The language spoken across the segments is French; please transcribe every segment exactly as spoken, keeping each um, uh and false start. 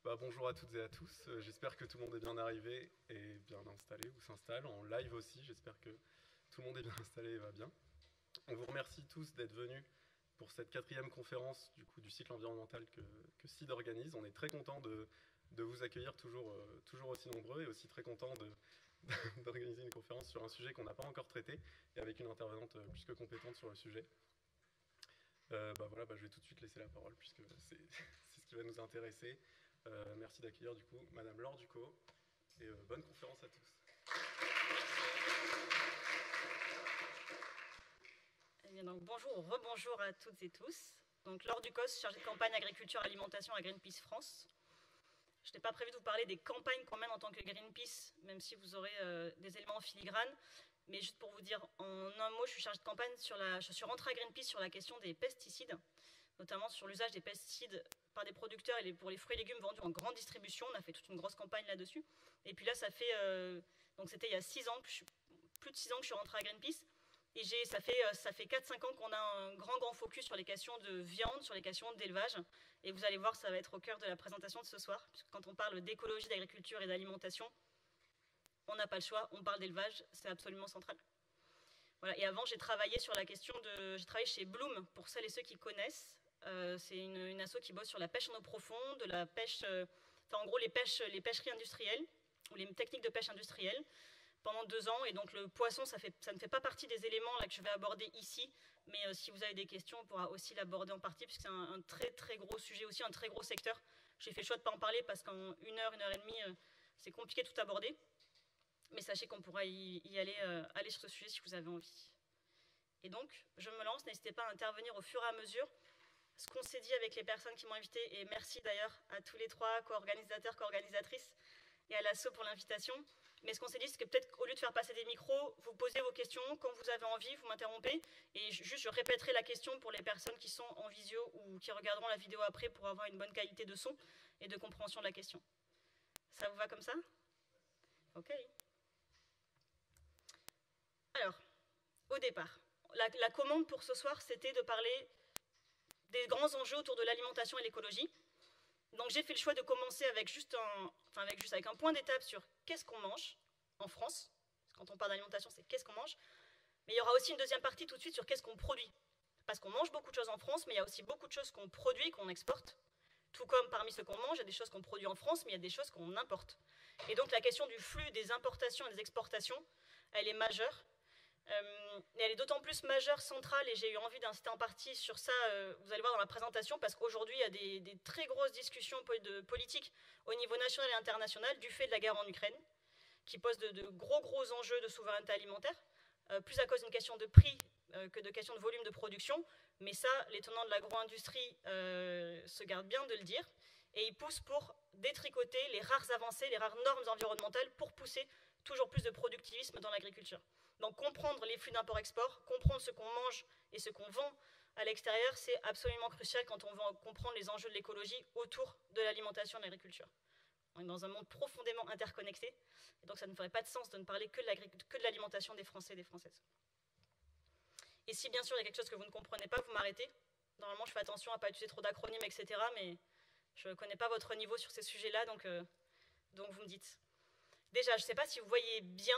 Bah, bonjour à toutes et à tous, Euh, j'espère que tout le monde est bien arrivé et bien installé ou s'installe, en live aussi, j'espère que tout le monde est bien installé et va bien. On vous remercie tous d'être venus pour cette quatrième conférence du, coup, du cycle environnemental que, que C I D organise. On est très content de, de vous accueillir toujours, euh, toujours aussi nombreux et aussi très content d'organiser une conférence sur un sujet qu'on n'a pas encore traité et avec une intervenante euh, plus que compétente sur le sujet. Euh, bah voilà, bah je vais tout de suite laisser la parole puisque c'est ce qui va nous intéresser. Euh, merci d'accueillir du coup Madame Laure Ducos et euh, bonne conférence à tous. Eh bien donc, bonjour ou rebonjour à toutes et tous. Donc Laure Ducos, chargée de campagne agriculture alimentation à Greenpeace France. Je n'ai pas prévu de vous parler des campagnes qu'on mène en tant que Greenpeace, même si vous aurez euh, des éléments en filigrane. Mais juste pour vous dire en un mot, je suis chargée de campagne sur la, je suis rentrée à Greenpeace sur la question des pesticides, notamment sur l'usage des pesticides par des producteurs et pour les fruits et légumes vendus en grande distribution. On a fait toute une grosse campagne là-dessus. Et puis là, ça fait, euh, donc c'était il y a six ans, que je, plus de six ans que je suis rentrée à Greenpeace. Et ça fait, ça fait quatre cinq ans qu'on a un grand, grand focus sur les questions de viande, sur les questions d'élevage. Et vous allez voir, ça va être au cœur de la présentation de ce soir. Puisque quand on parle d'écologie, d'agriculture et d'alimentation, on n'a pas le choix, on parle d'élevage, c'est absolument central. Voilà. Et avant, j'ai travaillé sur la question de... J'ai travaillé chez Bloom, pour celles et ceux qui connaissent. Euh, c'est une, une asso qui bosse sur la pêche en eau profonde, de la pêche... Euh, enfin, en gros, les, pêches, les pêcheries industrielles, ou les techniques de pêche industrielle, pendant deux ans. Et donc, le poisson, ça, fait, ça ne fait pas partie des éléments là, que je vais aborder ici. Mais euh, si vous avez des questions, on pourra aussi l'aborder en partie, puisque c'est un, un très, très gros sujet aussi, un très gros secteur. J'ai fait le choix de ne pas en parler, parce qu'en une heure, une heure et demie, euh, c'est compliqué de tout aborder. Mais sachez qu'on pourra y, y aller, euh, aller sur ce sujet si vous avez envie. Et donc, je me lance, n'hésitez pas à intervenir au fur et à mesure. Ce qu'on s'est dit avec les personnes qui m'ont invité, et merci d'ailleurs à tous les trois co-organisateurs, co-organisatrices, et à l'asso pour l'invitation. Mais ce qu'on s'est dit, c'est que peut-être qu'au lieu de faire passer des micros, vous posez vos questions, quand vous avez envie, vous m'interrompez, et juste je répéterai la question pour les personnes qui sont en visio ou qui regarderont la vidéo après pour avoir une bonne qualité de son et de compréhension de la question. Ça vous va comme ça? Ok. Alors, au départ, la, la commande pour ce soir, c'était de parler des grands enjeux autour de l'alimentation et l'écologie. Donc j'ai fait le choix de commencer avec juste un, enfin avec juste avec un point d'étape sur qu'est-ce qu'on mange en France. Quand on parle d'alimentation, c'est qu'est-ce qu'on mange. Mais il y aura aussi une deuxième partie tout de suite sur qu'est-ce qu'on produit. Parce qu'on mange beaucoup de choses en France, mais il y a aussi beaucoup de choses qu'on produit, qu'on exporte. Tout comme parmi ce qu'on mange, il y a des choses qu'on produit en France, mais il y a des choses qu'on importe. Et donc la question du flux des importations et des exportations, elle est majeure. Euh, et elle est d'autant plus majeure, centrale, et j'ai eu envie d'insister en partie sur ça, euh, vous allez voir dans la présentation, parce qu'aujourd'hui, il y a des, des très grosses discussions de politique au niveau national et international du fait de la guerre en Ukraine, qui pose de, de gros, gros enjeux de souveraineté alimentaire, euh, plus à cause d'une question de prix euh, que de question de volume de production, mais ça, les tenants de l'agro-industrie euh, se gardent bien de le dire, et ils poussent pour détricoter les rares avancées, les rares normes environnementales pour pousser toujours plus de productivisme dans l'agriculture. Donc comprendre les flux d'import-export, comprendre ce qu'on mange et ce qu'on vend à l'extérieur, c'est absolument crucial quand on veut comprendre les enjeux de l'écologie autour de l'alimentation et de l'agriculture. On est dans un monde profondément interconnecté, et donc ça ne ferait pas de sens de ne parler que de l'alimentation des Français et des Françaises. Et si bien sûr il y a quelque chose que vous ne comprenez pas, vous m'arrêtez. Normalement je fais attention à ne pas utiliser trop d'acronymes, et cetera, mais je ne connais pas votre niveau sur ces sujets-là, donc, euh, donc vous me dites. Déjà, je ne sais pas si vous voyez bien,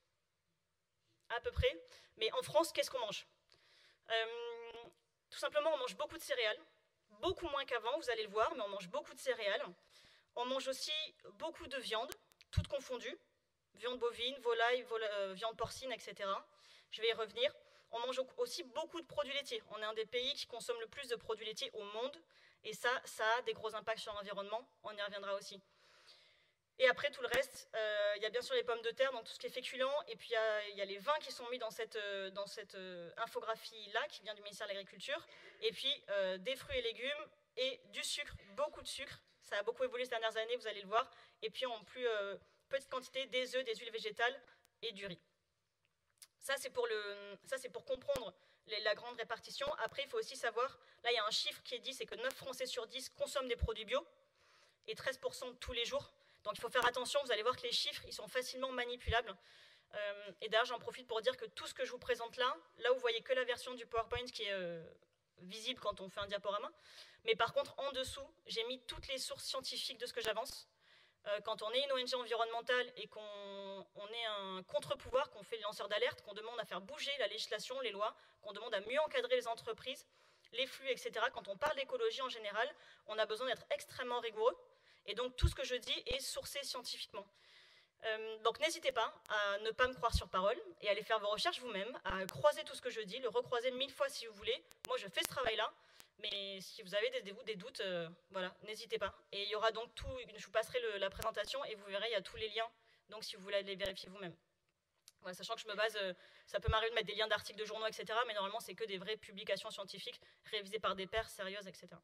à peu près, mais en France, qu'est-ce qu'on mange? euh, Tout simplement, on mange beaucoup de céréales, beaucoup moins qu'avant, vous allez le voir, mais on mange beaucoup de céréales. On mange aussi beaucoup de viande, toutes confondues, viande bovine, volaille, vol euh, viande porcine, et cetera. Je vais y revenir. On mange aussi beaucoup de produits laitiers. On est un des pays qui consomme le plus de produits laitiers au monde, et ça, ça a des gros impacts sur l'environnement, on y reviendra aussi. Et après, tout le reste, euh, il y a bien sûr les pommes de terre, donc tout ce qui est féculent, et puis il y a, il y a les vins qui sont mis dans cette, euh, dans cette euh, infographie-là, qui vient du ministère de l'Agriculture, et puis euh, des fruits et légumes, et du sucre, beaucoup de sucre. Ça a beaucoup évolué ces dernières années, vous allez le voir, et puis en plus euh, petite quantité des œufs, des huiles végétales et du riz. Ça, c'est pour, le, ça, c'est pour comprendre les, la grande répartition. Après, il faut aussi savoir, là, il y a un chiffre qui est dit, c'est que neuf Français sur dix consomment des produits bio, et treize pour cent tous les jours. Donc il faut faire attention, vous allez voir que les chiffres, ils sont facilement manipulables. Euh, et d'ailleurs, j'en profite pour dire que tout ce que je vous présente là, là où vous voyez que la version du PowerPoint qui est, euh, visible quand on fait un diaporama. Mais par contre, en dessous, j'ai mis toutes les sources scientifiques de ce que j'avance. Euh, quand on est une O N G environnementale et qu'on on est un contre-pouvoir, qu'on fait les lanceurs d'alerte, qu'on demande à faire bouger la législation, les lois, qu'on demande à mieux encadrer les entreprises, les flux, et cetera. Quand on parle d'écologie en général, on a besoin d'être extrêmement rigoureux. Et donc, tout ce que je dis est sourcé scientifiquement. Euh, donc n'hésitez pas à ne pas me croire sur parole et à aller faire vos recherches vous-même, à croiser tout ce que je dis, le recroiser mille fois si vous voulez. Moi je fais ce travail-là, mais si vous avez des, des, des doutes, euh, voilà, n'hésitez pas. Et il y aura donc tout, je vous passerai le, la présentation et vous verrez, il y a tous les liens, donc si vous voulez aller vérifier vous-même. Voilà, sachant que je me base, euh, ça peut m'arriver de mettre des liens d'articles de journaux, et cetera, mais normalement c'est que des vraies publications scientifiques révisées par des pairs sérieuses, et cetera.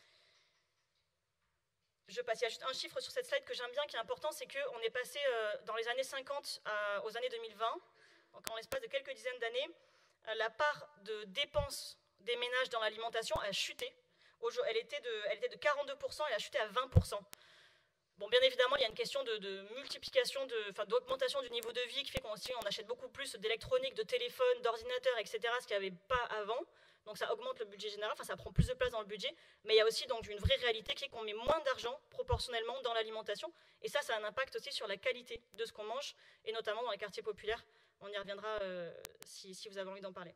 Je passe, il y a juste un chiffre sur cette slide que j'aime bien, qui est important, c'est qu'on est passé euh, dans les années cinquante à, aux années deux mille vingt, donc en l'espace de quelques dizaines d'années, euh, la part de dépenses des ménages dans l'alimentation a chuté. Elle était, de, elle était de quarante-deux pour cent, elle a chuté à vingt pour cent. Bon, bien évidemment, il y a une question de, de multiplication, de, enfin, d'augmentation du niveau de vie qui fait qu'on on achète beaucoup plus d'électronique, de téléphones, d'ordinateurs, et cetera, ce qu'il n'y avait pas avant. Donc ça augmente le budget général, enfin ça prend plus de place dans le budget, mais il y a aussi donc une vraie réalité qui est qu'on met moins d'argent proportionnellement dans l'alimentation, et ça, ça a un impact aussi sur la qualité de ce qu'on mange, et notamment dans les quartiers populaires. On y reviendra euh, si, si vous avez envie d'en parler.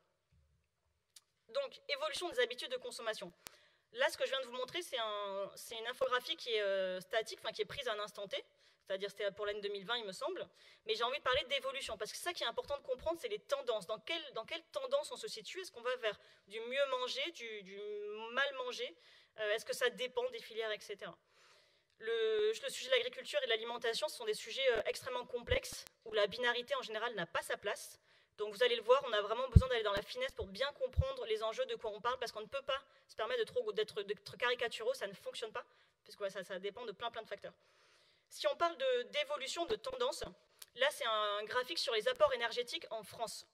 Donc, évolution des habitudes de consommation. Là, ce que je viens de vous montrer, c'est un, c'est une infographie qui est euh, statique, enfin qui est prise à un instant T, c'est-à-dire c'était pour l'année deux mille vingt, il me semble, mais j'ai envie de parler d'évolution, parce que ça qui est important de comprendre, c'est les tendances. Dans quelle, dans quelle tendance on se situe? Est-ce qu'on va vers du mieux manger, du, du mal manger? euh, Est-ce que ça dépend des filières, et cetera. Le, le sujet de l'agriculture et de l'alimentation, ce sont des sujets euh, extrêmement complexes, où la binarité en général n'a pas sa place. Donc vous allez le voir, on a vraiment besoin d'aller dans la finesse pour bien comprendre les enjeux de quoi on parle, parce qu'on ne peut pas se permettre d'être caricaturaux, ça ne fonctionne pas, parce que ouais, ça, ça dépend de plein plein de facteurs. Si on parle d'évolution, de, de tendance, là c'est un graphique sur les apports énergétiques en France.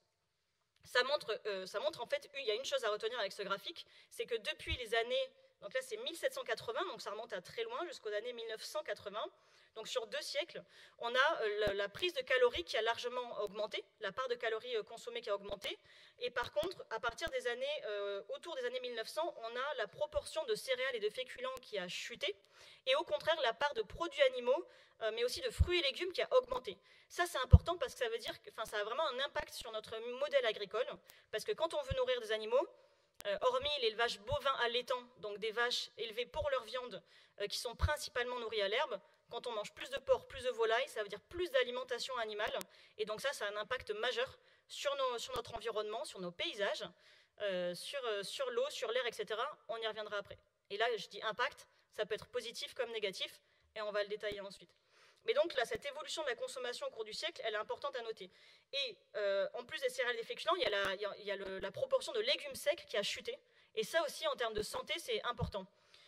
Ça montre, euh, ça montre en fait, il y a une chose à retenir avec ce graphique, c'est que depuis les années, donc là c'est mille sept cent quatre-vingts, donc ça remonte à très loin, jusqu'aux années mille neuf cent quatre-vingts, donc sur deux siècles, on a la, la prise de calories qui a largement augmenté, la part de calories consommées qui a augmenté, et par contre, à partir des années, euh, autour des années mille neuf cents, on a la proportion de céréales et de féculents qui a chuté, et au contraire, la part de produits animaux, euh, mais aussi de fruits et légumes qui a augmenté. Ça, c'est important parce que ça veut dire que enfin, ça a vraiment un impact sur notre modèle agricole, parce que quand on veut nourrir des animaux, euh, hormis l'élevage bovin allaitant, donc des vaches élevées pour leur viande, euh, qui sont principalement nourries à l'herbe, quand on mange plus de porc, plus de volailles, ça veut dire plus d'alimentation animale, et donc ça, ça a un impact majeur sur, nos, sur notre environnement, sur nos paysages, euh, sur, euh, sur l'eau, sur l'air, et cetera. On y reviendra après. Et là, je dis impact, ça peut être positif comme négatif, et on va le détailler ensuite. Mais donc là, cette évolution de la consommation au cours du siècle, elle est importante à noter. Et euh, en plus des céréales et des féculents, il y a, la, il y a, il y a le, la proportion de légumes secs qui a chuté, et ça aussi, en termes de santé, c'est important.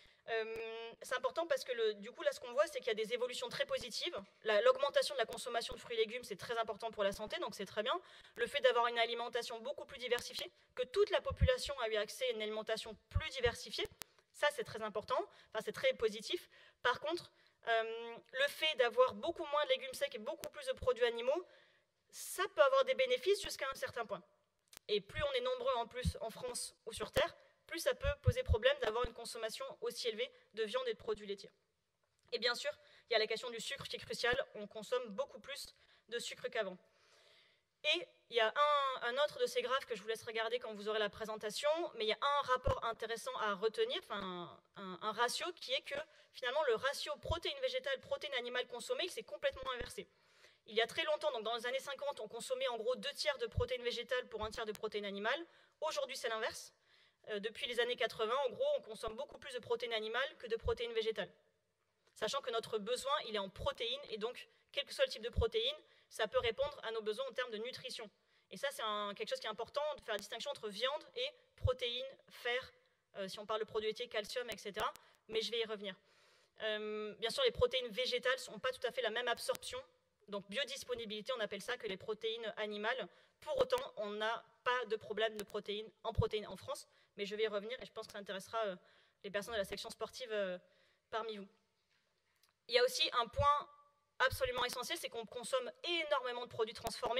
Euh, c'est important parce que le, du coup là ce qu'on voit c'est qu'il y a des évolutions très positives. L'augmentation de la consommation de fruits et légumes c'est très important pour la santé, donc c'est très bien. Le fait d'avoir une alimentation beaucoup plus diversifiée, que toute la population a eu accès à une alimentation plus diversifiée, ça c'est très important, enfin c'est très positif. Par contre euh, le fait d'avoir beaucoup moins de légumes secs et beaucoup plus de produits animaux, ça peut avoir des bénéfices jusqu'à un certain point. Et plus on est nombreux en plus en France ou sur Terre, plus ça peut poser problème d'avoir une consommation aussi élevée de viande et de produits laitiers. Et bien sûr, il y a la question du sucre qui est cruciale, on consomme beaucoup plus de sucre qu'avant. Et il y a un, un autre de ces graphes que je vous laisse regarder quand vous aurez la présentation, mais il y a un rapport intéressant à retenir, enfin un, un, un ratio qui est que finalement le ratio protéines végétales, protéines animales consommées, il s'est complètement inversé. Il y a très longtemps, donc dans les années cinquante, on consommait en gros deux tiers de protéines végétales pour un tiers de protéines animales. Aujourd'hui, c'est l'inverse. Euh, depuis les années quatre-vingts, en gros, on consomme beaucoup plus de protéines animales que de protéines végétales. Sachant que notre besoin, il est en protéines, et donc, quel que soit le type de protéines, ça peut répondre à nos besoins en termes de nutrition. Et ça, c'est quelque chose qui est important, de faire la distinction entre viande et protéines, fer, euh, si on parle de produits laitiers, calcium, et cetera. Mais je vais y revenir. Euh, bien sûr, les protéines végétales n'ont pas tout à fait la même absorption, donc biodisponibilité, on appelle ça, que les protéines animales. Pour autant, on n'a pas de problème de protéines en protéines en France, mais je vais y revenir et je pense que ça intéressera euh, les personnes de la section sportive euh, parmi vous. Il y a aussi un point absolument essentiel, c'est qu'on consomme énormément de produits transformés,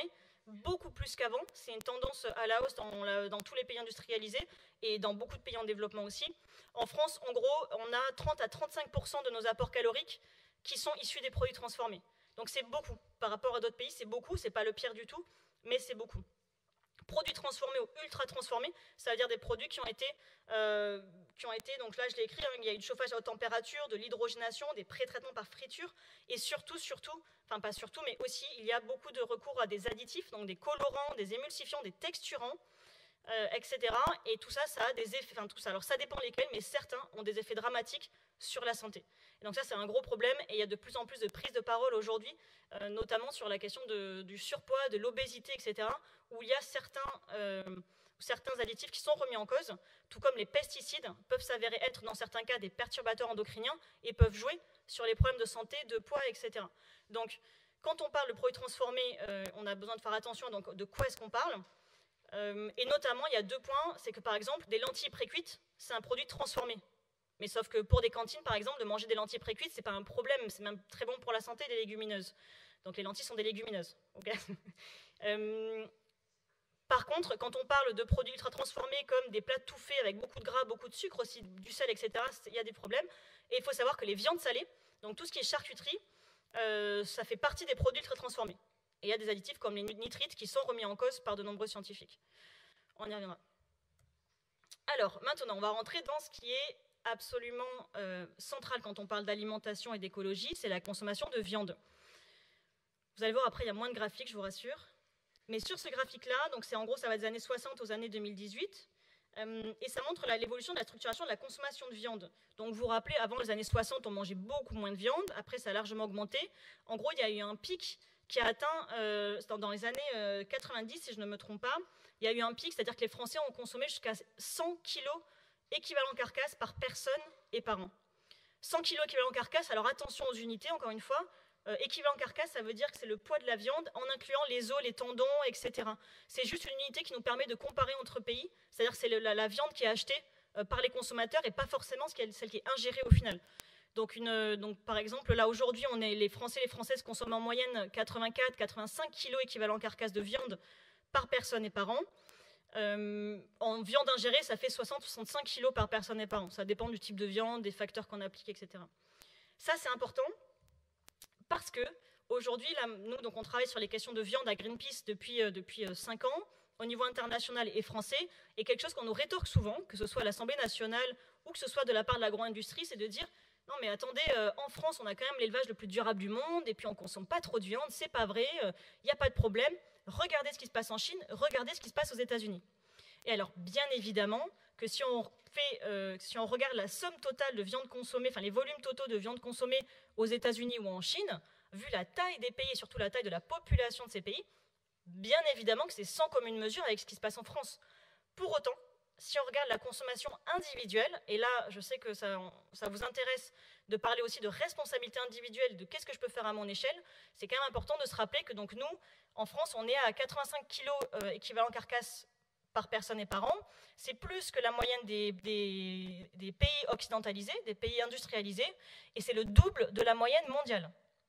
beaucoup plus qu'avant. C'est une tendance à la hausse dans, la, dans tous les pays industrialisés et dans beaucoup de pays en développement aussi. En France, en gros, on a trente à trente-cinq pour cent de nos apports caloriques qui sont issus des produits transformés. Donc c'est beaucoup. Par rapport à d'autres pays, c'est beaucoup. Ce n'est pas le pire du tout, mais c'est beaucoup. Produits transformés ou ultra transformés, ça veut dire des produits qui ont été, euh, qui ont été donc là je l'ai écrit, hein, il y a eu du chauffage à haute température, de l'hydrogénation, des pré-traitements par friture, et surtout, surtout, enfin pas surtout, mais aussi il y a beaucoup de recours à des additifs, donc des colorants, des émulsifiants, des texturants, euh, et cetera. Et tout ça, ça a des effets, enfin tout ça, alors ça dépend lesquels, mais certains ont des effets dramatiques sur la santé. Et donc ça, c'est un gros problème, et il y a de plus en plus de prises de parole aujourd'hui, euh, notamment sur la question de, du surpoids, de l'obésité, et cetera, où il y a certains, euh, certains additifs qui sont remis en cause, tout comme les pesticides peuvent s'avérer être, dans certains cas, des perturbateurs endocriniens et peuvent jouer sur les problèmes de santé, de poids, et cetera. Donc, quand on parle de produits transformés, euh, on a besoin de faire attention donc, de quoi est-ce qu'on parle. Euh, et notamment, il y a deux points, c'est que par exemple, des lentilles précuites, c'est un produit transformé. Mais sauf que pour des cantines, par exemple, de manger des lentilles précuites, ce n'est pas un problème, c'est même très bon pour la santé des légumineuses. Donc les lentilles sont des légumineuses. Okay euh, par contre, quand on parle de produits ultra transformés comme des plats tout faits avec beaucoup de gras, beaucoup de sucre, aussi du sel, et cetera, il y a des problèmes. Et il faut savoir que les viandes salées, donc tout ce qui est charcuterie, euh, ça fait partie des produits ultra transformés. Et il y a des additifs comme les nitrites qui sont remis en cause par de nombreux scientifiques. On y reviendra. Alors, maintenant, on va rentrer dans ce qui est absolument euh, central quand on parle d'alimentation et d'écologie, c'est la consommation de viande. Vous allez voir, après, il y a moins de graphiques, je vous rassure. Mais sur ce graphique-là, donc c'est en gros, ça va des années soixante aux années deux mille dix-huit, euh, et ça montre l'évolution de la structuration de la consommation de viande. Donc vous vous rappelez, avant les années soixante, on mangeait beaucoup moins de viande, après ça a largement augmenté. En gros, il y a eu un pic qui a atteint, euh, dans, dans les années euh, quatre-vingt-dix, si je ne me trompe pas, il y a eu un pic, c'est-à-dire que les Français ont consommé jusqu'à cent kilos équivalent carcasse par personne et par an. cent kilos équivalent carcasse, alors attention aux unités, encore une fois. Euh, équivalent carcasse, ça veut dire que c'est le poids de la viande en incluant les os, les tendons, et cetera. C'est juste une unité qui nous permet de comparer entre pays, c'est-à-dire que c'est la, la viande qui est achetée euh, par les consommateurs et pas forcément ce qui est, celle qui est ingérée au final. Donc, une, donc par exemple, là aujourd'hui, on est, les Français et les Françaises consomment en moyenne quatre-vingt-quatre à quatre-vingt-cinq kilos équivalent carcasse de viande par personne et par an. Euh, en viande ingérée, ça fait soixante à soixante-cinq kilos par personne et par an. Ça dépend du type de viande, des facteurs qu'on applique, et cetera. Ça, c'est important parce que aujourd'hui, nous, donc, on travaille sur les questions de viande à Greenpeace depuis, euh, depuis euh, cinq ans, au niveau international et français, et quelque chose qu'on nous rétorque souvent, que ce soit à l'Assemblée nationale ou que ce soit de la part de l'agro-industrie, c'est de dire « Non mais attendez, euh, en France, on a quand même l'élevage le plus durable du monde, et puis on ne consomme pas trop de viande, c'est pas vrai, il euh, n'y a pas de problème. Regardez ce qui se passe en Chine, regardez ce qui se passe aux États-Unis. » Et alors, bien évidemment, que si on, fait, euh, si on regarde la somme totale de viande consommée, enfin les volumes totaux de viande consommée aux États-Unis ou en Chine, vu la taille des pays et surtout la taille de la population de ces pays, bien évidemment que c'est sans commune mesure avec ce qui se passe en France. Pour autant, si on regarde la consommation individuelle, et là, je sais que ça, ça vous intéresse de parler aussi de responsabilité individuelle, de qu'est-ce que je peux faire à mon échelle, c'est quand même important de se rappeler que donc nous, en France, on est à quatre-vingt-cinq kilos euh, équivalent carcasse par personne et par an. C'est plus que la moyenne des, des, des pays occidentalisés, des pays industrialisés, et c'est le double de la moyenne mondiale.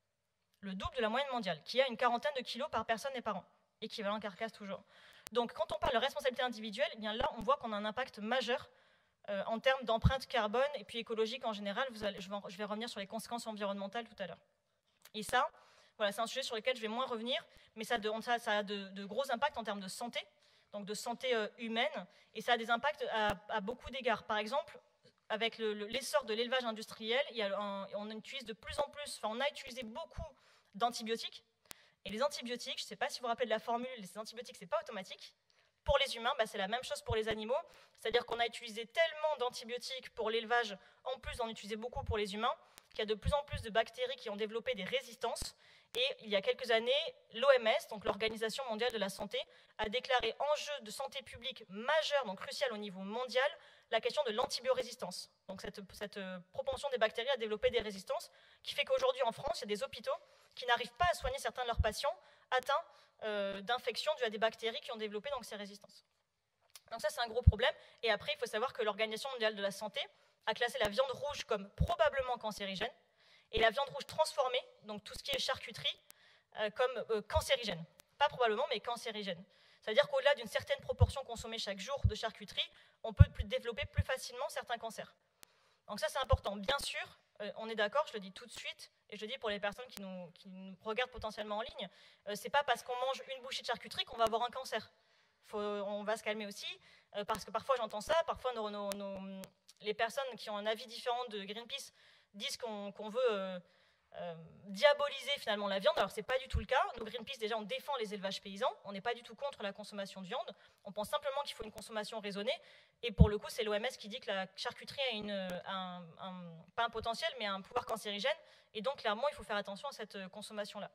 Le double de la moyenne mondiale, qui a une quarantaine de kilos par personne et par an, équivalent carcasse toujours. Donc quand on parle de responsabilité individuelle, eh bien là on voit qu'on a un impact majeur euh, en termes d'empreinte carbone et puis écologique en général. Vous allez, je, vais, je vais revenir sur les conséquences environnementales tout à l'heure. Et ça, voilà, c'est un sujet sur lequel je vais moins revenir, mais ça, de, ça, ça a de, de gros impacts en termes de santé, donc de santé euh, humaine, et ça a des impacts à, à beaucoup d'égards. Par exemple, avec l'essor le, de l'élevage industriel, il y a un, on utilise de plus en plus, enfin on a utilisé beaucoup d'antibiotiques. Et les antibiotiques, je ne sais pas si vous vous rappelez de la formule, les antibiotiques, ce n'est pas automatique. Pour les humains, bah, c'est la même chose pour les animaux. C'est-à-dire qu'on a utilisé tellement d'antibiotiques pour l'élevage, en plus d'en utiliser beaucoup pour les humains, qu'il y a de plus en plus de bactéries qui ont développé des résistances. Et il y a quelques années, l'O M S, donc l'Organisation mondiale de la santé, a déclaré enjeu de santé publique majeur, donc crucial au niveau mondial, la question de l'antibiorésistance. Donc cette, cette propension des bactéries à développer des résistances, qui fait qu'aujourd'hui en France, il y a des hôpitaux qui n'arrivent pas à soigner certains de leurs patients atteints euh, d'infections dues à des bactéries qui ont développé donc, ces résistances. Donc ça, c'est un gros problème. Et après, il faut savoir que l'Organisation mondiale de la santé a classé la viande rouge comme probablement cancérigène et la viande rouge transformée, donc tout ce qui est charcuterie, euh, comme euh, cancérigène. pas probablement, mais cancérigènes. C'est-à-dire qu'au-delà d'une certaine proportion consommée chaque jour de charcuterie, on peut plus développer plus facilement certains cancers. Donc ça, c'est important. Bien sûr, euh, on est d'accord, je le dis tout de suite, et je le dis pour les personnes qui nous, qui nous regardent potentiellement en ligne, euh, c'est pas parce qu'on mange une bouchée de charcuterie qu'on va avoir un cancer. Faut, on va se calmer aussi, euh, parce que parfois j'entends ça, parfois nos, nos, nos, les personnes qui ont un avis différent de Greenpeace disent qu'on qu'on veut euh, euh, diaboliser finalement la viande. Alors c'est pas du tout le cas. Nous, Greenpeace, déjà on défend les élevages paysans, on n'est pas du tout contre la consommation de viande, on pense simplement qu'il faut une consommation raisonnée, et pour le coup c'est l'O M S qui dit que la charcuterie a une, un, un, pas un potentiel mais un pouvoir cancérigène, et donc clairement il faut faire attention à cette consommation-là.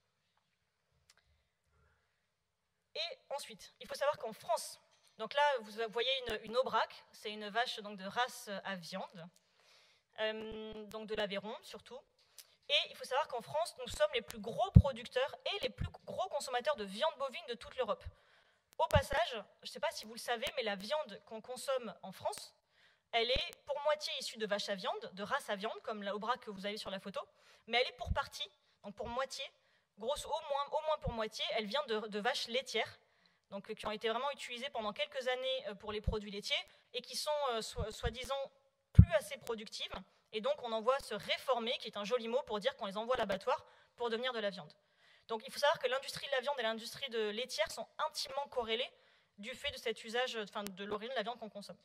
Et ensuite, il faut savoir qu'en France, donc là, vous voyez une, une Aubrac, c'est une vache donc, de race à viande, euh, donc de l'Aveyron surtout. Et il faut savoir qu'en France, nous sommes les plus gros producteurs et les plus gros consommateurs de viande bovine de toute l'Europe. Au passage, je ne sais pas si vous le savez, mais la viande qu'on consomme en France, elle est pour moitié issue de vaches à viande, de race à viande, comme la Aubrac que vous avez sur la photo, mais elle est pour partie, donc pour moitié, grosso au moins, au moins pour moitié, elle vient de, de vaches laitières, donc, qui ont été vraiment utilisées pendant quelques années pour les produits laitiers et qui sont euh, soi-disant plus assez productives. Et donc on envoie se réformer, qui est un joli mot pour dire qu'on les envoie à l'abattoir pour devenir de la viande. Donc il faut savoir que l'industrie de la viande et l'industrie de laitière sont intimement corrélées du fait de cet usage, enfin de l'origine de la viande qu'on consomme.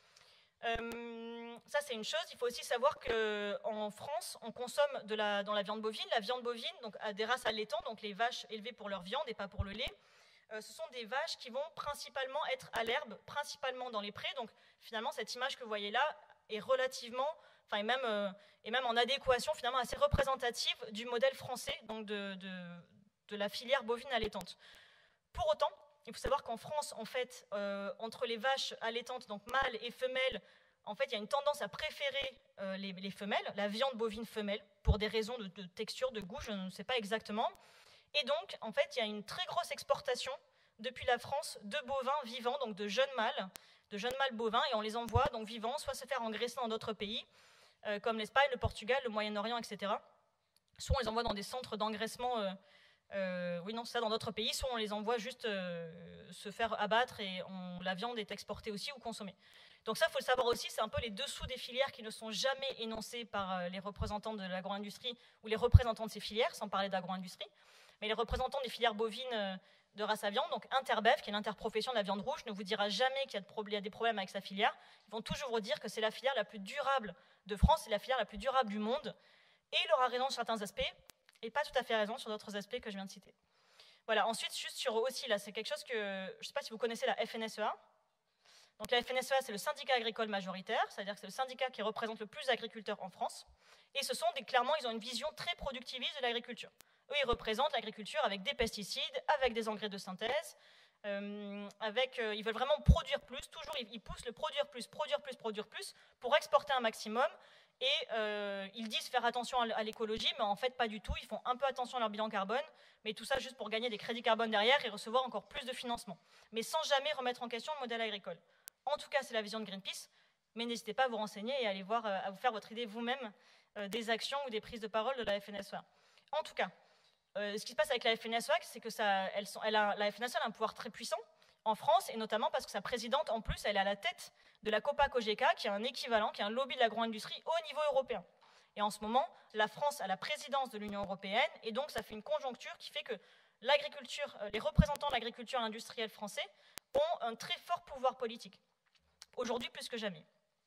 Euh, ça c'est une chose. Il faut aussi savoir qu'en France, on consomme de la, dans la viande bovine, la viande bovine, donc à des races allaitantes, donc les vaches élevées pour leur viande et pas pour le lait. Euh, ce sont des vaches qui vont principalement être à l'herbe, principalement dans les prés. Donc finalement, cette image que vous voyez là est relativement, enfin, et même, euh, et même en adéquation finalement assez représentative du modèle français, donc de, de, de la filière bovine allaitante. Pour autant, il faut savoir qu'en France, en fait, euh, entre les vaches allaitantes, donc mâles et femelles, en fait, il y a une tendance à préférer euh, les, les femelles, la viande bovine femelle, pour des raisons de, de texture, de goût, je ne sais pas exactement. Et donc, en fait, il y a une très grosse exportation depuis la France de bovins vivants, donc de jeunes mâles, de jeunes mâles bovins, et on les envoie donc vivants, soit se faire engraisser dans d'autres pays, euh, comme l'Espagne, le Portugal, le Moyen-Orient, et cetera. Soit on les envoie dans des centres d'engraissement, euh, euh, oui non, ça dans d'autres pays, soit on les envoie juste euh, se faire abattre et on, la viande est exportée aussi ou consommée. Donc ça, il faut le savoir aussi, c'est un peu les dessous des filières qui ne sont jamais énoncés par les représentants de l'agro-industrie ou les représentants de ces filières, sans parler d'agro-industrie. Mais les représentants des filières bovines de race à viande, donc Interbev, qui est l'interprofession de la viande rouge, ne vous dira jamais qu'il y a des problèmes avec sa filière. Ils vont toujours vous dire que c'est la filière la plus durable de France, c'est la filière la plus durable du monde. Et il aura raison sur certains aspects, et pas tout à fait raison sur d'autres aspects que je viens de citer. Voilà, ensuite, juste sur aussi, là, c'est quelque chose que, je ne sais pas si vous connaissez la F N S E A. Donc la F N S E A, c'est le syndicat agricole majoritaire, c'est-à-dire que c'est le syndicat qui représente le plus d'agriculteurs en France. Et ce sont des, clairement, ils ont une vision très productiviste de l'agriculture. Eux, ils représentent l'agriculture avec des pesticides, avec des engrais de synthèse, euh, avec, euh, ils veulent vraiment produire plus, toujours ils, ils poussent le produire plus, produire plus, produire plus, pour exporter un maximum, et euh, ils disent faire attention à l'écologie, mais en fait pas du tout, ils font un peu attention à leur bilan carbone, mais tout ça juste pour gagner des crédits carbone derrière et recevoir encore plus de financement, mais sans jamais remettre en question le modèle agricole. En tout cas, c'est la vision de Greenpeace, mais n'hésitez pas à vous renseigner et à aller voir, à vous faire votre idée vous-même euh, des actions ou des prises de parole de la F N S E A. En tout cas, Euh, ce qui se passe avec la F N S E A, c'est que ça, elle, elle a, la F N S E A a un pouvoir très puissant en France, et notamment parce que sa présidente, en plus, elle est à la tête de la COPA-COGECA, qui est un équivalent, qui est un lobby de l'agro-industrie au niveau européen. Et en ce moment, la France a la présidence de l'Union européenne, et donc ça fait une conjoncture qui fait que l'agriculture, les représentants de l'agriculture industrielle français ont un très fort pouvoir politique, aujourd'hui plus que jamais.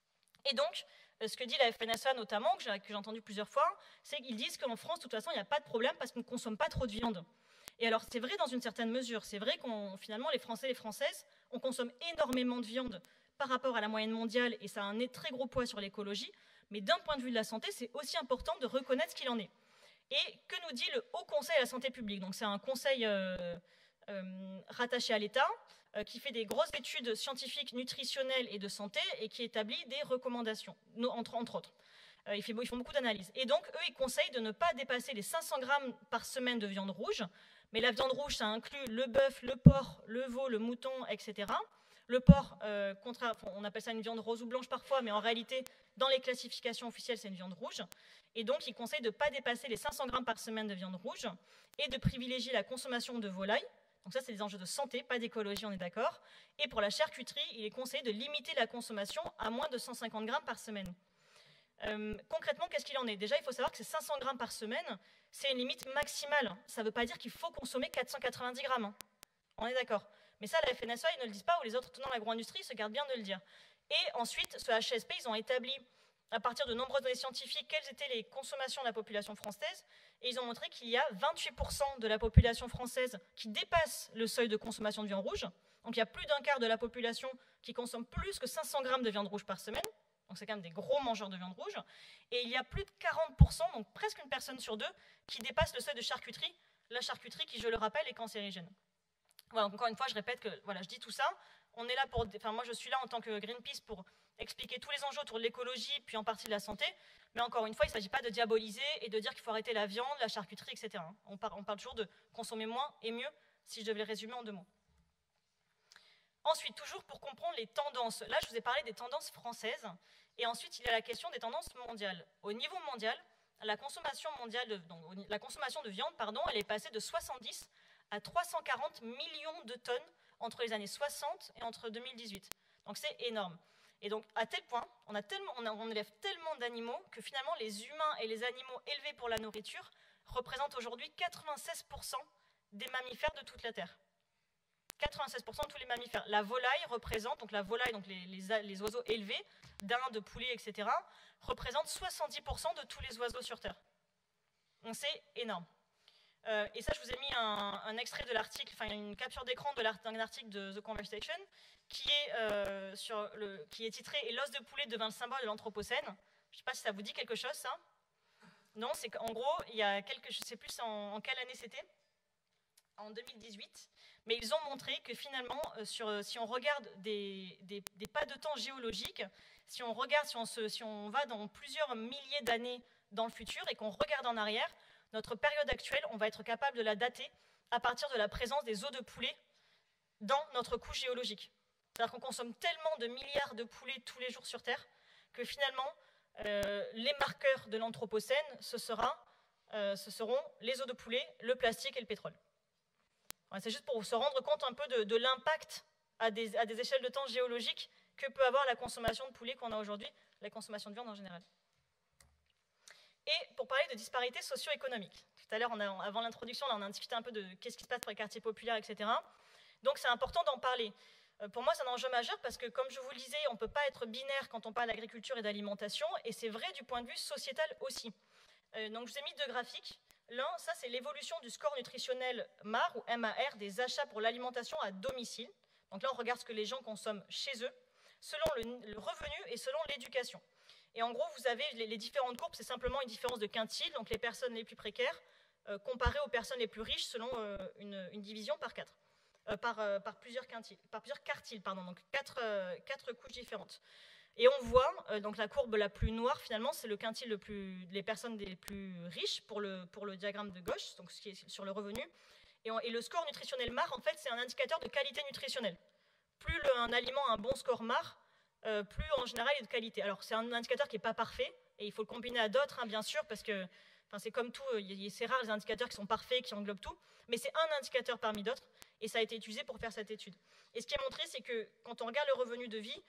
Et donc, ce que dit la F N S E A notamment, que j'ai entendu plusieurs fois, c'est qu'ils disent qu'en France, de toute façon, il n'y a pas de problème parce qu'on ne consomme pas trop de viande. Et alors, c'est vrai dans une certaine mesure. C'est vrai qu'on, finalement, les Français et les Françaises, on consomme énormément de viande par rapport à la moyenne mondiale et ça a un très gros poids sur l'écologie. Mais d'un point de vue de la santé, c'est aussi important de reconnaître ce qu'il en est. Et que nous dit le Haut Conseil à la santé publique? Donc, c'est un conseil euh, euh, rattaché à l'État, qui fait des grosses études scientifiques, nutritionnelles et de santé, et qui établit des recommandations, entre, entre autres. Euh, ils, fait, ils font beaucoup d'analyses. Et donc, eux, ils conseillent de ne pas dépasser les cinq cents grammes par semaine de viande rouge, mais la viande rouge, ça inclut le bœuf, le porc, le veau, le mouton, et cetera. Le porc, euh, contraire, on appelle ça une viande rose ou blanche parfois, mais en réalité, dans les classifications officielles, c'est une viande rouge. Et donc, ils conseillent de ne pas dépasser les cinq cents grammes par semaine de viande rouge, et de privilégier la consommation de volaille, Donc ça, c'est des enjeux de santé, pas d'écologie, on est d'accord. Et pour la charcuterie, il est conseillé de limiter la consommation à moins de cent cinquante grammes par semaine. Euh, concrètement, qu'est-ce qu'il en est? Déjà, il faut savoir que ces cinq cents grammes par semaine, c'est une limite maximale. Ça ne veut pas dire qu'il faut consommer quatre cent quatre-vingt-dix grammes. Hein. On est d'accord. Mais ça, la F N S E A, ils ne le disent pas, ou les autres tenants de l'agro-industrie se gardent bien de le dire. Et ensuite, ce H S P, ils ont établi, à partir de nombreuses données scientifiques, quelles étaient les consommations de la population française, et ils ont montré qu'il y a vingt-huit pour cent de la population française qui dépasse le seuil de consommation de viande rouge. Donc il y a plus d'un quart de la population qui consomme plus que cinq cents grammes de viande rouge par semaine. Donc c'est quand même des gros mangeurs de viande rouge. Et il y a plus de quarante pour cent, donc presque une personne sur deux, qui dépasse le seuil de charcuterie. La charcuterie qui, je le rappelle, est cancérigène. Voilà, donc encore une fois, je répète que voilà, je dis tout ça. On est là pour, enfin moi je suis là en tant que Greenpeace pour expliquer tous les enjeux autour de l'écologie, puis en partie de la santé. Mais encore une fois, il ne s'agit pas de diaboliser et de dire qu'il faut arrêter la viande, la charcuterie, et cetera. On parle, on parle toujours de consommer moins et mieux, si je devais le résumer en deux mots. Ensuite, toujours pour comprendre les tendances. Là, je vous ai parlé des tendances françaises. Et ensuite, il y a la question des tendances mondiales. Au niveau mondial, la consommation, mondiale de, donc, la consommation de viande, pardon, elle est passée de soixante-dix à trois cent quarante millions de tonnes entre les années soixante et entre deux mille dix-huit. Donc c'est énorme. Et donc à tel point, on, a tellement, on, a, on élève tellement d'animaux que finalement les humains et les animaux élevés pour la nourriture représentent aujourd'hui quatre-vingt-seize pour cent des mammifères de toute la Terre. quatre-vingt-seize pour cent de tous les mammifères. La volaille représente, donc la volaille, donc les, les, les oiseaux élevés, daims, de poulets, et cetera, représente soixante-dix pour cent de tous les oiseaux sur Terre. Donc c'est énorme. Euh, et ça, je vous ai mis un, un extrait de l'article, enfin une capture d'écran d'un article de The Conversation, qui est, euh, sur le, qui est titré « Et l'os de poulet devint le symbole de l'Anthropocène ». Je ne sais pas si ça vous dit quelque chose, ça. Non, c'est qu'en gros, il y a quelques, je ne sais plus en, en quelle année c'était, en deux mille dix-huit, mais ils ont montré que finalement, euh, sur, si on regarde des, des, des pas de temps géologiques, si on regarde, si on, se, si on va dans plusieurs milliers d'années dans le futur et qu'on regarde en arrière, notre période actuelle, on va être capable de la dater à partir de la présence des os de poulet dans notre couche géologique. C'est-à-dire qu'on consomme tellement de milliards de poulets tous les jours sur Terre que finalement, euh, les marqueurs de l'Anthropocène, ce, sera, euh, ce seront les os de poulet, le plastique et le pétrole. Voilà, c'est juste pour se rendre compte un peu de, de l'impact à des, à des échelles de temps géologiques que peut avoir la consommation de poulet qu'on a aujourd'hui, la consommation de viande en général. Et pour parler de disparités socio-économiques. Tout à l'heure, avant l'introduction, on a discuté un peu de qu'est-ce qui se passe pour les quartiers populaires, et cetera. Donc c'est important d'en parler. Euh, pour moi, c'est un enjeu majeur parce que, comme je vous le disais, on ne peut pas être binaire quand on parle d'agriculture et d'alimentation, et c'est vrai du point de vue sociétal aussi. Euh, donc je vous ai mis deux graphiques. L'un, ça c'est l'évolution du score nutritionnel M A R ou M A R des achats pour l'alimentation à domicile. Donc là, on regarde ce que les gens consomment chez eux, selon le, le revenu et selon l'éducation. Et en gros, vous avez les, les différentes courbes, c'est simplement une différence de quintile, donc les personnes les plus précaires, euh, comparées aux personnes les plus riches selon euh, une, une division par quatre, euh, par, euh, par plusieurs quintiles, par plusieurs quartiles, pardon, donc quatre, euh, quatre couches différentes. Et on voit, euh, donc la courbe la plus noire, finalement, c'est le quintile le plus, les personnes les plus riches pour le, pour le diagramme de gauche, donc ce qui est sur le revenu. Et, on, et le score nutritionnel M A R, en fait, c'est un indicateur de qualité nutritionnelle. Plus le, un aliment a un bon score M A R, Euh, plus en général il est de qualité. Alors c'est un indicateur qui n'est pas parfait, et il faut le combiner à d'autres, hein, bien sûr, parce que c'est comme tout, c'est rare les indicateurs qui sont parfaits, qui englobent tout, mais c'est un indicateur parmi d'autres, et ça a été utilisé pour faire cette étude. Et ce qui est montré, c'est que quand on regarde le revenu de vie,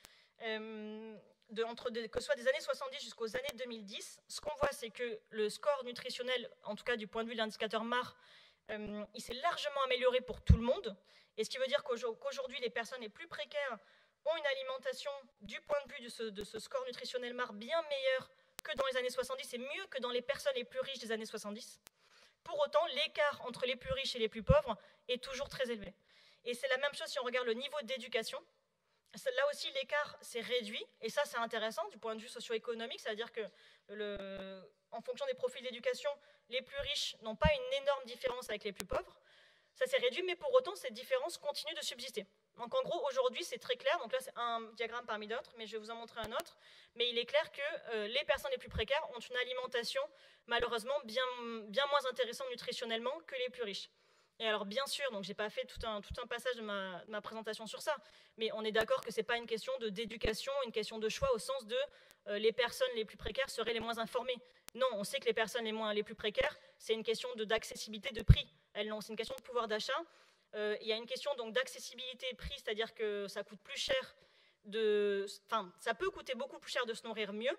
euh, de, entre de, que ce soit des années soixante-dix jusqu'aux années deux mille dix, ce qu'on voit, c'est que le score nutritionnel, en tout cas du point de vue de l'indicateur M A R, euh, il s'est largement amélioré pour tout le monde, et ce qui veut dire qu'aujourd'hui, les personnes les plus précaires ont une alimentation du point de vue de ce, de ce score nutritionnel M A R bien meilleur que dans les années soixante-dix et mieux que dans les personnes les plus riches des années soixante-dix. Pour autant, l'écart entre les plus riches et les plus pauvres est toujours très élevé. Et c'est la même chose si on regarde le niveau d'éducation. Là aussi, l'écart s'est réduit, et ça, c'est intéressant du point de vue socio-économique, c'est-à-dire que, le, en fonction des profils d'éducation, les plus riches n'ont pas une énorme différence avec les plus pauvres. Ça s'est réduit, mais pour autant, cette différence continue de subsister. Donc en gros, aujourd'hui, c'est très clair. Donc là, c'est un diagramme parmi d'autres, mais je vais vous en montrer un autre. Mais il est clair que euh, les personnes les plus précaires ont une alimentation, malheureusement, bien, bien moins intéressante nutritionnellement que les plus riches. Et alors, bien sûr, donc j'ai pas fait tout un, tout un passage de ma, de ma présentation sur ça, mais on est d'accord que ce n'est pas une question d'éducation, une question de choix au sens de euh, les personnes les plus précaires seraient les moins informées. Non, on sait que les personnes les, moins, les plus précaires, c'est une question d'accessibilité de, de prix. C'est une question de pouvoir d'achat. Euh, il y a une question donc d'accessibilité prix, c'est-à-dire que ça coûte plus cher de, enfin, ça peut coûter beaucoup plus cher de se nourrir mieux.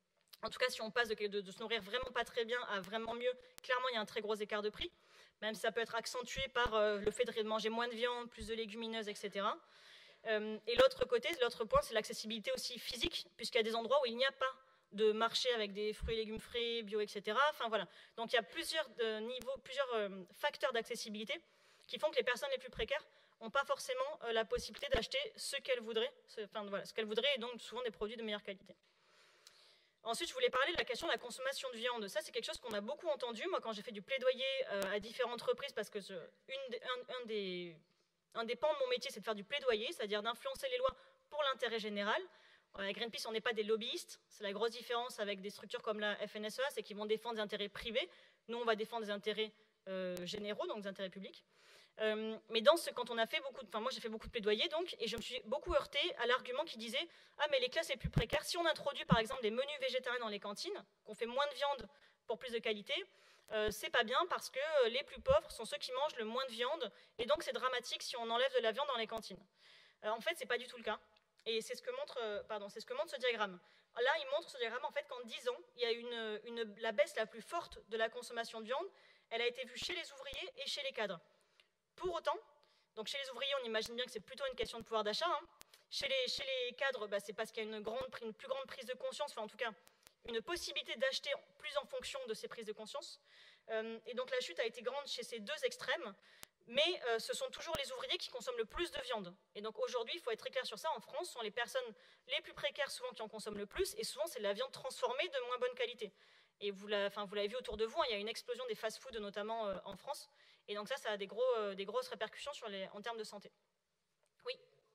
En tout cas, si on passe de, de, de se nourrir vraiment pas très bien à vraiment mieux, clairement, il y a un très gros écart de prix. Même si ça peut être accentué par euh, le fait de manger moins de viande, plus de légumineuses, et cetera. Euh, et l'autre côté, l'autre point, c'est l'accessibilité aussi physique, puisqu'il y a des endroits où il n'y a pas de marché avec des fruits et légumes frais, bio, et cetera. Enfin, voilà. Donc il y a plusieurs euh, niveaux, plusieurs euh, facteurs d'accessibilité qui font que les personnes les plus précaires n'ont pas forcément euh, la possibilité d'acheter ce qu'elles voudraient, ce, enfin, voilà, ce qu'elles voudraient, et donc souvent des produits de meilleure qualité. Ensuite, je voulais parler de la question de la consommation de viande. Ça, c'est quelque chose qu'on a beaucoup entendu, moi, quand j'ai fait du plaidoyer euh, à différentes reprises, parce que je, une, un, un, des, un des pans de mon métier, c'est de faire du plaidoyer, c'est-à-dire d'influencer les lois pour l'intérêt général. À Greenpeace, on n'est pas des lobbyistes. C'est la grosse différence avec des structures comme la F N S E A, c'est qu'ils vont défendre des intérêts privés. Nous, on va défendre des intérêts euh, généraux, donc des intérêts publics. Euh, mais dans ce, quand on a fait beaucoup, de, enfin moi j'ai fait beaucoup de plaidoyer donc, et je me suis beaucoup heurtée à l'argument qui disait ah mais les classes les plus précaires, si on introduit par exemple des menus végétariens dans les cantines, qu'on fait moins de viande pour plus de qualité, euh, c'est pas bien parce que les plus pauvres sont ceux qui mangent le moins de viande, et donc c'est dramatique si on enlève de la viande dans les cantines. Euh, en fait, c'est pas du tout le cas, et c'est ce que montre, euh, pardon, c'est ce que montre ce diagramme. Là, il montre ce diagramme en fait qu'en dix ans, il y a une, une, la baisse la plus forte de la consommation de viande. Elle a été vue chez les ouvriers et chez les cadres. Pour autant, donc chez les ouvriers, on imagine bien que c'est plutôt une question de pouvoir d'achat. Hein. Chez, les, chez les cadres, bah, c'est parce qu'il y a une, grande, une plus grande prise de conscience, enfin en tout cas une possibilité d'acheter plus en fonction de ces prises de conscience. Euh, et donc la chute a été grande chez ces deux extrêmes, mais euh, ce sont toujours les ouvriers qui consomment le plus de viande. Et donc aujourd'hui, il faut être très clair sur ça, en France, ce sont les personnes les plus précaires souvent qui en consomment le plus, et souvent c'est de la viande transformée de moins bonne qualité. Et vous l'avez vu autour de vous, hein, il y a une explosion des fast-foods, notamment euh, en France. Et donc ça, ça a des, gros, euh, des grosses répercussions sur les, en termes de santé. Oui.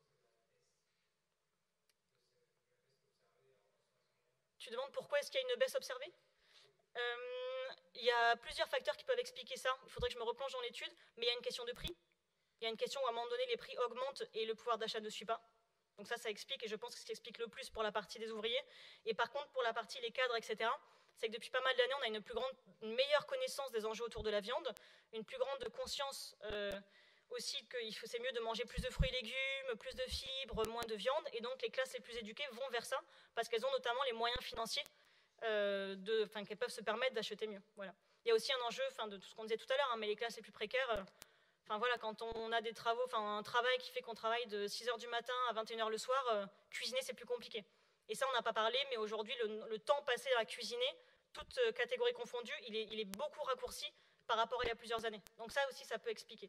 Tu demandes pourquoi est-ce qu'il y a une baisse observée ? euh, Il y a plusieurs facteurs qui peuvent expliquer ça. Il faudrait que je me replonge dans l'étude, mais il y a une question de prix. Il y a une question où à un moment donné, les prix augmentent et le pouvoir d'achat ne suit pas. Donc ça, ça explique, et je pense que c'est ce qui explique le plus pour la partie des ouvriers. Et par contre, pour la partie les cadres, et cetera, c'est que depuis pas mal d'années, on a une, plus grande, une meilleure connaissance des enjeux autour de la viande, une plus grande conscience euh, aussi que c'est mieux de manger plus de fruits et légumes, plus de fibres, moins de viande, et donc les classes les plus éduquées vont vers ça, parce qu'elles ont notamment les moyens financiers euh, de, qu'elles peuvent se permettre d'acheter mieux. Voilà. Il y a aussi un enjeu de tout ce qu'on disait tout à l'heure, hein, mais les classes les plus précaires, euh, enfin, voilà, quand on a des travaux, un travail qui fait qu'on travaille de six heures du matin à vingt et une heures le soir, euh, cuisiner c'est plus compliqué. Et ça, on n'a pas parlé, mais aujourd'hui, le, le temps passé à cuisiner, toutes catégories confondues, il est, il est beaucoup raccourci par rapport à il y a plusieurs années. Donc ça aussi, ça peut expliquer.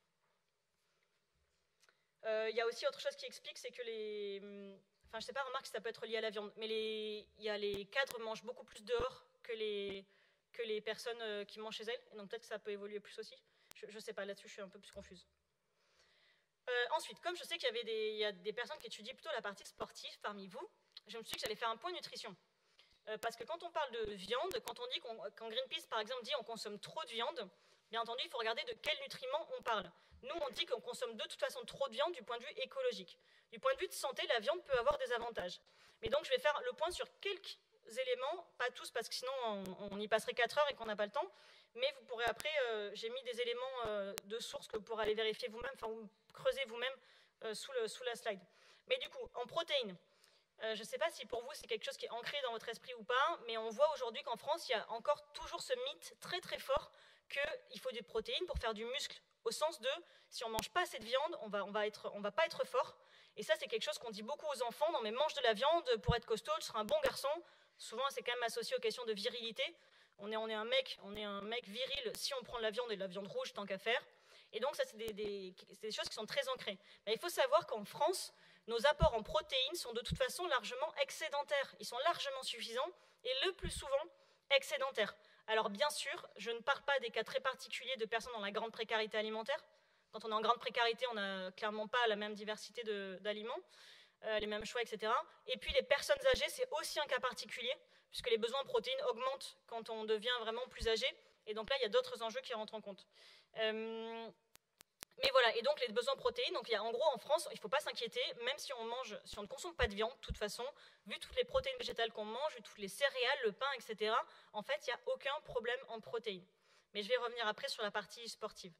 Euh, il y a aussi autre chose qui explique, c'est que les... Enfin, je ne sais pas, remarque si ça peut être lié à la viande, mais les, il y a les cadres mangent beaucoup plus dehors que les, que les personnes qui mangent chez elles. Et donc peut-être que ça peut évoluer plus aussi. Je ne sais pas, là-dessus, je suis un peu plus confuse. Euh, ensuite, comme je sais qu'il y avait des, il y a des personnes qui étudient plutôt la partie sportive parmi vous, je me suis dit que j'allais faire un point nutrition. Euh, parce que quand on parle de viande, quand on dit qu'on, quand Greenpeace, par exemple, dit qu'on consomme trop de viande, bien entendu, il faut regarder de quels nutriments on parle. Nous, on dit qu'on consomme de toute façon trop de viande du point de vue écologique. Du point de vue de santé, la viande peut avoir des avantages. Mais donc, je vais faire le point sur quelques éléments, pas tous, parce que sinon, on, on y passerait quatre heures et qu'on n'a pas le temps. Mais vous pourrez après, euh, j'ai mis des éléments euh, de source que vous pourrez aller vérifier vous-même, enfin, vous creusez vous-même euh, sous, le, sous la slide. Mais du coup, en protéines, euh, je ne sais pas si pour vous c'est quelque chose qui est ancré dans votre esprit ou pas, mais on voit aujourd'hui qu'en France, il y a encore toujours ce mythe très très fort qu'il faut des protéines pour faire du muscle, au sens de, si on ne mange pas assez de viande, on ne va, on va, être, on va pas être fort. Et ça, c'est quelque chose qu'on dit beaucoup aux enfants, non mais mange de la viande pour être costaud, tu seras un bon garçon. Souvent, c'est quand même associé aux questions de virilité. On est, on est un mec, on est un mec viril si on prend de la viande et de la viande rouge, tant qu'à faire. Et donc, ça, c'est des, des, des choses qui sont très ancrées. Mais il faut savoir qu'en France, nos apports en protéines sont de toute façon largement excédentaires. Ils sont largement suffisants et le plus souvent excédentaires. Alors, bien sûr, je ne parle pas des cas très particuliers de personnes dans la grande précarité alimentaire. Quand on est en grande précarité, on n'a clairement pas la même diversité d'aliments, euh, les mêmes choix, et cetera. Et puis, les personnes âgées, c'est aussi un cas particulier, puisque les besoins en protéines augmentent quand on devient vraiment plus âgé. Et donc là, il y a d'autres enjeux qui rentrent en compte. Euh, mais voilà, et donc les besoins en protéines, donc il y a en gros en France, il ne faut pas s'inquiéter, même si on mange, si on ne consomme pas de viande, de toute façon, vu toutes les protéines végétales qu'on mange, vu toutes les céréales, le pain, et cetera, en fait, il n'y a aucun problème en protéines. Mais je vais revenir après sur la partie sportive.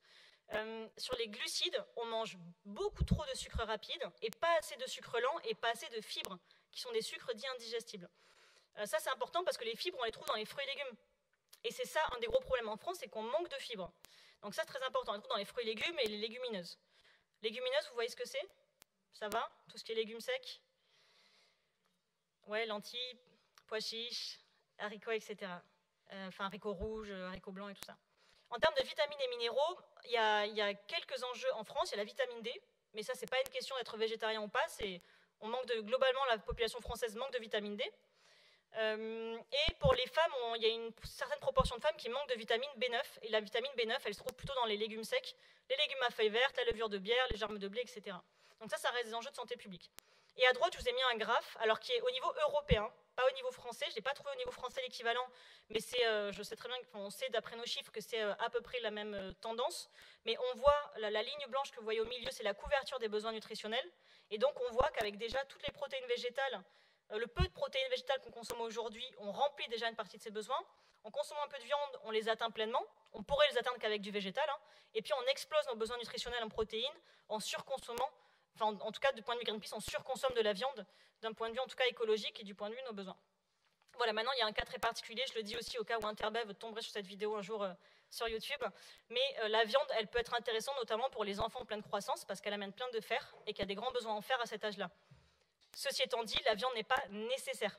Euh, sur les glucides, on mange beaucoup trop de sucre rapide et pas assez de sucre lent et pas assez de fibres, qui sont des sucres dits indigestibles. Euh, ça, c'est important parce que les fibres, on les trouve dans les fruits et légumes. Et c'est ça, un des gros problèmes en France, c'est qu'on manque de fibres. Donc ça, c'est très important. On les trouve dans les fruits et légumes et les légumineuses. Légumineuses, vous voyez ce que c'est? Ça va? Tout ce qui est légumes secs? Ouais, lentilles, pois chiches, haricots, et cetera. Euh, enfin, haricots rouges, haricots blancs et tout ça. En termes de vitamines et minéraux, il y, a, il y a quelques enjeux en France. Il y a la vitamine D, mais ça, c'est pas une question d'être végétarien ou pas. On manque de, globalement, la population française manque de vitamine D. Euh, et pour les femmes, on, il y a une certaine proportion de femmes qui manquent de vitamine B neuf. Et la vitamine B neuf, elle se trouve plutôt dans les légumes secs, les légumes à feuilles vertes, la levure de bière, les germes de blé, et cetera. Donc ça, ça reste des enjeux de santé publique. Et à droite, je vous ai mis un graphe, alors qui est au niveau européen, pas au niveau français. Je n'ai pas trouvé au niveau français l'équivalent, mais c'est, euh, je sais très bien qu'on sait d'après nos chiffres que c'est euh, à peu près la même euh, tendance. Mais on voit, la, la ligne blanche que vous voyez au milieu, c'est la couverture des besoins nutritionnels. Et donc on voit qu'avec déjà toutes les protéines végétales, euh, le peu de protéines végétales qu'on consomme aujourd'hui, on remplit déjà une partie de ces besoins. En consommant un peu de viande, on les atteint pleinement. On pourrait les atteindre qu'avec du végétal. Hein. Et puis on explose nos besoins nutritionnels en protéines en surconsommant. Enfin, en, en tout cas, du point de vue Greenpeace, on surconsomme de la viande, d'un point de vue en tout cas écologique et du point de vue de nos besoins. Voilà, maintenant, il y a un cas très particulier, je le dis aussi au cas où Interbev tomberait sur cette vidéo un jour euh, sur YouTube, mais euh, la viande, elle peut être intéressante notamment pour les enfants en pleine croissance, parce qu'elle amène plein de fer et qu'il y a des grands besoins en fer à cet âge-là. Ceci étant dit, la viande n'est pas nécessaire.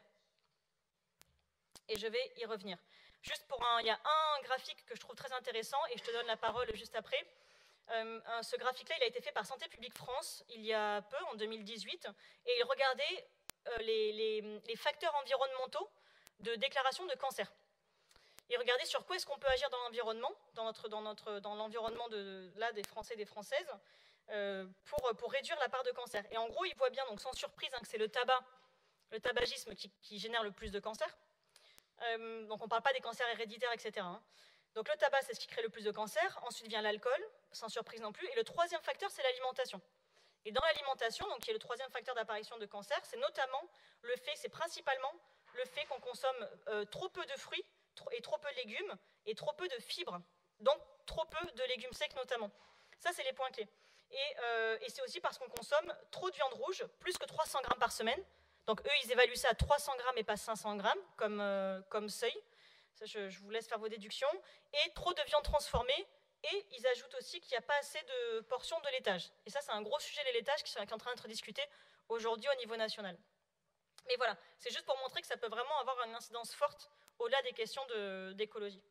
Et je vais y revenir. Juste pour un, il y a un graphique que je trouve très intéressant, et je te donne la parole juste après. Euh, ce graphique-là, il a été fait par Santé publique France il y a peu, en deux mille dix-huit, et il regardait euh, les, les, les facteurs environnementaux de déclaration de cancer. Il regardait sur quoi est-ce qu'on peut agir dans l'environnement, dans, notre, dans, notre, dans l'environnement de, là, des Français et des Françaises, euh, pour, pour réduire la part de cancer. Et en gros, il voit bien, donc sans surprise, hein, que c'est le tabac, le tabagisme qui, qui génère le plus de cancer. Euh, donc on ne parle pas des cancers héréditaires, et cetera. Hein. Donc le tabac, c'est ce qui crée le plus de cancer. Ensuite vient l'alcool, sans surprise non plus. Et le troisième facteur, c'est l'alimentation. Et dans l'alimentation, donc qui est le troisième facteur d'apparition de cancer, c'est notamment le fait, c'est principalement le fait qu'on consomme euh, trop peu de fruits et trop peu de légumes et trop peu de fibres. Donc trop peu de légumes secs notamment. Ça, c'est les points clés. Et, euh, et c'est aussi parce qu'on consomme trop de viande rouge, plus que trois cents grammes par semaine. Donc eux, ils évaluent ça à trois cents grammes et pas cinq cents grammes comme, euh, comme seuil. Ça, je, je vous laisse faire vos déductions. Et trop de viande transformée. Et ils ajoutent aussi qu'il n'y a pas assez de portions de laitage. Et ça, c'est un gros sujet, les laitages, qui est en train d'être discuté aujourd'hui au niveau national. Mais voilà, c'est juste pour montrer que ça peut vraiment avoir une incidence forte au-delà des questions d'écologie.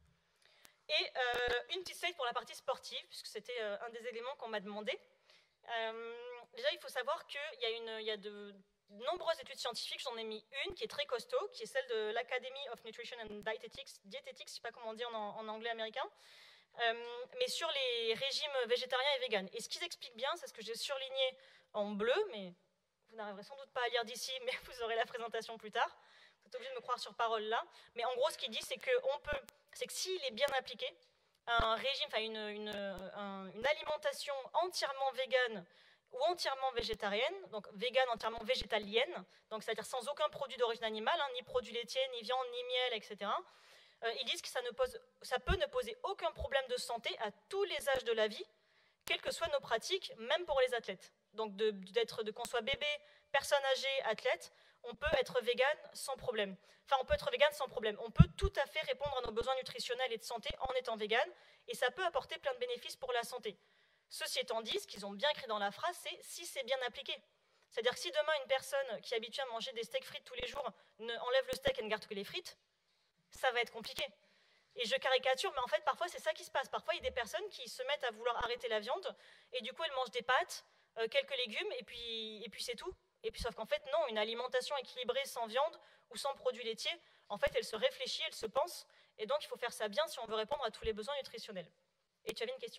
Et euh, une petite slide pour la partie sportive, puisque c'était euh, un des éléments qu'on m'a demandé. Euh, déjà, il faut savoir qu'il y a, une, il y a de nombreuses études scientifiques, j'en ai mis une qui est très costaud, qui est celle de l'Academy of Nutrition and Dietetics, Dietetics, je ne sais pas comment on dit en, en anglais américain, euh, mais sur les régimes végétariens et véganes. Et ce qu'ils expliquent bien, c'est ce que j'ai surligné en bleu, mais vous n'arriverez sans doute pas à lire d'ici, mais vous aurez la présentation plus tard. Vous êtes obligé de me croire sur parole là. Mais en gros, ce qu'il dit, c'est que on peut, c'est que s'il est bien appliqué, un régime, enfin une, une, un, une alimentation entièrement végane ou entièrement végétarienne, donc végane entièrement végétalienne, donc c'est-à-dire sans aucun produit d'origine animale, hein, ni produits laitiers, ni viande, ni miel, et cetera. Euh, ils disent que ça, ne pose, ça peut ne poser aucun problème de santé à tous les âges de la vie, quelles que soient nos pratiques, même pour les athlètes. Donc de, d'être, de qu'on soit bébé, personne âgée, athlète, on peut être végane sans problème. Enfin, on peut être végane sans problème. On peut tout à fait répondre à nos besoins nutritionnels et de santé en étant végane, et ça peut apporter plein de bénéfices pour la santé. Ceci étant dit, ce qu'ils ont bien écrit dans la phrase, c'est si c'est bien appliqué. C'est-à-dire que si demain une personne qui est habituée à manger des steaks frites tous les jours ne enlève le steak et ne garde que les frites, ça va être compliqué. Et je caricature, mais en fait, parfois, c'est ça qui se passe. Parfois, il y a des personnes qui se mettent à vouloir arrêter la viande, et du coup, elles mangent des pâtes, euh, quelques légumes, et puis, et puis c'est tout. Et puis, sauf qu'en fait, non, une alimentation équilibrée sans viande ou sans produits laitiers, en fait, elle se réfléchit, elle se pense, et donc il faut faire ça bien si on veut répondre à tous les besoins nutritionnels. Et tu avais une question ?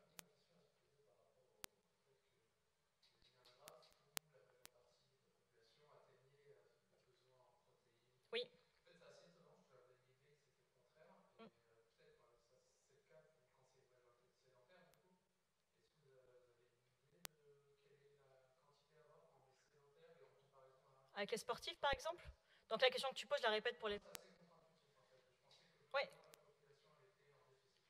Oui. Avec les sportifs, par exemple? Donc la question que tu poses, je la répète pour les... Oui.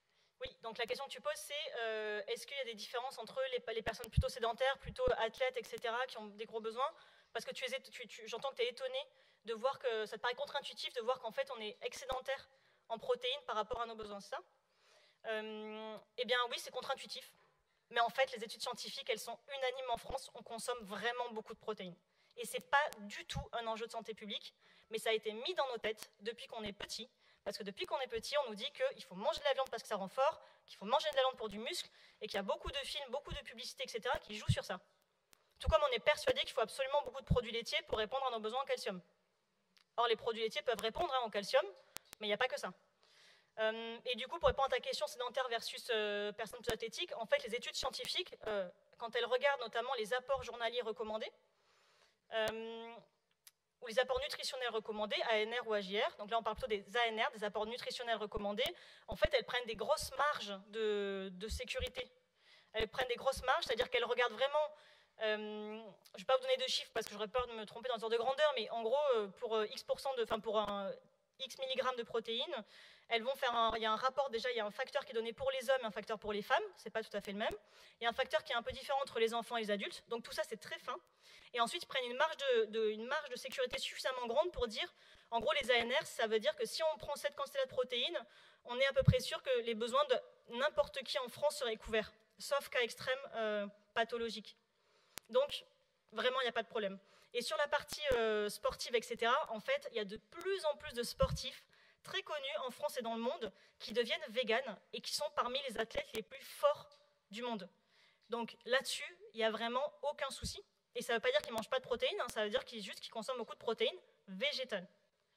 Oui, donc la question que tu poses, c'est euh, est-ce qu'il y a des différences entre les, les personnes plutôt sédentaires, plutôt athlètes, et cetera, qui ont des gros besoins? Parce que tu es, tu, tu, j'entends que tu es étonné de voir que ça te paraît contre-intuitif de voir qu'en fait on est excédentaire en protéines par rapport à nos besoins, c'est ça? euh, Eh bien oui, c'est contre-intuitif. Mais en fait, les études scientifiques, elles sont unanimes en France, on consomme vraiment beaucoup de protéines. Et ce n'est pas du tout un enjeu de santé publique, mais ça a été mis dans nos têtes depuis qu'on est petit. Parce que depuis qu'on est petit, on nous dit qu'il faut manger de la viande parce que ça rend fort, qu'il faut manger de la viande pour du muscle, et qu'il y a beaucoup de films, beaucoup de publicités, et cetera, qui jouent sur ça. Tout comme on est persuadé qu'il faut absolument beaucoup de produits laitiers pour répondre à nos besoins en calcium. Or, les produits laitiers peuvent répondre hein, en calcium, mais il n'y a pas que ça. Euh, et du coup, pour répondre à ta question sédentaire versus euh, personnes plus athlétiques, en fait, les études scientifiques, euh, quand elles regardent notamment les apports journaliers recommandés, euh, ou les apports nutritionnels recommandés, A N R ou A J R, donc là on parle plutôt des A N R, des apports nutritionnels recommandés, en fait elles prennent des grosses marges de, de sécurité. Elles prennent des grosses marges, c'est-à-dire qu'elles regardent vraiment, euh, je ne vais pas vous donner de chiffres parce que j'aurais peur de me tromper dans les ordres de grandeur, mais en gros pour X pour cent de, enfin pour un X milligrammes de protéines, elles vont faire un, il y a un rapport déjà, il y a un facteur qui est donné pour les hommes et un facteur pour les femmes, c'est pas tout à fait le même. Il y a un facteur qui est un peu différent entre les enfants et les adultes, donc tout ça c'est très fin. Et ensuite, ils prennent une marge de, de, une marge de sécurité suffisamment grande pour dire, en gros, les A N R, ça veut dire que si on prend cette quantité de protéines, on est à peu près sûr que les besoins de n'importe qui en France seraient couverts, sauf cas extrême euh, pathologique. Donc, vraiment, il n'y a pas de problème. Et sur la partie euh, sportive, et cetera, en fait, il y a de plus en plus de sportifs très connus en France et dans le monde qui deviennent véganes et qui sont parmi les athlètes les plus forts du monde. Donc là-dessus, il n'y a vraiment aucun souci. Et ça ne veut pas dire qu'ils ne mangent pas de protéines, hein, ça veut dire qu'ils juste qu'ils consomment beaucoup de protéines végétales.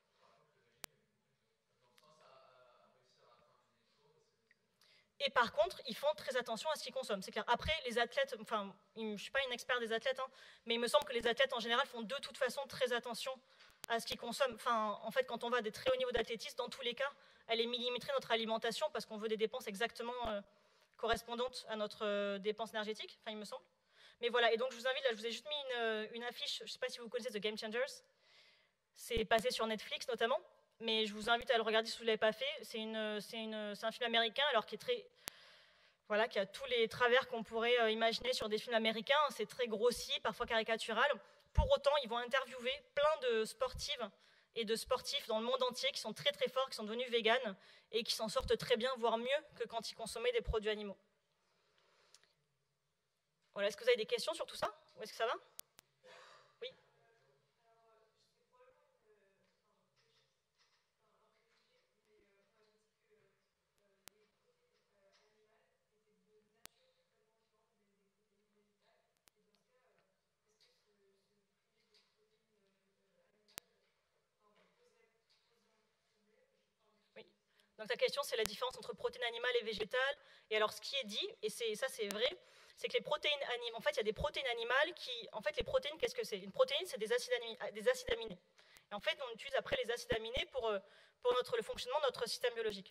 Et par contre, ils font très attention à ce qu'ils consomment. C'est clair. Après, les athlètes, enfin, je ne suis pas une experte des athlètes, hein, mais il me semble que les athlètes en général font de toute façon très attention à ce qu'ils consomment. Enfin, en fait, quand on va à des très hauts niveaux d'athlétisme, dans tous les cas, elle est millimétrée notre alimentation parce qu'on veut des dépenses exactement euh, correspondantes à notre euh, dépense énergétique, enfin, il me semble. Mais voilà, et donc je vous invite, là je vous ai juste mis une, une affiche, je ne sais pas si vous connaissez The Game Changers, c'est passé sur Netflix notamment, mais je vous invite à le regarder si vous ne l'avez pas fait, c'est une, c'est une, c'est un film américain, alors qui est très, voilà, qui a tous les travers qu'on pourrait euh, imaginer sur des films américains, c'est très grossier, parfois caricatural, pour autant ils vont interviewer plein de sportives et de sportifs dans le monde entier qui sont très très forts, qui sont devenus véganes, et qui s'en sortent très bien, voire mieux que quand ils consommaient des produits animaux. Voilà, est-ce que vous avez des questions sur tout ça? Ou est-ce que ça va? Oui. Oui. Donc ta question, c'est la différence entre protéines animales et végétales. Et alors, ce qui est dit, et ça c'est vrai, c'est que les protéines animales, en fait, il y a des protéines animales qui, en fait, les protéines, qu'est-ce que c'est? Une protéine, c'est des acides, des acides aminés. Et en fait, on utilise après les acides aminés pour, pour notre, le fonctionnement de notre système biologique.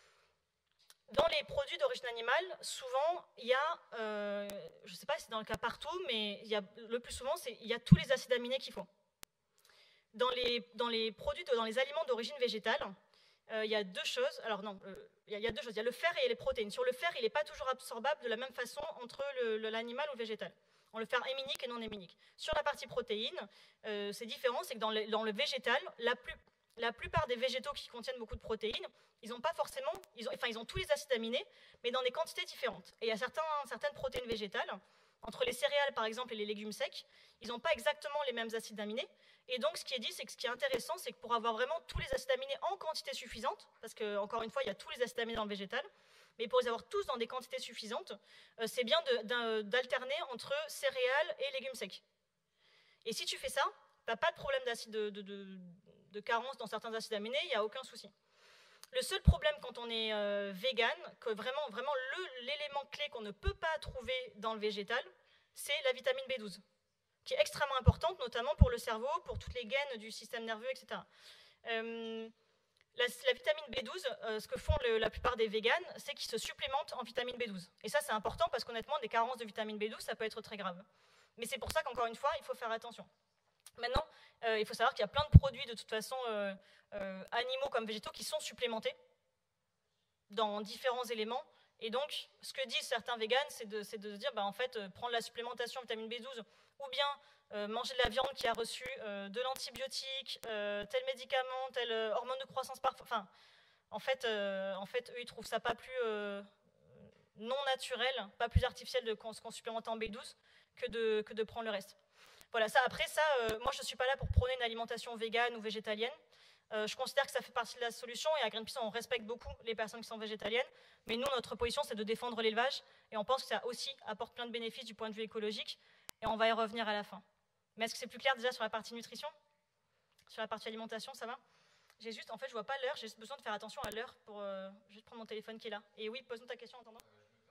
Dans les produits d'origine animale, souvent, il y a, euh, je ne sais pas si c'est dans le cas partout, mais il y a, le plus souvent, il y a tous les acides aminés qu'il faut. Dans les, dans les produits, dans les aliments d'origine végétale, euh, il y a deux choses. Alors non, euh, il y a deux choses. Il y a le fer et les protéines. Sur le fer, il n'est pas toujours absorbable de la même façon entre l'animal ou le végétal. On le fait héminique et non héminique. Sur la partie protéines, euh, c'est différent, c'est que dans le, dans le végétal, la, plus, la plupart des végétaux qui contiennent beaucoup de protéines, ils n'ont pas forcément, ils ont, enfin ils ont tous les acides aminés, mais dans des quantités différentes. Et il y a certains, certaines protéines végétales, entre les céréales par exemple et les légumes secs, ils n'ont pas exactement les mêmes acides aminés. Et donc ce qui est dit, c'est que ce qui est intéressant, c'est que pour avoir vraiment tous les acides aminés en quantité suffisante, parce que encore une fois, il y a tous les acides aminés dans le végétal, mais pour les avoir tous dans des quantités suffisantes, euh, c'est bien d'alterner entre céréales et légumes secs. Et si tu fais ça, tu n'as pas de problème de, de, de, de carence dans certains acides aminés, il n'y a aucun souci. Le seul problème quand on est euh, vegan, que vraiment, vraiment l'élément clé qu'on ne peut pas trouver dans le végétal, c'est la vitamine B douze, qui est extrêmement importante, notamment pour le cerveau, pour toutes les gaines du système nerveux, et cetera. Euh, la, la vitamine B douze, euh, ce que font le, la plupart des véganes, c'est qu'ils se supplémentent en vitamine B douze. Et ça, c'est important parce qu'honnêtement, des carences de vitamine B douze, ça peut être très grave. Mais c'est pour ça qu'encore une fois, il faut faire attention. Maintenant, euh, il faut savoir qu'il y a plein de produits, de toute façon, euh, euh, animaux comme végétaux, qui sont supplémentés dans différents éléments. Et donc, ce que disent certains véganes, c'est de, de se dire, bah, en fait, euh, prendre la supplémentation en vitamine B douze, ou bien euh, manger de la viande qui a reçu euh, de l'antibiotique, euh, tel médicament, telle euh, hormone de croissance parfaite. Enfin, en fait, euh, en fait, eux, ils trouvent ça pas plus euh, non naturel, pas plus artificiel de qu'on se supplémente en B douze que de, que de prendre le reste. Voilà, ça, après ça, euh, moi, je ne suis pas là pour prôner une alimentation végane ou végétalienne. Euh, je considère que ça fait partie de la solution, et à Greenpeace, on respecte beaucoup les personnes qui sont végétaliennes, mais nous, notre position, c'est de défendre l'élevage, et on pense que ça aussi apporte plein de bénéfices du point de vue écologique, et on va y revenir à la fin. Mais est-ce que c'est plus clair déjà sur la partie nutrition? Sur la partie alimentation, ça va? J'ai juste, en fait, je vois pas l'heure, j'ai juste besoin de faire attention à l'heure pour euh, juste prendre mon téléphone qui est là. Et oui, pose-nous ta question en attendant.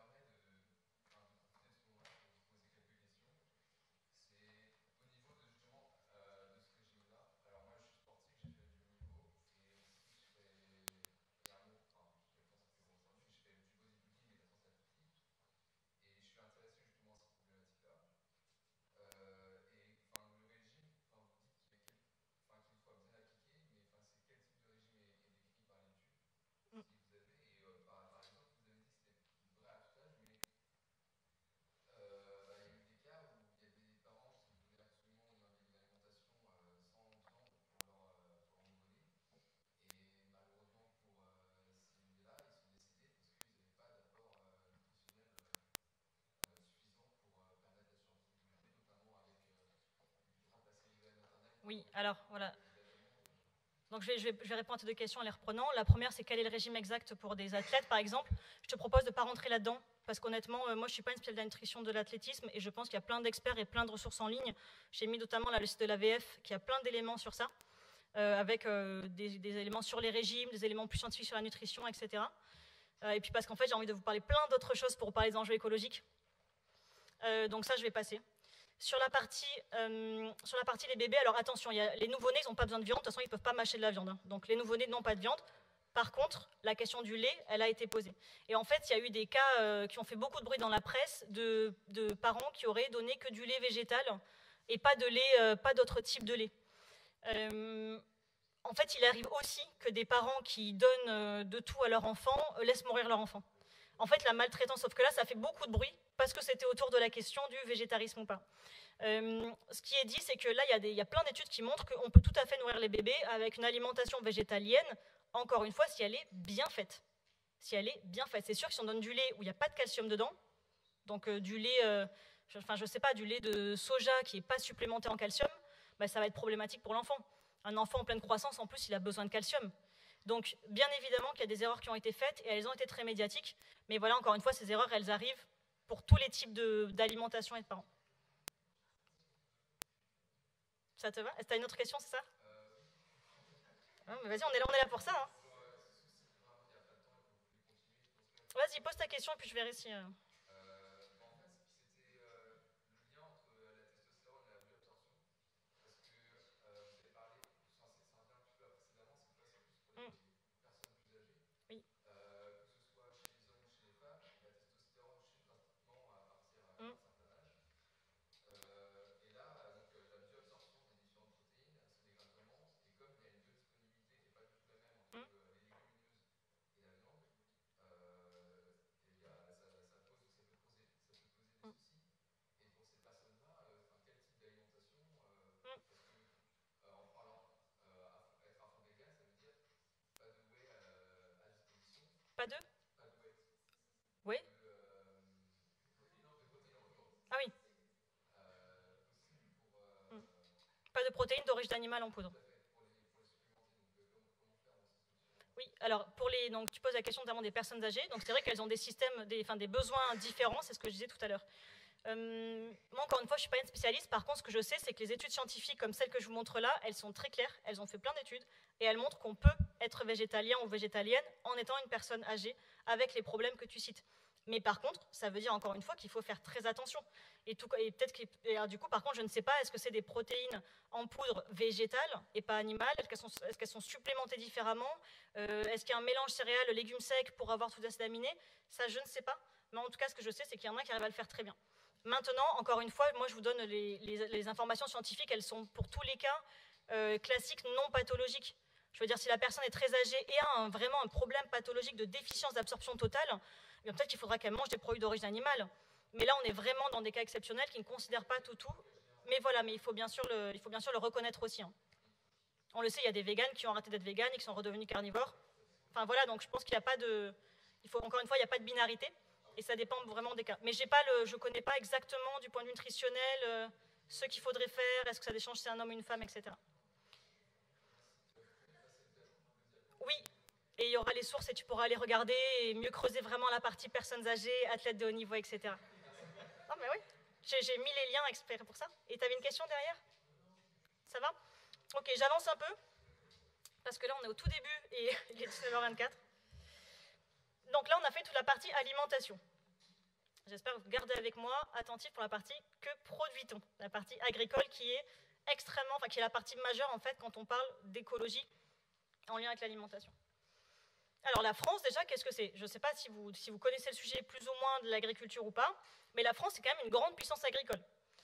Oui, alors voilà. Donc je vais, je, vais, je vais répondre à tes deux questions en les reprenant. La première, c'est quel est le régime exact pour des athlètes, par exemple. Je te propose de ne pas rentrer là-dedans, parce qu'honnêtement, euh, moi, je ne suis pas une spécialiste de la nutrition de l'athlétisme, et je pense qu'il y a plein d'experts et plein de ressources en ligne. J'ai mis notamment là, le site de l'A V F, qui a plein d'éléments sur ça, euh, avec euh, des, des éléments sur les régimes, des éléments plus scientifiques sur la nutrition, et cetera. Euh, et puis parce qu'en fait, j'ai envie de vous parler plein d'autres choses pour parler des enjeux écologiques. Euh, donc ça, je vais passer. Sur la partie, euh, sur la partie les bébés, alors attention, il y a, les nouveau-nés, ils n'ont pas besoin de viande, de toute façon, ils ne peuvent pas mâcher de la viande. Hein. Donc les nouveau-nés n'ont pas de viande. Par contre, la question du lait, elle a été posée. Et en fait, il y a eu des cas euh, qui ont fait beaucoup de bruit dans la presse de, de parents qui auraient donné que du lait végétal et pas de lait, euh, pas d'autres types de lait. Euh, en fait, il arrive aussi que des parents qui donnent euh, de tout à leur enfant euh, laissent mourir leur enfant. En fait, la maltraitance, sauf que là, ça fait beaucoup de bruit parce que c'était autour de la question du végétarisme ou pas. Euh, ce qui est dit, c'est que là, il y a, des, il y a plein d'études qui montrent qu'on peut tout à fait nourrir les bébés avec une alimentation végétalienne, encore une fois, si elle est bien faite. Si elle est bien faite. C'est sûr que si on donne du lait où il n'y a pas de calcium dedans, donc euh, du lait, euh, je, enfin, je sais pas, du lait de soja qui n'est pas supplémenté en calcium, bah, ça va être problématique pour l'enfant. Un enfant en pleine croissance, en plus, il a besoin de calcium. Donc, bien évidemment qu'il y a des erreurs qui ont été faites, et elles ont été très médiatiques, mais voilà, encore une fois, ces erreurs, elles arrivent pour tous les types d'alimentation et de parents. Ça te va? Tu as une autre question, c'est ça? ah, Vas-y, on est là, on est là pour ça. Hein. Vas-y, pose ta question et puis je verrai si... Euh... Pas d'œufs? Oui. Ah oui. Hmm. Pas de protéines d'origine animale en poudre. Oui, alors pour les, donc tu poses la question notamment des personnes âgées, donc c'est vrai qu'elles ont des systèmes, des, enfin, des besoins différents, c'est ce que je disais tout à l'heure. Euh, moi, encore une fois, je ne suis pas une spécialiste. Par contre, ce que je sais, c'est que les études scientifiques comme celles que je vous montre là, elles sont très claires. Elles ont fait plein d'études et elles montrent qu'on peut être végétalien ou végétalienne en étant une personne âgée avec les problèmes que tu cites. Mais par contre, ça veut dire encore une fois qu'il faut faire très attention. Et, tout, et peut-être que, du coup, par contre, je ne sais pas, est-ce que c'est des protéines en poudre végétales et pas animales? Est-ce qu'elles sont, est-ce qu'elles sont supplémentées différemment? euh, Est-ce qu'il y a un mélange céréales, légumes secs pour avoir tous les acides aminés? Ça, je ne sais pas. Mais en tout cas, ce que je sais, c'est qu'il y en a qui arrivent à le faire très bien. Maintenant, encore une fois, moi je vous donne les, les, les informations scientifiques, elles sont pour tous les cas euh, classiques non pathologiques. Je veux dire, si la personne est très âgée et a un, vraiment un problème pathologique de déficience d'absorption totale, peut-être qu'il faudra qu'elle mange des produits d'origine animale. Mais là, on est vraiment dans des cas exceptionnels qui ne considèrent pas tout tout. Mais voilà, mais il faut bien sûr le, il faut bien sûr le reconnaître aussi. Hein. On le sait, il y a des véganes qui ont arrêté d'être véganes et qui sont redevenus carnivores. Enfin voilà, donc je pense qu'il n'y a pas de... Il faut, encore une fois, il n'y a pas de binarité. Et ça dépend vraiment des cas. Mais j'ai pas le, je ne connais pas exactement du point de vue nutritionnel euh, ce qu'il faudrait faire, est-ce que ça déchange si c'est un homme ou une femme, et cetera. Oui, et il y aura les sources et tu pourras aller regarder et mieux creuser vraiment la partie personnes âgées, athlètes de haut niveau, et cetera. Ah mais oui, j'ai mis les liens exprès pour ça. Et tu avais une question derrière? Ça va? Ok, j'avance un peu, parce que là on est au tout début et il est dix-neuf heures vingt-quatre. Donc là on a fait toute la partie alimentation. J'espère que vous gardez avec moi, attentif pour la partie que produit-on, la partie agricole qui est extrêmement, enfin qui est la partie majeure en fait quand on parle d'écologie en lien avec l'alimentation. Alors la France déjà, qu'est-ce que c'est? Je ne sais pas si vous, si vous connaissez le sujet plus ou moins de l'agriculture ou pas, mais la France est quand même une grande puissance agricole.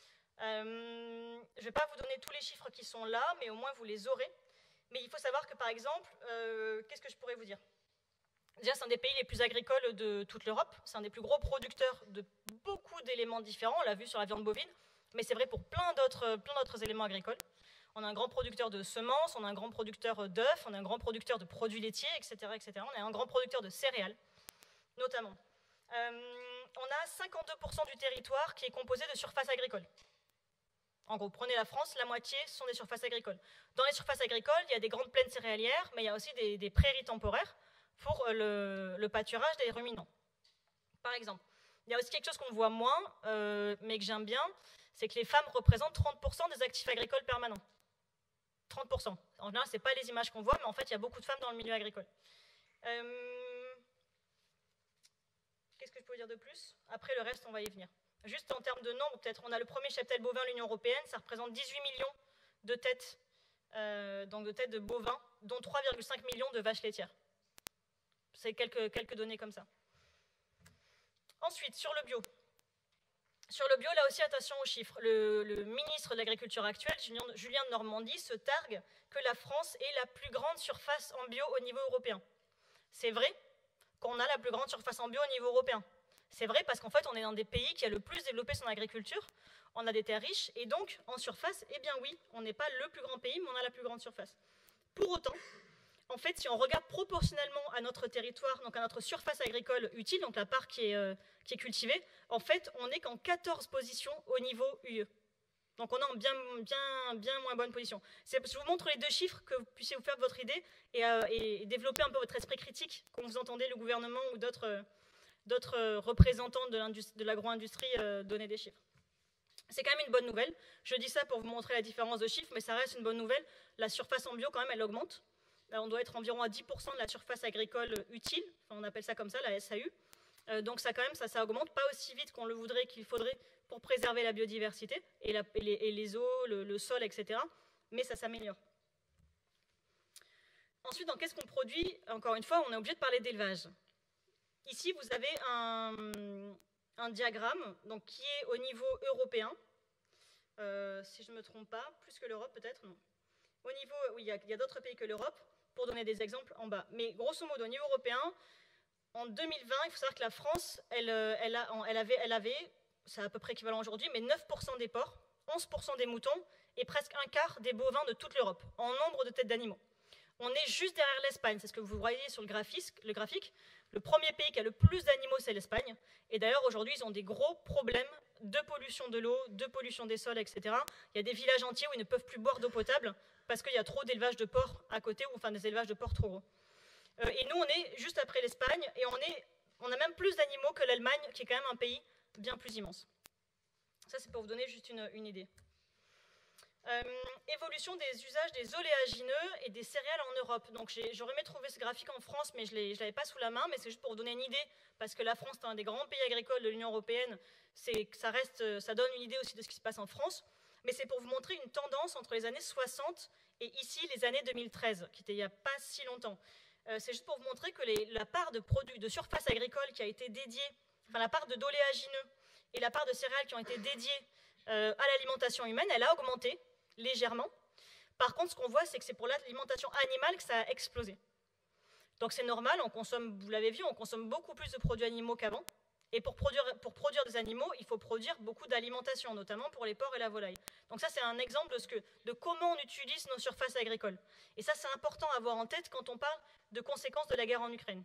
Euh, je ne vais pas vous donner tous les chiffres qui sont là, mais au moins vous les aurez. Mais il faut savoir que par exemple, euh, qu'est-ce que je pourrais vous dire? Déjà, c'est un des pays les plus agricoles de toute l'Europe. C'est un des plus gros producteurs de beaucoup d'éléments différents. On l'a vu sur la viande bovine, mais c'est vrai pour plein d'autres plein d'autres éléments agricoles. On a un grand producteur de semences, on a un grand producteur d'œufs, on a un grand producteur de produits laitiers, et cetera, et cetera. On a un grand producteur de céréales, notamment. Euh, on a cinquante-deux pour cent du territoire qui est composé de surfaces agricoles. En gros, prenez la France, la moitié sont des surfaces agricoles. Dans les surfaces agricoles, il y a des grandes plaines céréalières, mais il y a aussi des, des prairies temporaires pour le, le pâturage des ruminants, par exemple. Il y a aussi quelque chose qu'on voit moins, euh, mais que j'aime bien, c'est que les femmes représentent trente pour cent des actifs agricoles permanents. trente pour cent. En général, ce n'est pas les images qu'on voit, mais en fait, il y a beaucoup de femmes dans le milieu agricole. Euh... Qu'est-ce que je peux dire de plus? Après, le reste, on va y venir. Juste en termes de nombre, peut-être, on a le premier cheptel bovin de l'Union européenne, ça représente dix-huit millions de têtes, euh, donc de têtes de bovins, dont trois virgule cinq millions de vaches laitières. C'est quelques, quelques données comme ça. Ensuite, sur le bio. Sur le bio, là aussi, attention aux chiffres. Le, le ministre de l'Agriculture actuel, Julien, Julien de Normandie, se targue que la France est la plus grande surface en bio au niveau européen. C'est vrai qu'on a la plus grande surface en bio au niveau européen. C'est vrai parce qu'en fait, on est dans des pays qui a le plus développé son agriculture. On a des terres riches et donc, en surface, eh bien oui, on n'est pas le plus grand pays, mais on a la plus grande surface. Pour autant, en fait, si on regarde proportionnellement à notre territoire, donc à notre surface agricole utile, donc la part qui est, euh, qui est cultivée, en fait, on n'est qu'en quatorze positions au niveau U E. Donc on est en bien, bien, bien moins bonne position. Je vous montre les deux chiffres que vous puissiez vous faire votre idée et, euh, et développer un peu votre esprit critique quand vous entendez le gouvernement ou d'autres euh, d'autres représentants de l'agro-industrie euh, donner des chiffres. C'est quand même une bonne nouvelle. Je dis ça pour vous montrer la différence de chiffres, mais ça reste une bonne nouvelle. La surface en bio, quand même, elle augmente. On doit être environ à dix pour cent de la surface agricole utile, enfin, on appelle ça comme ça, la S A U. Euh, donc ça, quand même, ça, ça augmente pas aussi vite qu'on le voudrait, qu'il faudrait pour préserver la biodiversité et, la, et, les, et les eaux, le, le sol, et cetera. Mais ça s'améliore. Ensuite, qu'est-ce qu'on produit? Encore une fois, on est obligé de parler d'élevage. Ici, vous avez un, un diagramme donc, qui est au niveau européen. Euh, si je ne me trompe pas, plus que l'Europe peut-être, non. Au niveau, oui, il y a, a d'autres pays que l'Europe, pour donner des exemples en bas. Mais grosso modo, au niveau européen, en deux mille vingt, il faut savoir que la France, elle, elle, a, elle avait, elle avait c'est à peu près équivalent aujourd'hui, mais neuf pour cent des porcs, onze pour cent des moutons et presque un quart des bovins de toute l'Europe, en nombre de têtes d'animaux. On est juste derrière l'Espagne, c'est ce que vous voyez sur le, le graphique. Le premier pays qui a le plus d'animaux, c'est l'Espagne. Et d'ailleurs, aujourd'hui, ils ont des gros problèmes de pollution de l'eau, de pollution des sols, et cetera. Il y a des villages entiers où ils ne peuvent plus boire d'eau potable parce qu'il y a trop d'élevage de porcs à côté, ou enfin des élevages de porcs trop gros. Euh, et nous, on est juste après l'Espagne, et on, est, on a même plus d'animaux que l'Allemagne, qui est quand même un pays bien plus immense. Ça, c'est pour vous donner juste une, une idée. Euh, évolution des usages des oléagineux et des céréales en Europe. Donc j'aurais aimé trouver ce graphique en France, mais je ne l'avais pas sous la main, mais c'est juste pour vous donner une idée, parce que la France est un des grands pays agricoles de l'Union européenne, ça, reste, ça donne une idée aussi de ce qui se passe en France, mais c'est pour vous montrer une tendance entre les années soixante et ici les années deux mille treize, qui était il n'y a pas si longtemps. Euh, c'est juste pour vous montrer que les, la part de produits de surface agricole qui a été dédiée, enfin la part de d'oléagineux et la part de céréales qui ont été dédiées euh, à l'alimentation humaine, elle a augmenté légèrement. Par contre, ce qu'on voit, c'est que c'est pour l'alimentation animale que ça a explosé. Donc c'est normal, on consomme, vous l'avez vu, on consomme beaucoup plus de produits animaux qu'avant. Et pour produire, pour produire des animaux, il faut produire beaucoup d'alimentation, notamment pour les porcs et la volaille. Donc ça, c'est un exemple de, ce que, de comment on utilise nos surfaces agricoles. Et ça, c'est important à avoir en tête quand on parle de conséquences de la guerre en Ukraine.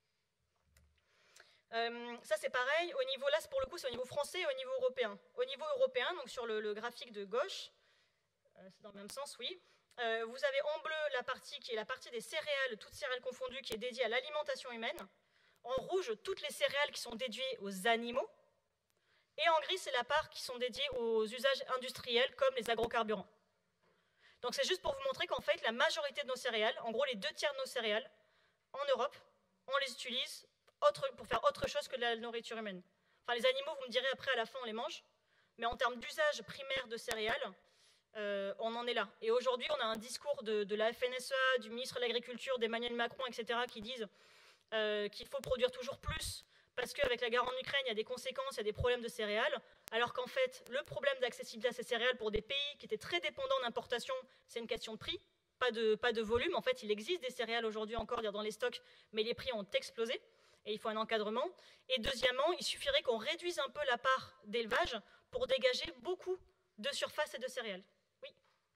Euh, ça, c'est pareil. Au niveau, là, pour le coup, c'est au niveau français et au niveau européen. Au niveau européen, donc sur le, le graphique de gauche, euh, c'est dans le même sens, oui, euh, vous avez en bleu la partie qui est la partie des céréales, toutes céréales confondues, qui est dédiée à l'alimentation humaine. En rouge, toutes les céréales qui sont dédiées aux animaux. Et en gris, c'est la part qui sont dédiées aux usages industriels, comme les agrocarburants. Donc c'est juste pour vous montrer qu'en fait, la majorité de nos céréales, en gros les deux tiers de nos céréales, en Europe, on les utilise autre, pour faire autre chose que de la nourriture humaine. Enfin, les animaux, vous me direz après, à la fin, on les mange. Mais en termes d'usage primaire de céréales, euh, on en est là. Et aujourd'hui, on a un discours de, de la F N S E A, du ministre de l'Agriculture, d'Emmanuel Macron, et cetera, qui disent euh, qu'il faut produire toujours plus, parce qu'avec la guerre en Ukraine, il y a des conséquences, il y a des problèmes de céréales, alors qu'en fait, le problème d'accessibilité à ces céréales pour des pays qui étaient très dépendants d'importation, c'est une question de prix, pas de, pas de volume. En fait, il existe des céréales aujourd'hui encore dans les stocks, mais les prix ont explosé, et il faut un encadrement. Et deuxièmement, il suffirait qu'on réduise un peu la part d'élevage pour dégager beaucoup de surface et de céréales. Oui.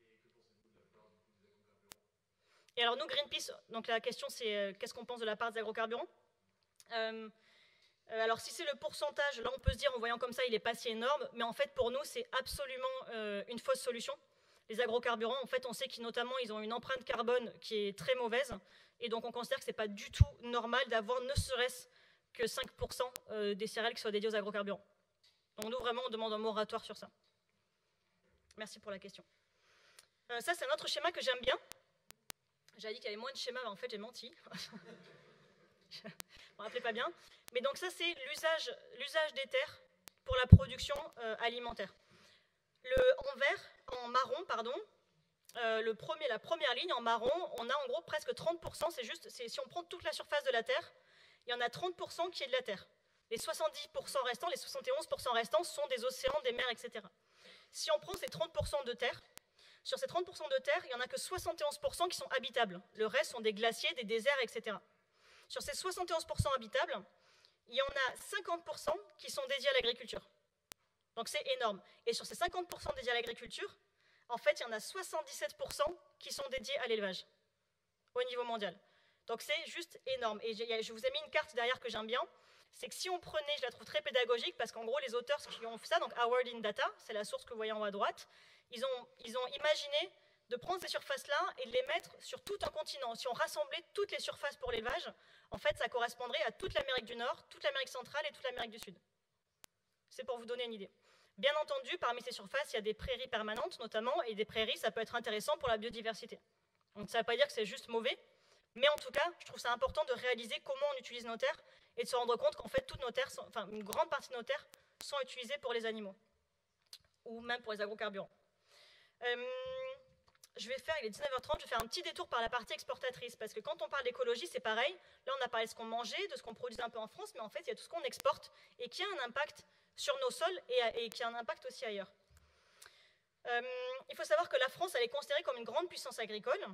Et alors nous, Greenpeace, donc la question c'est euh, qu'est-ce qu'on pense de la part des agrocarburants euh, Alors si c'est le pourcentage, là on peut se dire en voyant comme ça il n'est pas si énorme, mais en fait pour nous c'est absolument euh, une fausse solution. Les agrocarburants, en fait on sait qu'ils notamment ils ont une empreinte carbone qui est très mauvaise, et donc on considère que ce n'est pas du tout normal d'avoir ne serait-ce que cinq pour cent des céréales qui soient dédiées aux agrocarburants. Donc nous vraiment on demande un moratoire sur ça. Merci pour la question. Euh, ça c'est un autre schéma que j'aime bien. J'avais dit qu'il y avait moins de schémas, mais en fait j'ai menti. Je ne me rappelais pas bien. Mais donc ça, c'est l'usage, l'usage des terres pour la production euh, alimentaire. Le, en vert, en marron, pardon, euh, le premier, la première ligne en marron, on a en gros presque trente pour cent, c'est juste, c'est, si on prend toute la surface de la terre, il y en a trente pour cent qui est de la terre. Les soixante-dix pour cent restants, les soixante et onze pour cent restants sont des océans, des mers, et cetera. Si on prend ces trente pour cent de terre, sur ces trente pour cent de terre, il n'y en a que soixante et onze pour cent qui sont habitables. Le reste sont des glaciers, des déserts, et cetera. Sur ces soixante et onze pour cent habitables, il y en a cinquante pour cent qui sont dédiés à l'agriculture. Donc c'est énorme. Et sur ces cinquante pour cent dédiés à l'agriculture, en fait, il y en a soixante-dix-sept pour cent qui sont dédiés à l'élevage, au niveau mondial. Donc c'est juste énorme. Et je vous ai mis une carte derrière que j'aime bien. C'est que si on prenait, je la trouve très pédagogique, parce qu'en gros, les auteurs qui ont fait ça, donc Howard in Data, c'est la source que vous voyez en haut à droite, ils ont, ils ont imaginé de prendre ces surfaces-là et de les mettre sur tout un continent. Si on rassemblait toutes les surfaces pour l'élevage, en fait, ça correspondrait à toute l'Amérique du Nord, toute l'Amérique centrale et toute l'Amérique du Sud. C'est pour vous donner une idée. Bien entendu, parmi ces surfaces, il y a des prairies permanentes, notamment, et des prairies, ça peut être intéressant pour la biodiversité. Donc ça ne veut pas dire que c'est juste mauvais, mais en tout cas, je trouve ça important de réaliser comment on utilise nos terres et de se rendre compte qu'en fait, toutes nos terres, sont, enfin, une grande partie de nos terres sont utilisées pour les animaux, ou même pour les agrocarburants. Euh, Je vais faire, il est dix-neuf heures trente, je vais faire un petit détour par la partie exportatrice, parce que quand on parle d'écologie, c'est pareil. Là, on a parlé de ce qu'on mangeait, de ce qu'on produisait un peu en France, mais en fait, il y a tout ce qu'on exporte et qui a un impact sur nos sols et, et qui a un impact aussi ailleurs. Euh, il faut savoir que la France, elle est considérée comme une grande puissance agricole.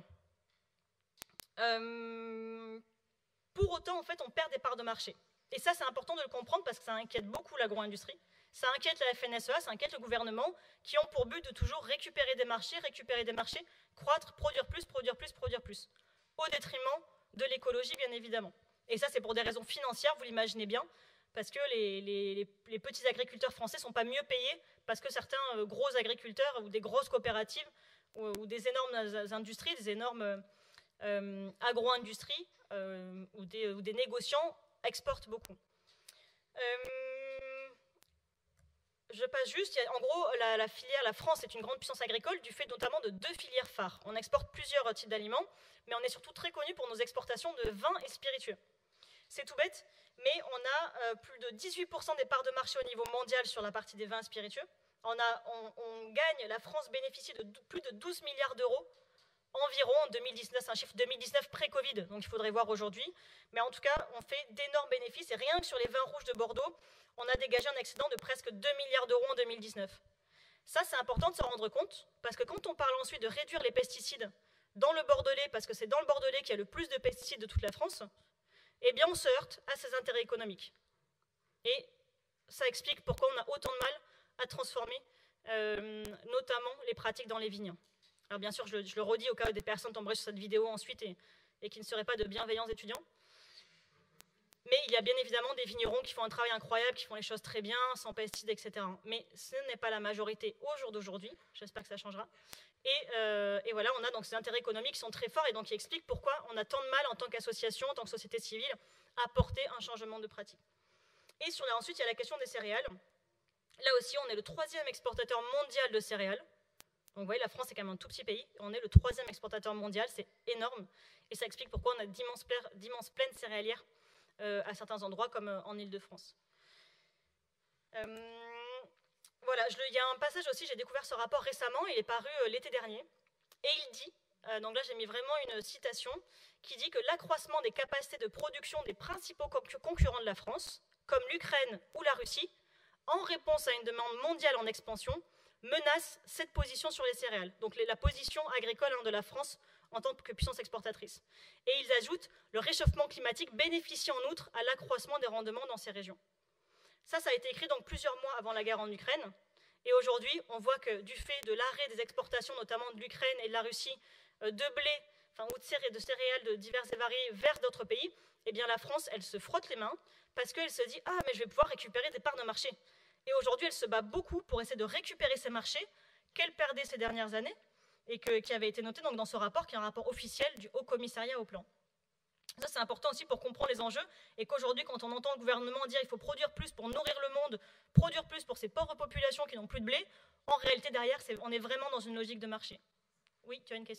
Euh, pour autant, en fait, on perd des parts de marché. Et ça, c'est important de le comprendre parce que ça inquiète beaucoup l'agro-industrie. Ça inquiète la F N S E A, ça inquiète le gouvernement, qui ont pour but de toujours récupérer des marchés, récupérer des marchés, croître, produire plus, produire plus, produire plus, au détriment de l'écologie, bien évidemment. Et ça, c'est pour des raisons financières, vous l'imaginez bien, parce que les, les, les petits agriculteurs français ne sont pas mieux payés, parce que certains gros agriculteurs ou des grosses coopératives ou, ou des énormes industries, des énormes euh, agro-industries euh, ou, des, ou des négociants exportent beaucoup. Euh, Je passe juste, il y a, en gros, la, la filière, la France est une grande puissance agricole du fait notamment de deux filières phares. On exporte plusieurs types d'aliments, mais on est surtout très connu pour nos exportations de vins et spiritueux. C'est tout bête, mais on a euh, plus de dix-huit pour cent des parts de marché au niveau mondial sur la partie des vins spiritueux. On, a, on, on gagne, la France bénéficie de plus de douze milliards d'euros environ en deux mille dix-neuf, c'est un chiffre deux mille dix-neuf pré-Covid, donc il faudrait voir aujourd'hui. Mais en tout cas, on fait d'énormes bénéfices, et rien que sur les vins rouges de Bordeaux, on a dégagé un excédent de presque deux milliards d'euros en deux mille dix-neuf. Ça, c'est important de se rendre compte, parce que quand on parle ensuite de réduire les pesticides dans le Bordelais, parce que c'est dans le Bordelais qu'il y a le plus de pesticides de toute la France, eh bien on se heurte à ces intérêts économiques. Et ça explique pourquoi on a autant de mal à transformer euh, notamment les pratiques dans les vignes. Alors bien sûr, je le, je le redis au cas où des personnes tomberaient sur cette vidéo ensuite et, et qui ne seraient pas de bienveillants étudiants. Mais il y a bien évidemment des vignerons qui font un travail incroyable, qui font les choses très bien, sans pesticides, et cetera. Mais ce n'est pas la majorité au jour d'aujourd'hui. J'espère que ça changera. Et, euh, et voilà, on a donc ces intérêts économiques qui sont très forts et donc qui expliquent pourquoi on a tant de mal en tant qu'association, en tant que société civile, à porter un changement de pratique. Et sur, là, ensuite, il y a la question des céréales. Là aussi, on est le troisième exportateur mondial de céréales. Donc vous voyez, la France est quand même un tout petit pays. On est le troisième exportateur mondial, c'est énorme. Et ça explique pourquoi on a d'immenses plaines céréalières euh, à certains endroits, comme euh, en Île-de-France. Euh, voilà, je, il y a un passage aussi, j'ai découvert ce rapport récemment, il est paru euh, l'été dernier. Et il dit, euh, donc là j'ai mis vraiment une citation, qui dit que l'accroissement des capacités de production des principaux concurrents de la France, comme l'Ukraine ou la Russie, en réponse à une demande mondiale en expansion, menace cette position sur les céréales, donc la position agricole hein, de la France en tant que puissance exportatrice. Et ils ajoutent, le réchauffement climatique bénéficie en outre à l'accroissement des rendements dans ces régions. Ça, ça a été écrit donc plusieurs mois avant la guerre en Ukraine, et aujourd'hui, on voit que du fait de l'arrêt des exportations, notamment de l'Ukraine et de la Russie, de blé, enfin, ou de céréales de diverses et variées vers d'autres pays, eh bien la France, elle se frotte les mains, parce qu'elle se dit « Ah, mais je vais pouvoir récupérer des parts de marché ». Et aujourd'hui, elle se bat beaucoup pour essayer de récupérer ces marchés qu'elle perdait ces dernières années et que, qui avait été noté donc, dans ce rapport, qui est un rapport officiel du Haut Commissariat au Plan. Ça, c'est important aussi pour comprendre les enjeux et qu'aujourd'hui, quand on entend le gouvernement dire qu'il faut produire plus pour nourrir le monde, produire plus pour ces pauvres populations qui n'ont plus de blé, en réalité, derrière, c'est, on est vraiment dans une logique de marché. Oui, tu as une question ?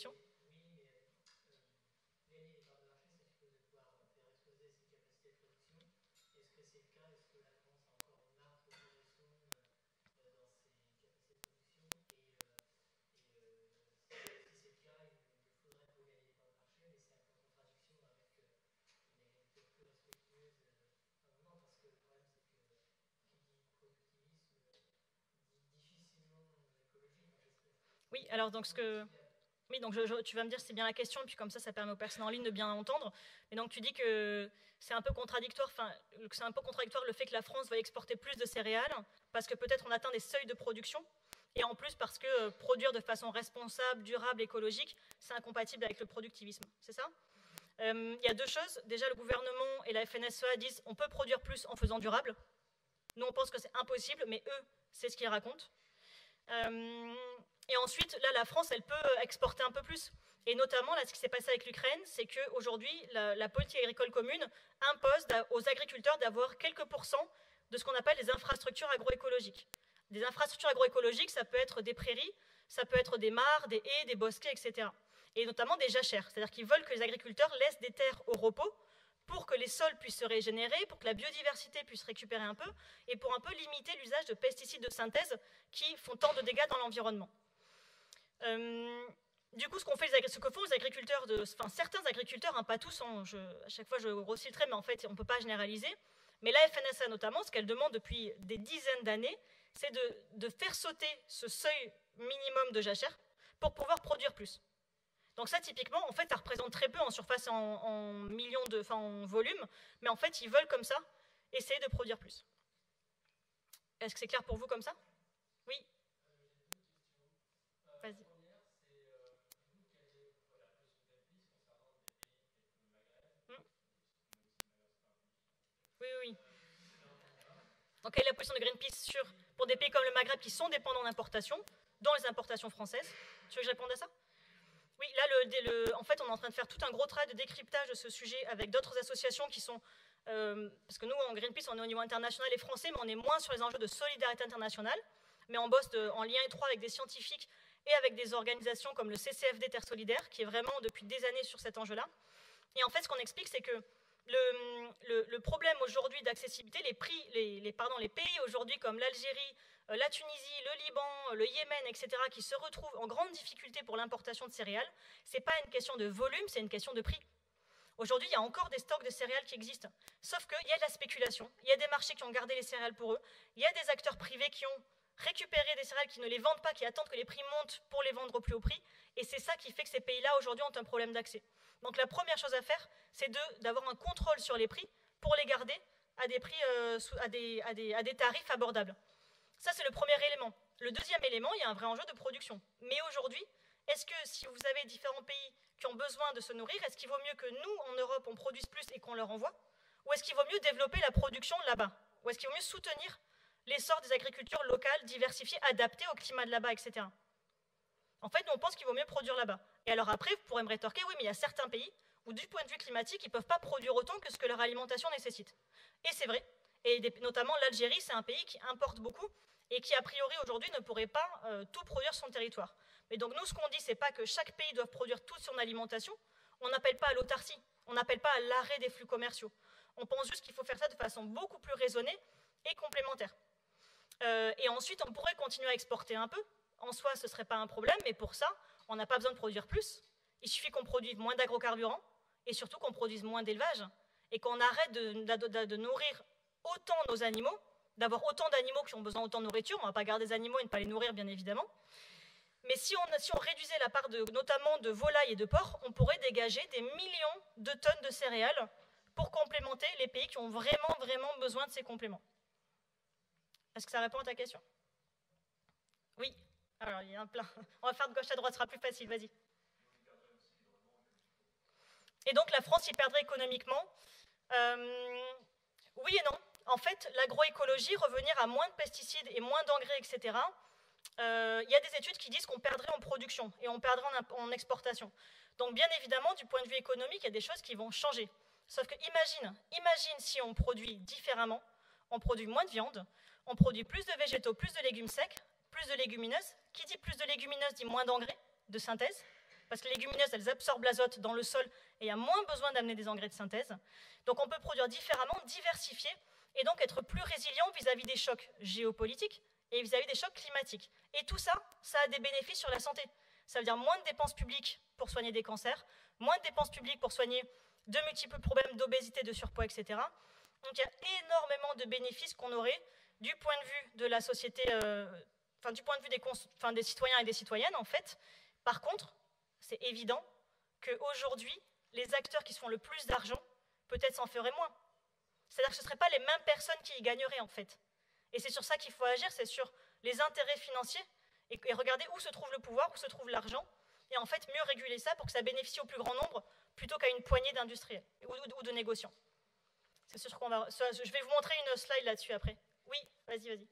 Oui, alors donc ce que... Oui, donc je, je, tu vas me dire c'est bien la question, puis comme ça, ça permet aux personnes en ligne de bien entendre. Mais donc tu dis que c'est un peu contradictoire, enfin, c'est un peu contradictoire le fait que la France va exporter plus de céréales, parce que peut-être on atteint des seuils de production, et en plus parce que euh, produire de façon responsable, durable, écologique, c'est incompatible avec le productivisme, c'est ça ? euh, Il y a deux choses. Déjà, le gouvernement et la F N S E A disent on peut produire plus en faisant durable. Nous, on pense que c'est impossible, mais eux, c'est ce qu'ils racontent. Euh, Et ensuite, là, la France, elle peut exporter un peu plus. Et notamment, là, ce qui s'est passé avec l'Ukraine, c'est qu'aujourd'hui, la, la politique agricole commune impose aux agriculteurs d'avoir quelques pourcents de ce qu'on appelle les infrastructures agroécologiques. Des infrastructures agroécologiques, ça peut être des prairies, ça peut être des mares, des haies, des bosquets, et cetera. Et notamment des jachères, c'est-à-dire qu'ils veulent que les agriculteurs laissent des terres au repos pour que les sols puissent se régénérer, pour que la biodiversité puisse récupérer un peu, et pour un peu limiter l'usage de pesticides de synthèse qui font tant de dégâts dans l'environnement. Euh, du coup, ce, qu'on fait, ce que font les agriculteurs, de, enfin certains agriculteurs, hein, pas tous, hein, je, à chaque fois je grossis le trait, mais en fait on ne peut pas généraliser, mais la F N S A notamment, ce qu'elle demande depuis des dizaines d'années, c'est de, de faire sauter ce seuil minimum de jachère pour pouvoir produire plus. Donc ça, typiquement, en fait, ça représente très peu en surface, en, en millions de, enfin en volume, mais en fait, ils veulent comme ça essayer de produire plus. Est-ce que c'est clair pour vous comme ça? Oui. Vas-y. Oui, oui. Donc, quelle est la position de Greenpeace sur, pour des pays comme le Maghreb qui sont dépendants d'importations, dont les importations françaises? Tu veux que je réponde à ça? Oui, là, le, le, en fait, on est en train de faire tout un gros travail de décryptage de ce sujet avec d'autres associations qui sont... Euh, parce que nous, en Greenpeace, on est au niveau international et français, mais on est moins sur les enjeux de solidarité internationale, mais on bosse de, en lien étroit avec des scientifiques et avec des organisations comme le C C F D Terre Solidaire, qui est vraiment depuis des années sur cet enjeu-là. Et en fait, ce qu'on explique, c'est que Le, le, le problème aujourd'hui d'accessibilité, les, prix, les, les, pardon, les pays aujourd'hui comme l'Algérie, euh, la Tunisie, le Liban, le Yémen, et cetera, qui se retrouvent en grande difficulté pour l'importation de céréales, ce n'est pas une question de volume, c'est une question de prix. Aujourd'hui, il y a encore des stocks de céréales qui existent, sauf qu'il y a de la spéculation, il y a des marchés qui ont gardé les céréales pour eux, il y a des acteurs privés qui ont récupérer des céréales, qui ne les vendent pas, qui attendent que les prix montent pour les vendre au plus haut prix. Et c'est ça qui fait que ces pays-là, aujourd'hui, ont un problème d'accès. Donc la première chose à faire, c'est d'avoir un contrôle sur les prix pour les garder à des, prix, euh, à des, à des, à des tarifs abordables. Ça, c'est le premier élément. Le deuxième élément, il y a un vrai enjeu de production. Mais aujourd'hui, est-ce que si vous avez différents pays qui ont besoin de se nourrir, est-ce qu'il vaut mieux que nous, en Europe, on produise plus et qu'on leur envoie? Ou est-ce qu'il vaut mieux développer la production là-bas? Ou est-ce qu'il vaut mieux soutenir l'essor des agricultures locales, diversifiées, adaptées au climat de là-bas, et cetera. En fait, nous, on pense qu'il vaut mieux produire là-bas. Et alors après, vous pourrez me rétorquer, oui, mais il y a certains pays où, du point de vue climatique, ils ne peuvent pas produire autant que ce que leur alimentation nécessite. Et c'est vrai. Et des, notamment, l'Algérie, c'est un pays qui importe beaucoup et qui, a priori, aujourd'hui, ne pourrait pas euh, tout produire sur son territoire. Mais donc, nous, ce qu'on dit, c'est pas que chaque pays doit produire toute son alimentation. On n'appelle pas à l'autarcie. On n'appelle pas à l'arrêt des flux commerciaux. On pense juste qu'il faut faire ça de façon beaucoup plus raisonnée et complémentaire. Euh, et ensuite, on pourrait continuer à exporter un peu. En soi, ce ne serait pas un problème, mais pour ça, on n'a pas besoin de produire plus. Il suffit qu'on produise moins d'agrocarburants et surtout qu'on produise moins d'élevage et qu'on arrête de, de, de, de nourrir autant nos animaux, d'avoir autant d'animaux qui ont besoin d'autant de nourriture. On ne va pas garder des animaux et ne pas les nourrir, bien évidemment. Mais si on, si on réduisait la part de, notamment de volailles et de porcs, on pourrait dégager des millions de tonnes de céréales pour complémenter les pays qui ont vraiment, vraiment besoin de ces compléments. Est-ce que ça répond à ta question? Oui. Alors, il y a un plein. On va faire de gauche à droite, ce sera plus facile, vas-y. Et donc, la France y perdrait économiquement. Euh, oui et non. En fait, l'agroécologie, revenir à moins de pesticides et moins d'engrais, et cetera, euh, il y a des études qui disent qu'on perdrait en production et on perdrait en, en exportation. Donc, bien évidemment, du point de vue économique, il y a des choses qui vont changer. Sauf que, imagine, imagine si on produit différemment, on produit moins de viande, on produit plus de végétaux, plus de légumes secs, plus de légumineuses. Qui dit plus de légumineuses dit moins d'engrais de synthèse, parce que les légumineuses, elles absorbent l'azote dans le sol et il y a moins besoin d'amener des engrais de synthèse. Donc on peut produire différemment, diversifier, et donc être plus résilient vis-à-vis des chocs géopolitiques et vis-à-vis des chocs climatiques. Et tout ça, ça a des bénéfices sur la santé. Ça veut dire moins de dépenses publiques pour soigner des cancers, moins de dépenses publiques pour soigner de multiples problèmes d'obésité, de surpoids, et cetera. Donc il y a énormément de bénéfices qu'on aurait du point de vue de la société, euh, enfin du point de vue des, enfin, des citoyens et des citoyennes, en fait. Par contre, c'est évident qu'aujourd'hui, les acteurs qui se font le plus d'argent, peut-être s'en feraient moins. C'est-à-dire que ce ne seraient pas les mêmes personnes qui y gagneraient, en fait. Et c'est sur ça qu'il faut agir, c'est sur les intérêts financiers, et, et regarder où se trouve le pouvoir, où se trouve l'argent, et en fait mieux réguler ça pour que ça bénéficie au plus grand nombre, plutôt qu'à une poignée d'industriels ou, ou de négociants. C'est sûr qu'on va... Je vais vous montrer une slide là-dessus après. Oui, vas-y, vas-y.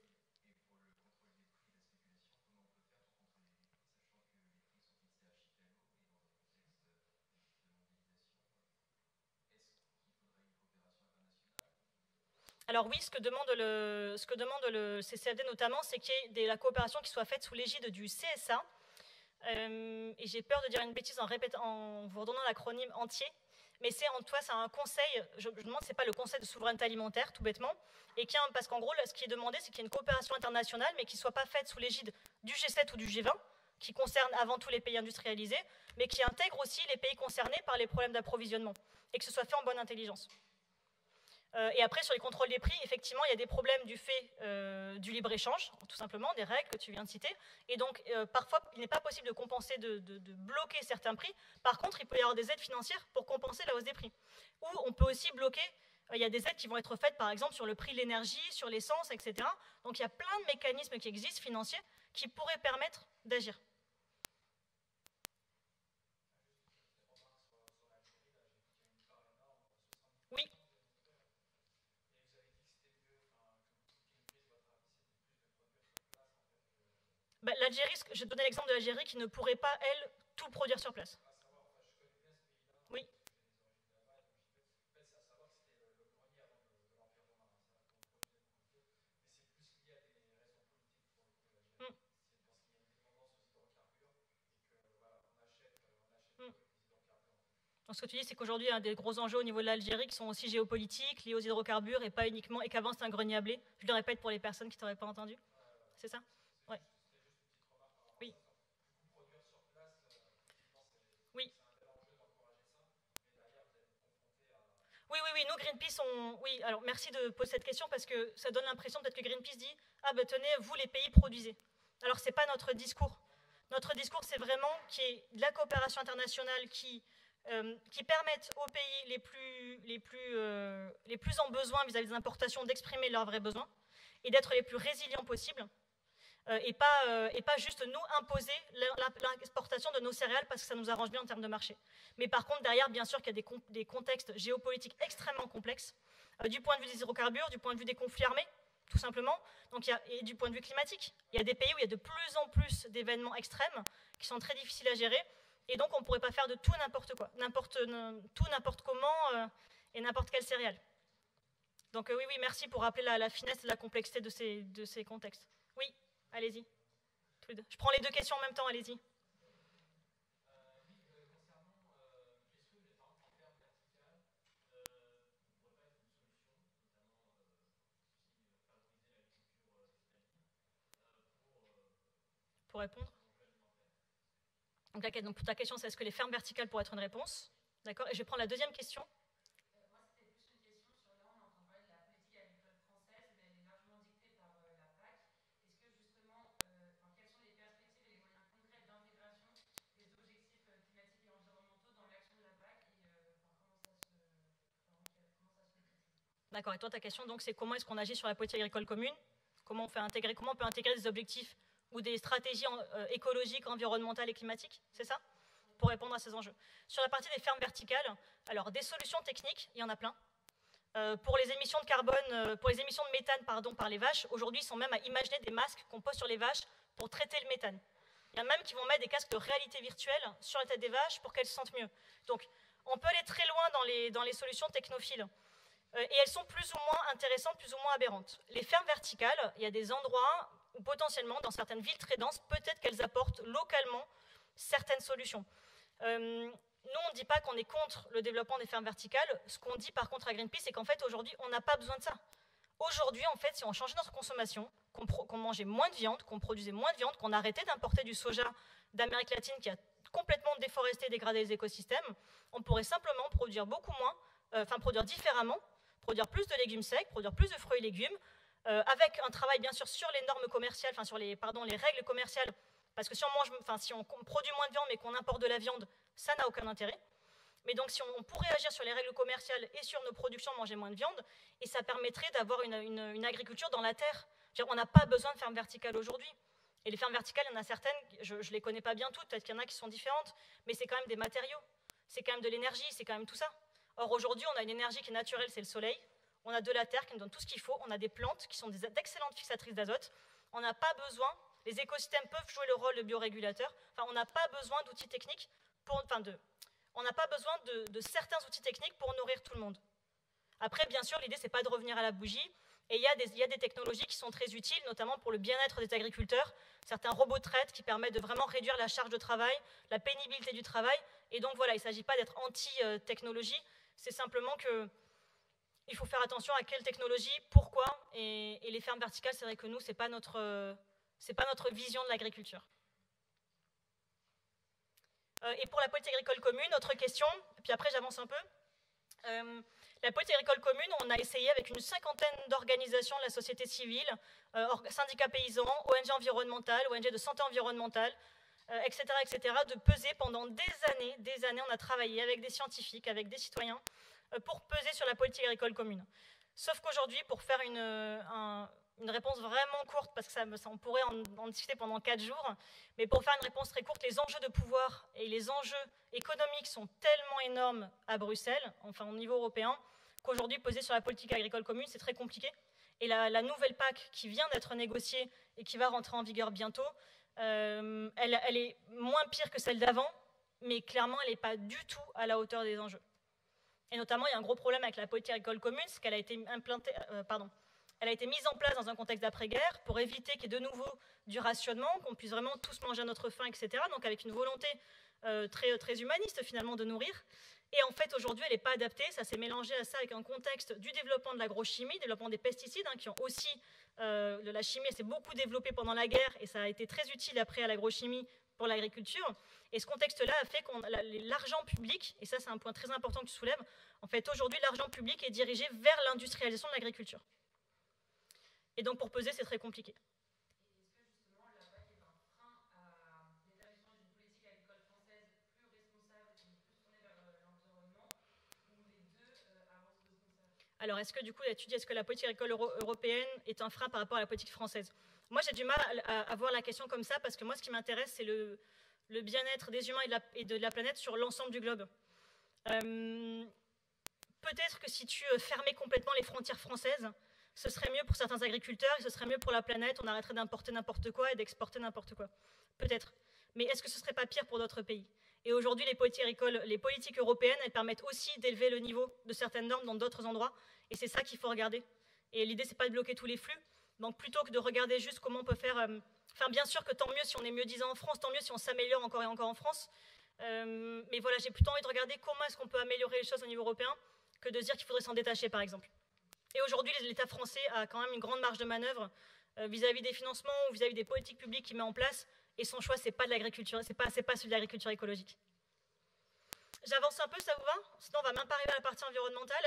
Alors oui, ce que demande le, ce que demande le C C F D notamment, c'est qu'il y ait de la coopération qui soit faite sous l'égide du C S A. Euh, et j'ai peur de dire une bêtise en, répétant, en vous redonnant l'acronyme entier. Mais c'est en toi, c'est un conseil, je, je demande, c'est pas le conseil de souveraineté alimentaire, tout bêtement, et qui, parce qu'en gros, là, ce qui est demandé, c'est qu'il y ait une coopération internationale, mais qui ne soit pas faite sous l'égide du G sept ou du G vingt, qui concerne avant tout les pays industrialisés, mais qui intègre aussi les pays concernés par les problèmes d'approvisionnement, et que ce soit fait en bonne intelligence. Euh, et après, sur les contrôles des prix, effectivement, il y a des problèmes du fait euh, du libre-échange, tout simplement, des règles que tu viens de citer. Et donc, euh, parfois, il n'est pas possible de compenser, de, de, de bloquer certains prix. Par contre, il peut y avoir des aides financières pour compenser la hausse des prix. Ou on peut aussi bloquer, euh, il y a des aides qui vont être faites, par exemple, sur le prix de l'énergie, sur l'essence, et cetera. Donc, il y a plein de mécanismes qui existent, financiers, qui pourraient permettre d'agir. Oui. Bah, l'Algérie, je donnais l'exemple de l'Algérie qui ne pourrait pas, elle, tout produire sur place. Oui. Mm. Mm. Donc, ce que tu dis, c'est qu'aujourd'hui, il y a des gros enjeux au niveau de l'Algérie qui sont aussi géopolitiques, liés aux hydrocarbures et pas uniquement, et qu'avant c'est un grenier à blé. Je le répète pour les personnes qui ne t'auraient pas entendu. C'est ça? Ouais. Oui. Oui. Oui, oui, oui, nous, Greenpeace, on... oui, alors merci de poser cette question parce que ça donne l'impression peut-être que Greenpeace dit « Ah ben tenez, vous les pays produisez ». Alors ce n'est pas notre discours. Notre discours, c'est vraiment qu'il y ait de la coopération internationale qui, euh, qui permette aux pays les plus, les plus, euh, les plus en besoin vis-à-vis des importations d'exprimer leurs vrais besoins et d'être les plus résilients possibles. Euh, et, pas, euh, et pas juste nous imposer l'exportation de nos céréales parce que ça nous arrange bien en termes de marché. Mais par contre, derrière, bien sûr qu'il y a des, con des contextes géopolitiques extrêmement complexes, euh, du point de vue des hydrocarbures, du point de vue des conflits armés, tout simplement, donc il y a, et du point de vue climatique. Il y a des pays où il y a de plus en plus d'événements extrêmes qui sont très difficiles à gérer, et donc on ne pourrait pas faire de tout n'importe quoi, n'importe tout n'importe comment euh, et n'importe quelle céréale. Donc euh, oui, oui, merci pour rappeler la, la finesse et la complexité de ces, de ces contextes. Oui. Allez-y. Je prends les deux questions en même temps, allez-y. Pour répondre. Donc, la, donc pour ta question, c'est est-ce que les fermes verticales pourraient être une réponse? D'accord. Et je vais prendre la deuxième question. D'accord, et toi ta question donc c'est comment est-ce qu'on agit sur la politique agricole commune, comment on, fait intégrer, comment on peut intégrer des objectifs ou des stratégies en, euh, écologiques, environnementales et climatiques, c'est ça? Pour répondre à ces enjeux. Sur la partie des fermes verticales, alors des solutions techniques, il y en a plein. Euh, pour les émissions de carbone, euh, pour les émissions de méthane pardon, par les vaches, aujourd'hui ils sont même à imaginer des masques qu'on pose sur les vaches pour traiter le méthane. Il y en a même qui vont mettre des casques de réalité virtuelle sur la tête des vaches pour qu'elles se sentent mieux. Donc on peut aller très loin dans les, dans les solutions technophiles. Et elles sont plus ou moins intéressantes, plus ou moins aberrantes. Les fermes verticales, il y a des endroits où potentiellement, dans certaines villes très denses, peut-être qu'elles apportent localement certaines solutions. Euh, nous, on ne dit pas qu'on est contre le développement des fermes verticales. Ce qu'on dit par contre à Greenpeace, c'est qu'en fait, aujourd'hui, on n'a pas besoin de ça. Aujourd'hui, en fait, si on changeait notre consommation, qu'on qu'on mangeait moins de viande, qu'on produisait moins de viande, qu'on arrêtait d'importer du soja d'Amérique latine qui a complètement déforesté et dégradé les écosystèmes, on pourrait simplement produire beaucoup moins, euh, enfin produire différemment, produire plus de légumes secs, produire plus de fruits et légumes, euh, avec un travail bien sûr sur les normes commerciales, enfin sur les, pardon, les règles commerciales, parce que si on, mange, enfin, si on produit moins de viande mais qu'on importe de la viande, ça n'a aucun intérêt. Mais donc si on, on pourrait agir sur les règles commerciales et sur nos productions, manger moins de viande, et ça permettrait d'avoir une, une, une agriculture dans la terre. On n'a pas besoin de fermes verticales aujourd'hui. Et les fermes verticales, il y en a certaines, je ne les connais pas bien toutes, peut-être qu'il y en a qui sont différentes, mais c'est quand même des matériaux, c'est quand même de l'énergie, c'est quand même tout ça. Or, aujourd'hui, on a une énergie qui est naturelle, c'est le soleil. On a de la terre qui nous donne tout ce qu'il faut. On a des plantes qui sont d'excellentes fixatrices d'azote. On n'a pas besoin, les écosystèmes peuvent jouer le rôle de biorégulateur. Enfin, on n'a pas besoin d'outils techniques pour, enfin, de, on n'a pas besoin de, de certains outils techniques pour nourrir tout le monde. Après, bien sûr, l'idée, c'est pas de revenir à la bougie. Et il y, a des, il y a des technologies qui sont très utiles, notamment pour le bien-être des agriculteurs. Certains robots de traite qui permettent de vraiment réduire la charge de travail, la pénibilité du travail. Et donc, voilà, il ne s'agit pas d'être anti-technologie. C'est simplement qu'il faut faire attention à quelle technologie, pourquoi, et, et les fermes verticales, c'est vrai que nous, ce n'est pas, euh, pas notre vision de l'agriculture. Euh, et pour la politique agricole commune, autre question, puis après j'avance un peu. Euh, la politique agricole commune, on a essayé avec une cinquantaine d'organisations de la société civile, euh, syndicats paysans, O N G environnementales, O N G de santé environnementale, euh, et cetera, et cetera, de peser pendant des années, des années, on a travaillé avec des scientifiques, avec des citoyens, pour peser sur la politique agricole commune. Sauf qu'aujourd'hui, pour faire une, un, une réponse vraiment courte, parce que ça, ça, on pourrait en, en discuter pendant quatre jours, mais pour faire une réponse très courte, les enjeux de pouvoir et les enjeux économiques sont tellement énormes à Bruxelles, enfin au niveau européen, qu'aujourd'hui, peser sur la politique agricole commune, c'est très compliqué. Et la, la nouvelle P A C qui vient d'être négociée et qui va rentrer en vigueur bientôt, euh, elle, elle est moins pire que celle d'avant, mais clairement, elle n'est pas du tout à la hauteur des enjeux. Et notamment, il y a un gros problème avec la politique agricole commune, c'est qu'elle a été implantée, euh, pardon, elle a été mise en place dans un contexte d'après-guerre pour éviter qu'il y ait de nouveau du rationnement, qu'on puisse vraiment tous manger à notre faim, et cetera. Donc avec une volonté euh, très, très humaniste finalement de nourrir. Et en fait, aujourd'hui, elle n'est pas adaptée. Ça s'est mélangé à ça avec un contexte du développement de l'agrochimie, développement des pesticides, hein, qui ont aussi, euh, de la chimie s'est beaucoup développée pendant la guerre, et ça a été très utile après à l'agrochimie pour l'agriculture. Et ce contexte-là a fait que l'argent public, et ça c'est un point très important que tu soulèves, en fait aujourd'hui l'argent public est dirigé vers l'industrialisation de l'agriculture. Et donc pour peser c'est très compliqué. Alors, est-ce que du coup, tu dis, est-ce que la politique agricole euro européenne est un frein par rapport à la politique française? Moi, j'ai du mal à, à voir la question comme ça, parce que moi, ce qui m'intéresse, c'est le, le bien-être des humains et de, la, et de la planète sur l'ensemble du globe. Euh, Peut-être que si tu fermais complètement les frontières françaises, ce serait mieux pour certains agriculteurs, et ce serait mieux pour la planète, on arrêterait d'importer n'importe quoi et d'exporter n'importe quoi. Peut-être. Mais est-ce que ce ne serait pas pire pour d'autres pays? Et aujourd'hui, les politiques agricoles, les politiques européennes, elles permettent aussi d'élever le niveau de certaines normes dans d'autres endroits. Et c'est ça qu'il faut regarder. Et l'idée, c'est pas de bloquer tous les flux. Donc plutôt que de regarder juste comment on peut faire... Euh, enfin, bien sûr que tant mieux si on est mieux disant en France, tant mieux si on s'améliore encore et encore en France. Euh, mais voilà, j'ai plutôt envie de regarder comment est-ce qu'on peut améliorer les choses au niveau européen que de dire qu'il faudrait s'en détacher, par exemple. Et aujourd'hui, l'État français a quand même une grande marge de manœuvre euh, vis-à-vis des financements ou vis-à-vis des politiques publiques qu'il met en place. Et son choix, c'est pas de l'agriculture, c'est pas, c'est pas celui de l'agriculture écologique. J'avance un peu, ça vous va? Sinon, on va même pas arriver à la partie environnementale.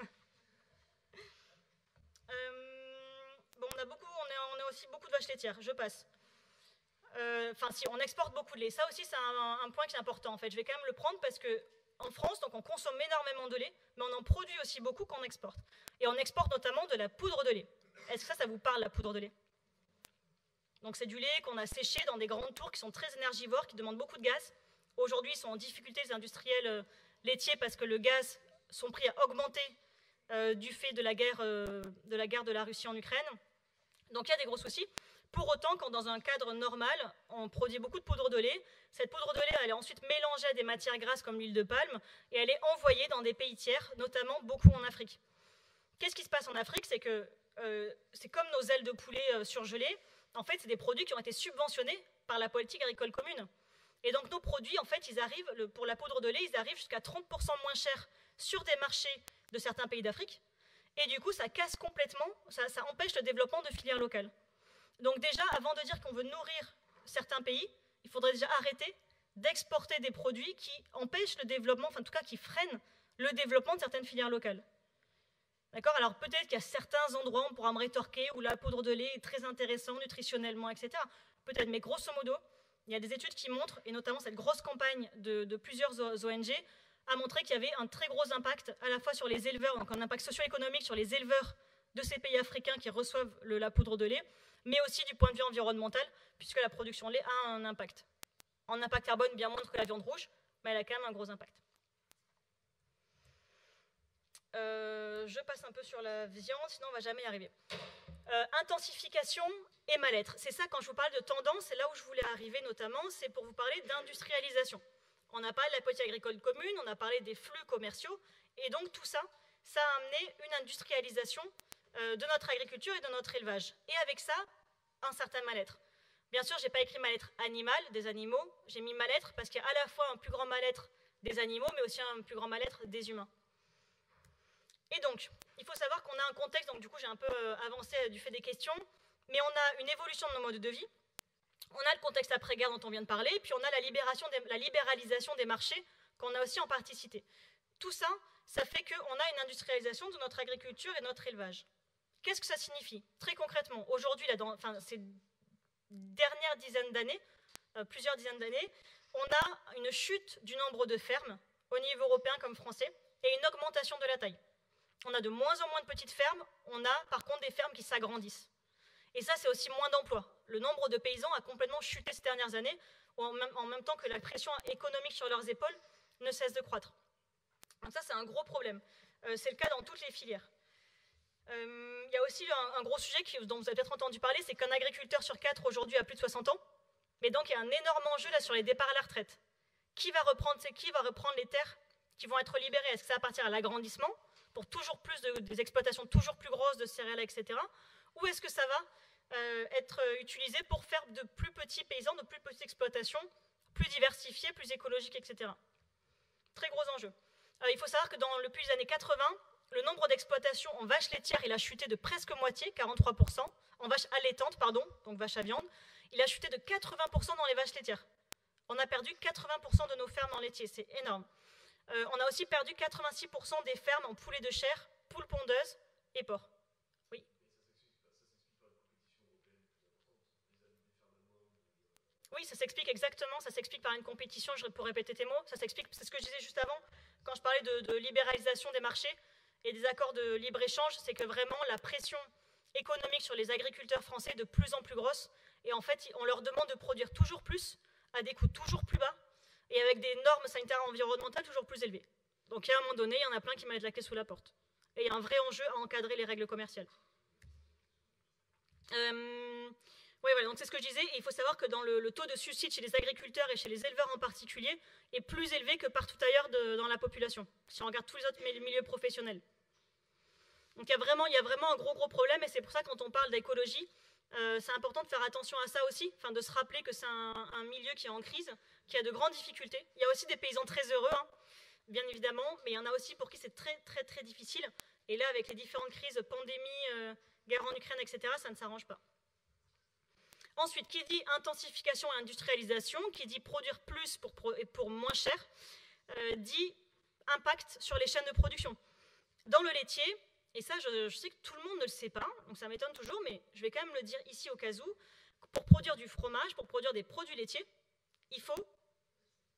euh, bon, on a beaucoup, on est, on est aussi beaucoup de vaches laitières. Je passe. Enfin, euh, si, on exporte beaucoup de lait. Ça aussi, c'est un, un point qui est important. En fait, je vais quand même le prendre parce que en France, donc, on consomme énormément de lait, mais on en produit aussi beaucoup qu'on exporte. Et on exporte notamment de la poudre de lait. Est-ce que ça, ça vous parle, la poudre de lait? Donc c'est du lait qu'on a séché dans des grandes tours qui sont très énergivores, qui demandent beaucoup de gaz. Aujourd'hui, ils sont en difficulté, les industriels euh, laitiers, parce que le gaz, son prix a augmenté euh, du fait de la, guerre, euh, de la guerre de la Russie en Ukraine. Donc il y a des gros soucis. Pour autant, quand dans un cadre normal, on produit beaucoup de poudre de lait, cette poudre de lait, elle est ensuite mélangée à des matières grasses comme l'huile de palme, et elle est envoyée dans des pays tiers, notamment beaucoup en Afrique. Qu'est-ce qui se passe en Afrique? C'est que euh, c'est comme nos ailes de poulet euh, surgelées. En fait, c'est des produits qui ont été subventionnés par la politique agricole commune. Et donc, nos produits, en fait, ils arrivent, le, pour la poudre de lait, ils arrivent jusqu'à trente pour cent moins cher sur des marchés de certains pays d'Afrique. Et du coup, ça casse complètement, ça, ça empêche le développement de filières locales. Donc déjà, avant de dire qu'on veut nourrir certains pays, il faudrait déjà arrêter d'exporter des produits qui empêchent le développement, enfin en tout cas qui freinent le développement de certaines filières locales. D'accord? Alors peut-être qu'il y a certains endroits, on pourra me rétorquer, où la poudre de lait est très intéressante nutritionnellement, et cetera. Peut-être, mais grosso modo, il y a des études qui montrent, et notamment cette grosse campagne de, de plusieurs O N G, a montré qu'il y avait un très gros impact à la fois sur les éleveurs, donc un impact socio-économique sur les éleveurs de ces pays africains qui reçoivent le, la poudre de lait, mais aussi du point de vue environnemental, puisque la production de lait a un impact. En impact carbone bien moindre que la viande rouge, mais elle a quand même un gros impact. Euh, je passe un peu sur la viande, sinon on ne va jamais y arriver. Euh, intensification et mal-être. C'est ça, quand je vous parle de tendance, c'est là où je voulais arriver notamment, c'est pour vous parler d'industrialisation. On a parlé de la politique agricole commune, on a parlé des flux commerciaux, et donc tout ça, ça a amené une industrialisation euh, de notre agriculture et de notre élevage. Et avec ça, un certain mal-être. Bien sûr, je n'ai pas écrit mal-être animal, des animaux, j'ai mis mal-être parce qu'il y a à la fois un plus grand mal-être des animaux, mais aussi un plus grand mal-être des humains. Et donc, il faut savoir qu'on a un contexte, donc du coup j'ai un peu euh, avancé euh, du fait des questions, mais on a une évolution de nos modes de vie, on a le contexte après-guerre dont on vient de parler, puis on a la, libération des, la libéralisation des marchés qu'on a aussi en partie cité. Tout ça, ça fait qu'on a une industrialisation de notre agriculture et de notre élevage. Qu'est-ce que ça signifie? Très concrètement, aujourd'hui, enfin, ces dernières dizaines d'années, euh, plusieurs dizaines d'années, on a une chute du nombre de fermes, au niveau européen comme français, et une augmentation de la taille. On a de moins en moins de petites fermes, on a par contre des fermes qui s'agrandissent. Et ça, c'est aussi moins d'emplois. Le nombre de paysans a complètement chuté ces dernières années, en même, en même temps que la pression économique sur leurs épaules ne cesse de croître. Donc ça, c'est un gros problème. Euh, c'est le cas dans toutes les filières. Euh, il y a aussi un, un gros sujet qui, dont vous avez peut-être entendu parler, c'est qu'un agriculteur sur quatre aujourd'hui a plus de soixante ans. Mais donc, il y a un énorme enjeu là sur les départs à la retraite. Qui va reprendre, qui va reprendre les terres qui vont être libérées? Est-ce que ça va partir à l'agrandissement pour toujours plus de, des exploitations toujours plus grosses de céréales, et cetera. Ou est-ce que ça va euh, être utilisé pour faire de plus petits paysans, de plus petites exploitations, plus diversifiées, plus écologiques, et cetera. Très gros enjeu. Euh, il faut savoir que dans, depuis les années quatre-vingt, le nombre d'exploitations en vaches laitières, il a chuté de presque moitié, quarante-trois pour cent, en vaches allaitantes, pardon, donc vaches à viande, il a chuté de quatre-vingts pour cent dans les vaches laitières. On a perdu quatre-vingts pour cent de nos fermes en laitier, c'est énorme. Euh, on a aussi perdu quatre-vingt-six pour cent des fermes en poulets de chair, poules pondeuses et porcs. Oui. Oui, ça s'explique exactement, ça s'explique par une compétition, je pour répéter tes mots, ça s'explique, c'est ce que je disais juste avant, quand je parlais de, de libéralisation des marchés et des accords de libre-échange, c'est que vraiment la pression économique sur les agriculteurs français est de plus en plus grosse, et en fait, on leur demande de produire toujours plus, à des coûts toujours plus bas, et avec des normes sanitaires et environnementales toujours plus élevées. Donc à un moment donné, il y en a plein qui mettent la clé sous la porte. Et il y a un vrai enjeu à encadrer les règles commerciales. Euh, ouais, voilà, donc c'est ce que je disais, et il faut savoir que dans le, le taux de suicide chez les agriculteurs et chez les éleveurs en particulier est plus élevé que partout ailleurs de, dans la population, si on regarde tous les autres milieux professionnels. Donc il y a vraiment, il y a vraiment un gros gros problème, et c'est pour ça que quand on parle d'écologie, euh, c'est important de faire attention à ça aussi, enfin de se rappeler que c'est un, un milieu qui est en crise, qui a de grandes difficultés. Il y a aussi des paysans très heureux, hein, bien évidemment, mais il y en a aussi pour qui c'est très très très difficile. Et là, avec les différentes crises, pandémie, euh, guerre en Ukraine, et cetera, ça ne s'arrange pas. Ensuite, qui dit intensification et industrialisation, qui dit produire plus pour, pour moins cher, euh, dit impact sur les chaînes de production. Dans le laitier, et ça, je, je sais que tout le monde ne le sait pas, donc ça m'étonne toujours, mais je vais quand même le dire ici au cas où, pour produire du fromage, pour produire des produits laitiers, il faut... Pardon ?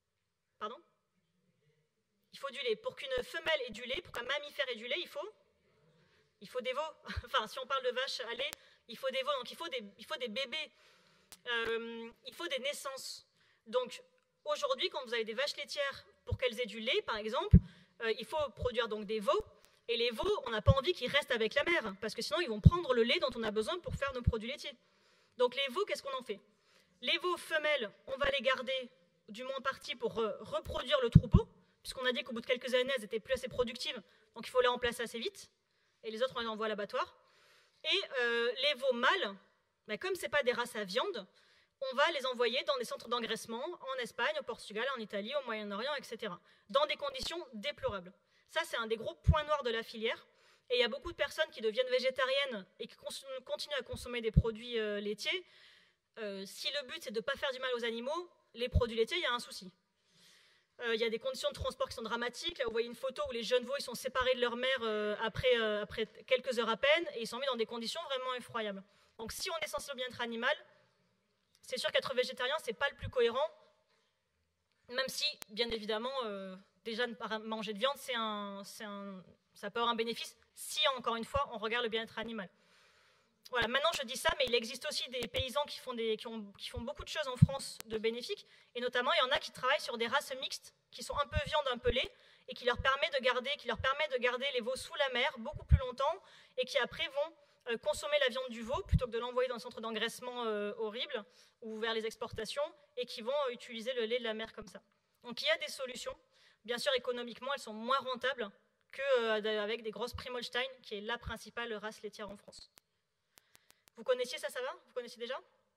Il faut du lait. Pour qu'une femelle ait du lait, pour qu'un mammifère ait du lait, il faut... Il faut des veaux. Enfin, si on parle de vaches à lait, il faut des veaux, donc il faut des, il faut des bébés. Euh, il faut des naissances. Donc, aujourd'hui, quand vous avez des vaches laitières, pour qu'elles aient du lait, par exemple, euh, il faut produire donc des veaux. Et les veaux, on n'a pas envie qu'ils restent avec la mère, parce que sinon, ils vont prendre le lait dont on a besoin pour faire nos produits laitiers. Donc, les veaux, qu'est-ce qu'on en fait? Les veaux femelles, on va les garder du moins partie pour euh, reproduire le troupeau, puisqu'on a dit qu'au bout de quelques années, elles n'étaient plus assez productives, donc il faut les remplacer assez vite. Et les autres, on les envoie à l'abattoir. Et euh, les veaux mâles, ben, comme ce n'est pas des races à viande, on va les envoyer dans des centres d'engraissement en Espagne, au Portugal, en Italie, au Moyen-Orient, et cetera, dans des conditions déplorables. Ça, c'est un des gros points noirs de la filière. Et il y a beaucoup de personnes qui deviennent végétariennes et qui continuent à consommer des produits euh, laitiers. Euh, si le but, c'est de ne pas faire du mal aux animaux, les produits laitiers, il y a un souci. Euh, il y a des conditions de transport qui sont dramatiques. Là, vous voyez une photo où les jeunes veaux ils sont séparés de leur mère euh, après, euh, après quelques heures à peine, et ils sont mis dans des conditions vraiment effroyables. Donc si on est sensible au bien-être animal, c'est sûr qu'être végétarien, ce n'est pas le plus cohérent, même si, bien évidemment, euh, déjà ne pas manger de viande, c'est un, c'est un, ça peut avoir un bénéfice, si, encore une fois, on regarde le bien-être animal. Voilà, maintenant je dis ça, mais il existe aussi des paysans qui font, des, qui, ont, qui font beaucoup de choses en France de bénéfiques, et notamment il y en a qui travaillent sur des races mixtes, qui sont un peu viande, un peu lait, et qui leur permet de garder, qui leur permet de garder les veaux sous la mer beaucoup plus longtemps, et qui après vont euh, consommer la viande du veau, plutôt que de l'envoyer dans un centre d'engraissement euh, horrible, ou vers les exportations, et qui vont euh, utiliser le lait de la mer comme ça. Donc il y a des solutions. Bien sûr, économiquement, elles sont moins rentables qu'avec euh, des grosses Primolstein, qui est la principale race laitière en France. Vous connaissiez ça, ça va? Vous connaissiez déjà?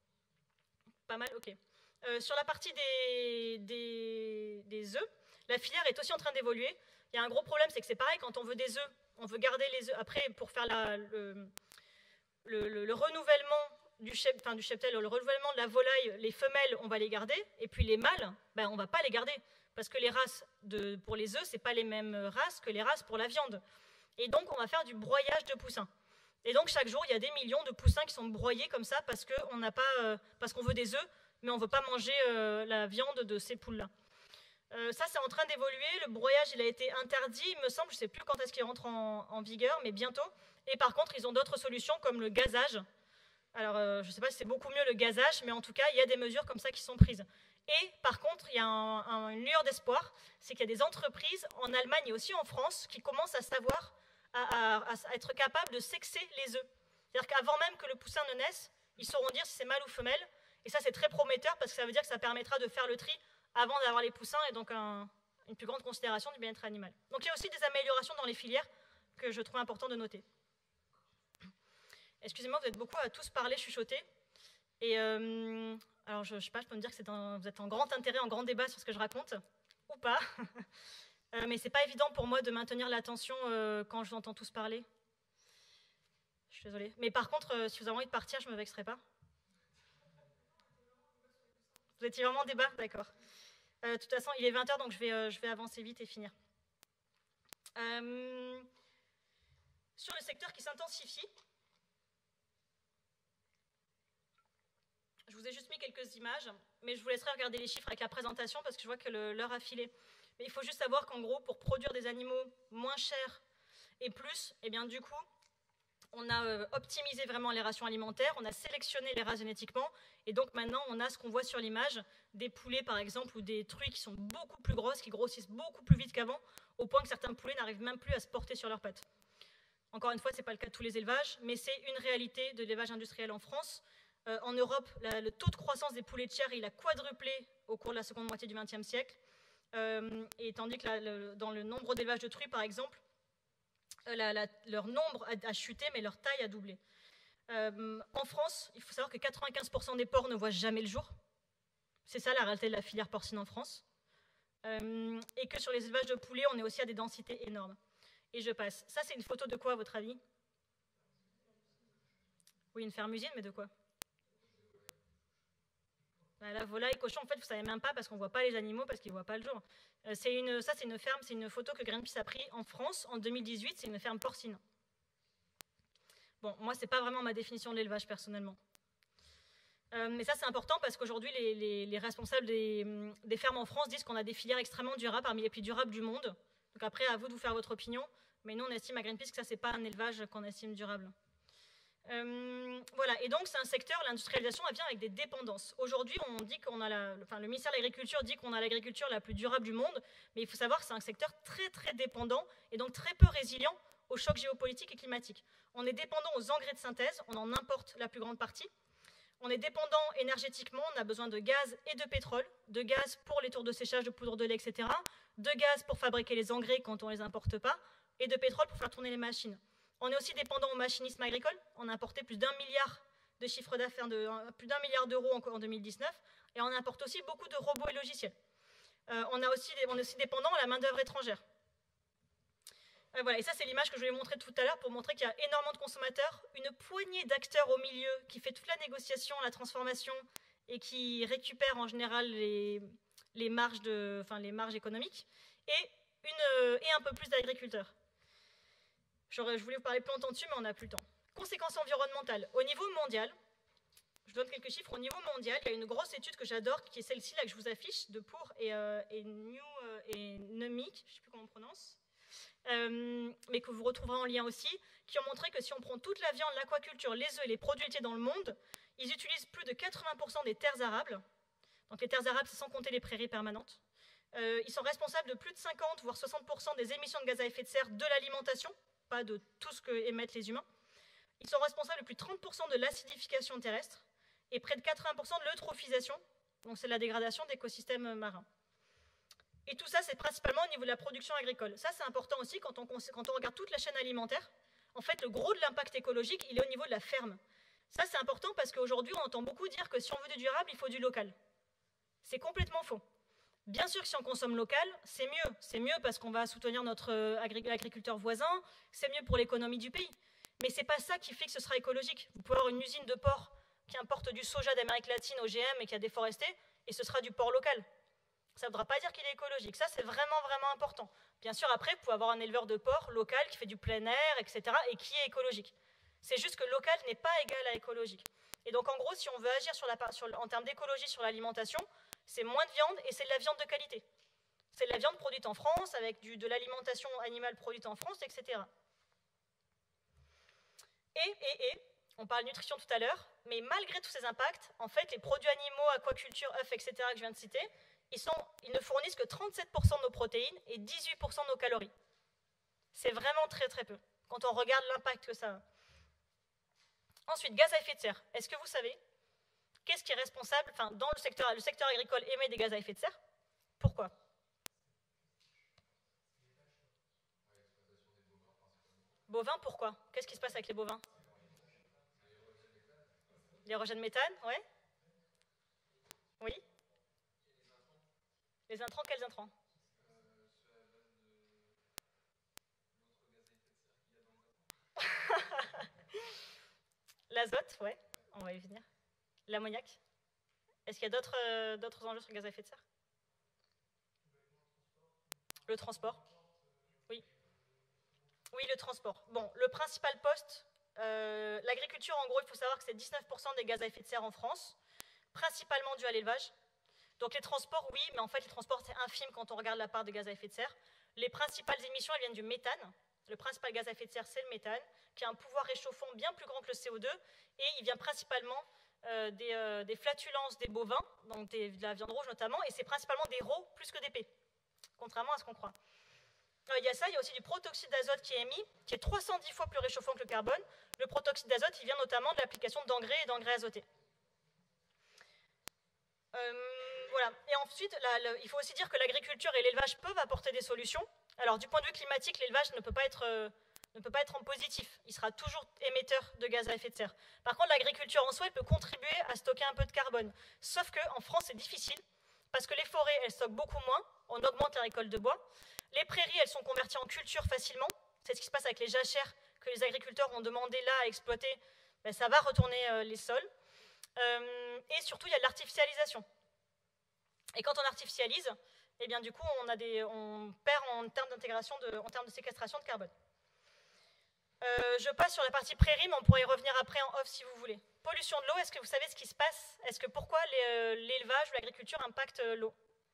Pas mal, ok. Euh, sur la partie des, des, des œufs, la filière est aussi en train d'évoluer. Il y a un gros problème, c'est que c'est pareil, quand on veut des œufs, on veut garder les œufs. Après, pour faire la, le, le, le, le renouvellement du, chep, enfin, du cheptel, le renouvellement de la volaille, les femelles, on va les garder, et puis les mâles, ben, on ne va pas les garder, parce que les races de, pour les œufs, ce n'est pas les mêmes races que les races pour la viande. Et donc, on va faire du broyage de poussins. Et donc, chaque jour, il y a des millions de poussins qui sont broyés comme ça parce qu'on n'a pas, euh, parce qu'on veut des œufs, mais on ne veut pas manger euh, la viande de ces poules-là. Euh, ça, c'est en train d'évoluer. Le broyage, il a été interdit, il me semble, je ne sais plus quand est-ce qu'il rentre en, en vigueur, mais bientôt. Et par contre, ils ont d'autres solutions comme le gazage. Alors, euh, je ne sais pas si c'est beaucoup mieux le gazage, mais en tout cas, il y a des mesures comme ça qui sont prises. Et par contre, il y a un, un, une lueur d'espoir, c'est qu'il y a des entreprises en Allemagne et aussi en France qui commencent à savoir À, à, à être capable de sexer les œufs. C'est-à-dire qu'avant même que le poussin ne naisse, ils sauront dire si c'est mâle ou femelle. Et ça, c'est très prometteur parce que ça veut dire que ça permettra de faire le tri avant d'avoir les poussins et donc un, une plus grande considération du bien-être animal. Donc il y a aussi des améliorations dans les filières que je trouve important de noter. Excusez-moi, vous êtes beaucoup à tous parler, chuchoter. Et euh, alors, je ne sais pas, je peux me dire que c'est un, vous êtes en grand intérêt, en grand débat sur ce que je raconte, ou pas. Euh, mais ce n'est pas évident pour moi de maintenir l'attention euh, quand je vous entends tous parler. Je suis désolée. Mais par contre, euh, si vous avez envie de partir, je ne me vexerai pas. Vous Vous étiez vraiment en débat? D'accord. Euh, de toute façon, il est vingt heures, donc je vais, euh, je vais avancer vite et finir. Euh, sur le secteur qui s'intensifie, je vous ai juste mis quelques images, mais je vous laisserai regarder les chiffres avec la présentation parce que je vois que l'heure a filé. Mais il faut juste savoir qu'en gros, pour produire des animaux moins chers et plus, et bien du coup, on a euh, optimisé vraiment les rations alimentaires, on a sélectionné les races génétiquement, et donc maintenant on a ce qu'on voit sur l'image, des poulets par exemple, ou des truies qui sont beaucoup plus grosses, qui grossissent beaucoup plus vite qu'avant, au point que certains poulets n'arrivent même plus à se porter sur leurs pattes. Encore une fois, ce n'est pas le cas de tous les élevages, mais c'est une réalité de l'élevage industriel en France. Euh, en Europe, la, le taux de croissance des poulets de chair, il a quadruplé au cours de la seconde moitié du vingtième siècle, euh, et tandis que la, le, dans le nombre d'élevages de truies, par exemple, La, la, leur nombre a, a chuté, mais leur taille a doublé. Euh, en France, il faut savoir que quatre-vingt-quinze pour cent des porcs ne voient jamais le jour. C'est ça la réalité de la filière porcine en France. Euh, et que sur les élevages de poulets, on est aussi à des densités énormes. Et je passe. Ça, c'est une photo de quoi, à votre avis? Oui, une ferme-usine, mais de quoi? La volaille, cochon, en fait, vous ne savez même pas parce qu'on ne voit pas les animaux, parce qu'ils ne voient pas le jour. Euh, une, ça, c'est une ferme, c'est une photo que Greenpeace a prise en France en deux mille dix-huit, c'est une ferme porcine. Bon, moi, ce n'est pas vraiment ma définition de l'élevage, personnellement. Euh, mais ça, c'est important parce qu'aujourd'hui, les, les, les responsables des, des fermes en France disent qu'on a des filières extrêmement durables, parmi les plus durables du monde. Donc après, à vous de vous faire votre opinion. Mais nous, on estime à Greenpeace que ça, ce n'est pas un élevage qu'on estime durable. Euh, voilà, et donc c'est un secteur, l'industrialisation, elle vient avec des dépendances. Aujourd'hui, on dit qu'on a la, enfin, le ministère de l'Agriculture dit qu'on a l'agriculture la plus durable du monde, mais il faut savoir que c'est un secteur très très dépendant et donc très peu résilient aux chocs géopolitiques et climatiques. On est dépendant aux engrais de synthèse, on en importe la plus grande partie. On est dépendant énergétiquement, on a besoin de gaz et de pétrole, de gaz pour les tours de séchage, de poudre de lait, et cetera, de gaz pour fabriquer les engrais quand on ne les importe pas, et de pétrole pour faire tourner les machines. On est aussi dépendant au machinisme agricole. On a importé plus d'un milliard de chiffre d'affaires, de plus d'un milliard d'euros en deux mille dix-neuf, et on importe aussi beaucoup de robots et logiciels. Euh, on, a aussi, on est aussi dépendant à la main-d'œuvre étrangère. Euh, voilà, et ça, c'est l'image que je vais vous montrer tout à l'heure pour montrer qu'il y a énormément de consommateurs, une poignée d'acteurs au milieu qui fait toute la négociation, la transformation et qui récupère en général les, les, marges, de, enfin, les marges économiques, et, une, et un peu plus d'agriculteurs. Je voulais vous parler plus longtemps dessus, mais on n'a plus le temps. Conséquences environnementales. Au niveau mondial, je donne quelques chiffres. Au niveau mondial, il y a une grosse étude que j'adore, qui est celle-ci, là, que je vous affiche, de Pour et, euh, et, New, euh, et Numic, je ne sais plus comment on prononce, euh, mais que vous retrouverez en lien aussi, qui ont montré que si on prend toute la viande, l'aquaculture, les œufs et les produits laitiers dans le monde, ils utilisent plus de quatre-vingts pour cent des terres arables. Donc les terres arables, c'est sans compter les prairies permanentes. Euh, ils sont responsables de plus de cinquante, voire soixante pour cent des émissions de gaz à effet de serre de l'alimentation, pas de tout ce que émettent les humains. Ils sont responsables de plus de trente pour cent de l'acidification terrestre et près de quatre-vingts pour cent de l'eutrophisation, donc c'est la dégradation d'écosystèmes marins. Et tout ça, c'est principalement au niveau de la production agricole. Ça, c'est important aussi quand on, quand on regarde toute la chaîne alimentaire. En fait, le gros de l'impact écologique, il est au niveau de la ferme. Ça, c'est important parce qu'aujourd'hui, on entend beaucoup dire que si on veut du durable, il faut du local. C'est complètement faux. Bien sûr que si on consomme local, c'est mieux. C'est mieux parce qu'on va soutenir notre agriculteur voisin, c'est mieux pour l'économie du pays. Mais ce n'est pas ça qui fait que ce sera écologique. Vous pouvez avoir une usine de porc qui importe du soja d'Amérique latine O G M et qui a déforesté, et ce sera du porc local. Ça ne voudra pas dire qu'il est écologique. Ça, c'est vraiment, vraiment important. Bien sûr, après, vous pouvez avoir un éleveur de porc local qui fait du plein air, et cetera, et qui est écologique. C'est juste que local n'est pas égal à écologique. Et donc, en gros, si on veut agir sur la, sur, en termes d'écologie sur l'alimentation, c'est moins de viande et c'est de la viande de qualité. C'est de la viande produite en France, avec du, de l'alimentation animale produite en France, et cetera. Et, et, et, on parle de nutrition tout à l'heure, mais malgré tous ces impacts, en fait, les produits animaux, aquaculture, œufs, et cetera, que je viens de citer, ils, sont, ils ne fournissent que trente-sept pour cent de nos protéines et dix-huit pour cent de nos calories. C'est vraiment très, très peu, quand on regarde l'impact que ça a. Ensuite, gaz à effet de serre. Est-ce que vous savez qu'est-ce qui est responsable, enfin, dans le secteur, le secteur agricole émet des gaz à effet de serre? Pourquoi? Bovins, pourquoi? Qu'est-ce qui se passe avec les bovins? Les rejets de méthane, ouais. Oui. Les intrants, quels intrants? L'azote, ouais, on va y venir. L'ammoniac? Est-ce qu'il y a d'autres euh, d'autres enjeux sur les gaz à effet de serre? Le transport. Oui. Oui, le transport. Bon, le principal poste, euh, l'agriculture, en gros, il faut savoir que c'est dix-neuf pour cent des gaz à effet de serre en France, principalement dû à l'élevage. Donc les transports, oui, mais en fait, les transports, c'est infime quand on regarde la part de gaz à effet de serre. Les principales émissions, elles viennent du méthane. Le principal gaz à effet de serre, c'est le méthane, qui a un pouvoir réchauffant bien plus grand que le C O deux, et il vient principalement euh, des, euh, des flatulences des bovins, donc des, de la viande rouge notamment, et c'est principalement des rots plus que des P, contrairement à ce qu'on croit. Il y a ça, il y a aussi du protoxyde d'azote qui est émis, qui est trois cent dix fois plus réchauffant que le carbone. Le protoxyde d'azote, il vient notamment de l'application d'engrais et d'engrais azotés. Euh, voilà. Et ensuite, là, le, il faut aussi dire que l'agriculture et l'élevage peuvent apporter des solutions. Alors, du point de vue climatique, l'élevage ne peut pas être, euh, ne peut pas être en positif. Il sera toujours émetteur de gaz à effet de serre. Par contre, l'agriculture en soi, elle peut contribuer à stocker un peu de carbone. Sauf qu'en France, c'est difficile, parce que les forêts, elles stockent beaucoup moins. On augmente la récolte de bois. Les prairies, elles sont converties en culture facilement. C'est ce qui se passe avec les jachères que les agriculteurs ont demandé là à exploiter. Ben, ça va retourner euh, les sols. Euh, et surtout, il y a de l'artificialisation. Et quand on artificialise, eh bien, du coup, on, a des, on perd en termes d'intégration, en termes de séquestration de carbone. Euh, je passe sur la partie prairie, mais on pourrait y revenir après en off si vous voulez. Pollution de l'eau, est-ce que vous savez ce qui se passe? Est-ce que pourquoi l'élevage ou l'agriculture impacte l'eau?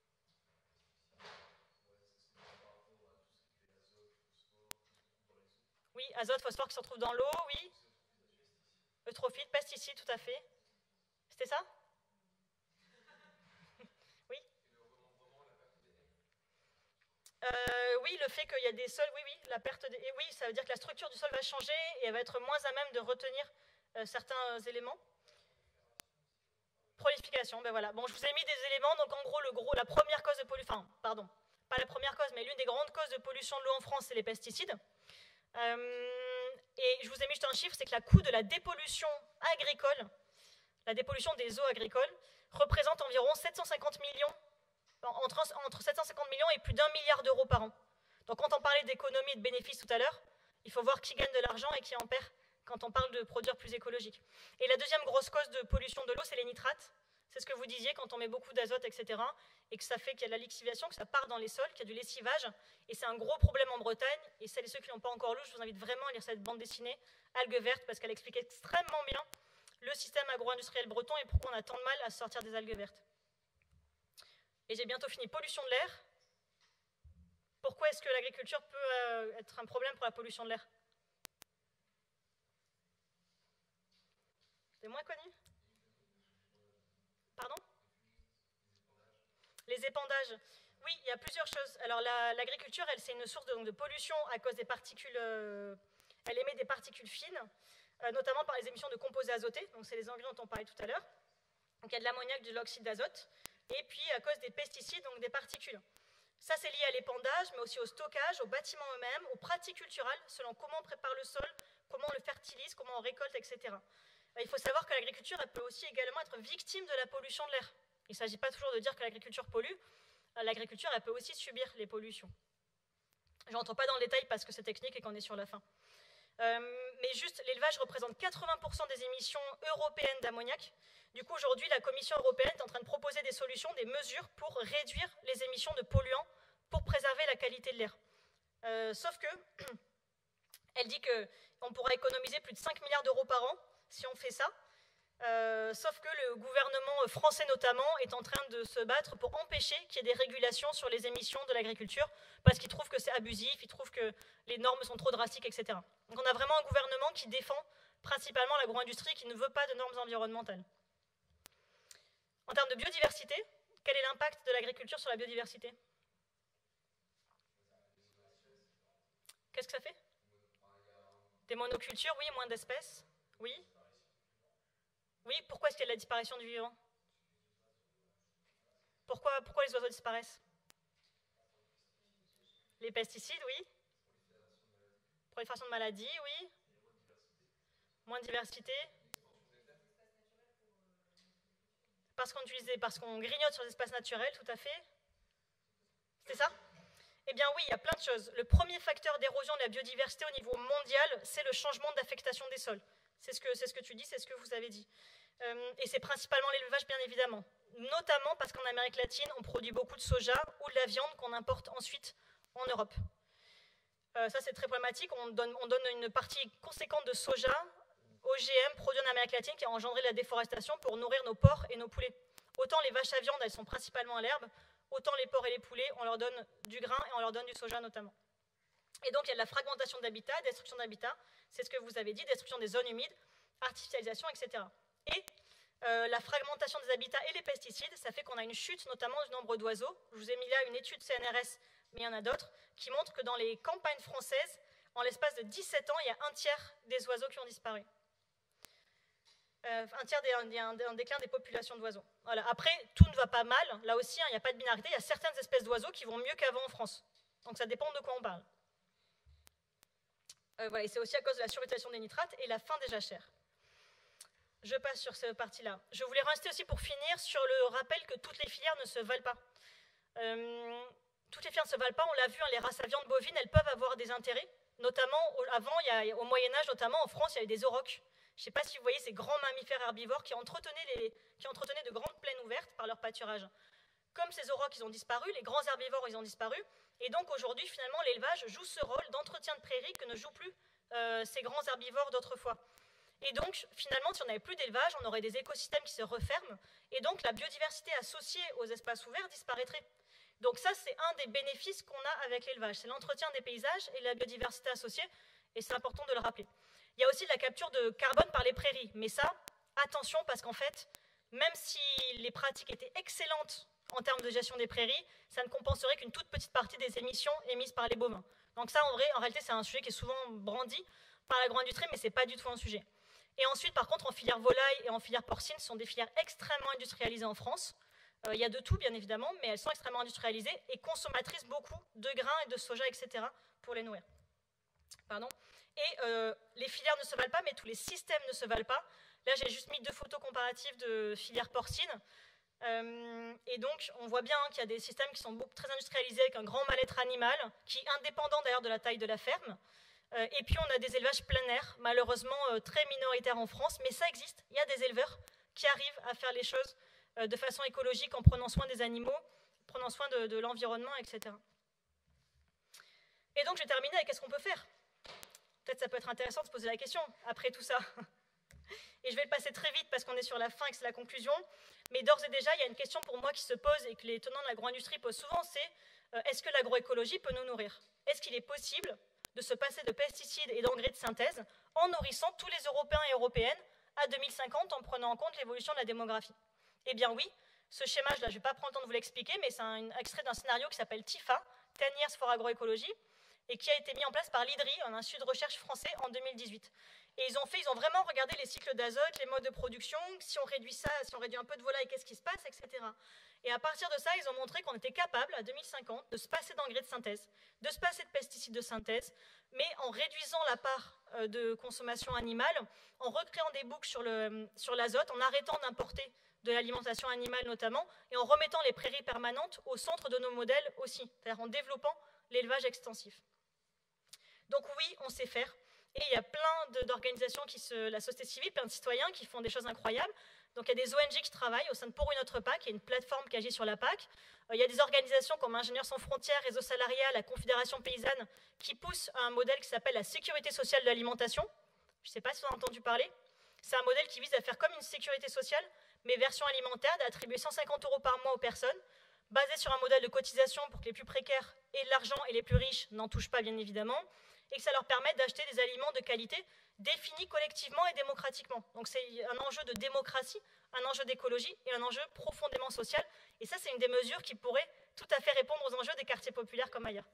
Oui, azote, phosphore qui se retrouvent dans l'eau, oui. Eutrophites, pesticides, tout à fait. C'était ça? Oui. Euh, oui, le fait qu'il y a des sols, oui, oui, la perte des... Et oui, ça veut dire que la structure du sol va changer et elle va être moins à même de retenir euh, certains éléments. Prolification, ben voilà. Bon, je vous ai mis des éléments, donc en gros, le gros, la première cause de pollution, enfin, pardon, pas la première cause, mais l'une des grandes causes de pollution de l'eau en France, c'est les pesticides. Euh, et je vous ai mis juste un chiffre, c'est que la coût de la dépollution agricole, la dépollution des eaux agricoles, représente environ sept cent cinquante millions, entre, entre sept cent cinquante millions et plus d'un milliard d'euros par an. Donc quand on parlait d'économie et de bénéfices tout à l'heure, il faut voir qui gagne de l'argent et qui en perd quand on parle de produire plus écologique. Et la deuxième grosse cause de pollution de l'eau, c'est les nitrates. C'est ce que vous disiez quand on met beaucoup d'azote, et cetera. Et que ça fait qu'il y a de la lixiviation, que ça part dans les sols, qu'il y a du lessivage. Et c'est un gros problème en Bretagne. Et celles et ceux qui n'ont pas encore lu, je vous invite vraiment à lire cette bande dessinée, Algues vertes, parce qu'elle explique extrêmement bien le système agro-industriel breton et pourquoi on a tant de mal à sortir des algues vertes. Et j'ai bientôt fini. Pollution de l'air. Pourquoi est-ce que l'agriculture peut être un problème pour la pollution de l'air? C'est moins connu? Pardon? Les épandages. Oui, il y a plusieurs choses. Alors l'agriculture, la, elle, c'est une source de, de pollution à cause des particules. Euh, elle émet des particules fines, euh, notamment par les émissions de composés azotés. Donc c'est les engrais dont on parlait tout à l'heure. Donc il y a de l'ammoniac, de l'oxyde d'azote. Et puis à cause des pesticides, donc des particules. Ça, c'est lié à l'épandage, mais aussi au stockage, aux bâtiments eux-mêmes, aux pratiques culturelles, selon comment on prépare le sol, comment on le fertilise, comment on récolte, et cetera. Il faut savoir que l'agriculture, elle peut aussi également être victime de la pollution de l'air. Il ne s'agit pas toujours de dire que l'agriculture pollue. L'agriculture, elle peut aussi subir les pollutions. Je n'entre pas dans le détail parce que c'est technique et qu'on est sur la fin. Euh, mais juste, l'élevage représente quatre-vingts pour cent des émissions européennes d'ammoniac. Du coup, aujourd'hui, la Commission européenne est en train de proposer des solutions, des mesures pour réduire les émissions de polluants, pour préserver la qualité de l'air. Euh, sauf que, elle dit qu'on pourra économiser plus de cinq milliards d'euros par an si on fait ça. Euh, sauf que le gouvernement français notamment est en train de se battre pour empêcher qu'il y ait des régulations sur les émissions de l'agriculture parce qu'il trouve que c'est abusif, il trouve que les normes sont trop drastiques, et cetera. Donc on a vraiment un gouvernement qui défend principalement l'agro-industrie, qui ne veut pas de normes environnementales. En termes de biodiversité, quel est l'impact de l'agriculture sur la biodiversité? Qu'est-ce que ça fait? Des monocultures, oui, moins d'espèces, oui. Oui, pourquoi est-ce qu'il y a de la disparition du vivant? Pourquoi, pourquoi les oiseaux disparaissent? Les pesticides, oui. Prolifération de maladies, oui. Moins de diversité. Parce qu'on utilise, parce qu'on grignote sur les espaces naturels, tout à fait. C'est ça? Eh bien oui, il y a plein de choses. Le premier facteur d'érosion de la biodiversité au niveau mondial, c'est le changement d'affectation des sols. C'est ce que, c'est ce que tu dis, c'est ce que vous avez dit. Euh, et c'est principalement l'élevage, bien évidemment. Notamment parce qu'en Amérique latine, on produit beaucoup de soja ou de la viande qu'on importe ensuite en Europe. Euh, ça, c'est très problématique. On donne, on donne une partie conséquente de soja O G M produit en Amérique latine qui a engendré la déforestation pour nourrir nos porcs et nos poulets. Autant les vaches à viande, elles sont principalement à l'herbe, autant les porcs et les poulets, on leur donne du grain et on leur donne du soja notamment. Et donc, il y a de la fragmentation d'habitat, destruction d'habitat, c'est ce que vous avez dit, destruction des zones humides, artificialisation, et cetera. Et euh, la fragmentation des habitats et les pesticides, ça fait qu'on a une chute notamment du nombre d'oiseaux. Je vous ai mis là une étude C N R S, mais il y en a d'autres, qui montrent que dans les campagnes françaises, en l'espace de dix-sept ans, il y a un tiers des oiseaux qui ont disparu. Euh, un tiers des, un, un, un déclin des populations d'oiseaux. Voilà. Après, tout ne va pas mal. Là aussi, hein, il n'y a pas de binarité. Il y a certaines espèces d'oiseaux qui vont mieux qu'avant en France. Donc ça dépend de quoi on parle. Euh, voilà, et c'est aussi à cause de la surutilisation des nitrates et la fin des jachères. Je passe sur cette partie-là. Je voulais rester aussi pour finir sur le rappel que toutes les filières ne se valent pas. Euh, toutes les filières ne se valent pas, on l'a vu, hein, les races à viande bovine, elles peuvent avoir des intérêts. Notamment, au, avant, il y a, au Moyen-Âge, notamment en France, il y avait des aurochs. Je ne sais pas si vous voyez ces grands mammifères herbivores qui entretenaient, les, qui entretenaient de grandes plaines ouvertes par leur pâturage. Comme ces aurochs, ils ont disparu, les grands herbivores, ils ont disparu. Et donc aujourd'hui, finalement, l'élevage joue ce rôle d'entretien de prairies que ne jouent plus euh, ces grands herbivores d'autrefois. Et donc, finalement, si on n'avait plus d'élevage, on aurait des écosystèmes qui se referment. Et donc, la biodiversité associée aux espaces ouverts disparaîtrait. Donc ça, c'est un des bénéfices qu'on a avec l'élevage. C'est l'entretien des paysages et la biodiversité associée. Et c'est important de le rappeler. Il y a aussi la capture de carbone par les prairies. Mais ça, attention, parce qu'en fait, même si les pratiques étaient excellentes en termes de gestion des prairies, ça ne compenserait qu'une toute petite partie des émissions émises par les bovins. Donc ça, en vrai, en réalité, c'est un sujet qui est souvent brandi par l'agro-industrie, mais ce n'est pas du tout un sujet. Et ensuite, par contre, en filière volaille et en filière porcine, ce sont des filières extrêmement industrialisées en France. Euh, il y a de tout, bien évidemment, mais elles sont extrêmement industrialisées et consommatrices beaucoup de grains et de soja, et cetera, pour les nourrir. Pardon. Et euh, les filières ne se valent pas, mais tous les systèmes ne se valent pas. Là, j'ai juste mis deux photos comparatives de filières porcines. Euh, et donc, on voit bien hein, qu'il y a des systèmes qui sont beaucoup, très industrialisés, avec un grand mal-être animal, qui est indépendant d'ailleurs de la taille de la ferme. Euh, et puis, on a des élevages plein air, malheureusement euh, très minoritaires en France, mais ça existe. Il y a des éleveurs qui arrivent à faire les choses euh, de façon écologique, en prenant soin des animaux, prenant soin de, de l'environnement, et cetera. Et donc, je vais terminer avec qu'est-ce qu'on peut faire. Peut-être ça peut être intéressant de se poser la question, après tout ça. Et je vais le passer très vite parce qu'on est sur la fin et que c'est la conclusion. Mais d'ores et déjà, il y a une question pour moi qui se pose et que les tenants de l'agro-industrie posent souvent, c'est euh, est-ce que l'agroécologie peut nous nourrir? Est-ce qu'il est possible de se passer de pesticides et d'engrais de synthèse en nourrissant tous les Européens et Européennes à deux mille cinquante en prenant en compte l'évolution de la démographie? Eh bien oui, ce schéma, là, je ne vais pas prendre le temps de vous l'expliquer, mais c'est un extrait d'un scénario qui s'appelle T I F A, ten years for Agroécologie, et qui a été mis en place par l'I D R I, un institut de recherche français, en deux mille dix-huit. Et ils ont, fait, ils ont vraiment regardé les cycles d'azote, les modes de production, si on réduit ça, si on réduit un peu de volaille, qu'est-ce qui se passe, et cetera. Et à partir de ça, ils ont montré qu'on était capable, à deux mille cinquante, de se passer d'engrais de synthèse, de se passer de pesticides de synthèse, mais en réduisant la part de consommation animale, en recréant des boucles sur, le, sur l'azote, en arrêtant d'importer de l'alimentation animale notamment, et en remettant les prairies permanentes au centre de nos modèles aussi, c'est-à-dire en développant l'élevage extensif. Donc oui, on sait faire. Et il y a plein d'organisations, qui se, la société civile, plein de citoyens qui font des choses incroyables. Donc il y a des O N G qui travaillent au sein de Pour une autre P A C, qui est une plateforme qui agit sur la P A C. Euh, il y a des organisations comme Ingénieurs sans frontières, Réseau salarial, la Confédération paysanne, qui poussent à un modèle qui s'appelle la sécurité sociale de l'alimentation. Je ne sais pas si vous en avez entendu parler. C'est un modèle qui vise à faire comme une sécurité sociale, mais version alimentaire, d'attribuer cent cinquante euros par mois aux personnes, basé sur un modèle de cotisation pour que les plus précaires aient de l'argent et les plus riches n'en touchent pas, bien évidemment, et que ça leur permette d'acheter des aliments de qualité définis collectivement et démocratiquement. Donc c'est un enjeu de démocratie, un enjeu d'écologie et un enjeu profondément social. Et ça, c'est une des mesures qui pourrait tout à fait répondre aux enjeux des quartiers populaires comme ailleurs.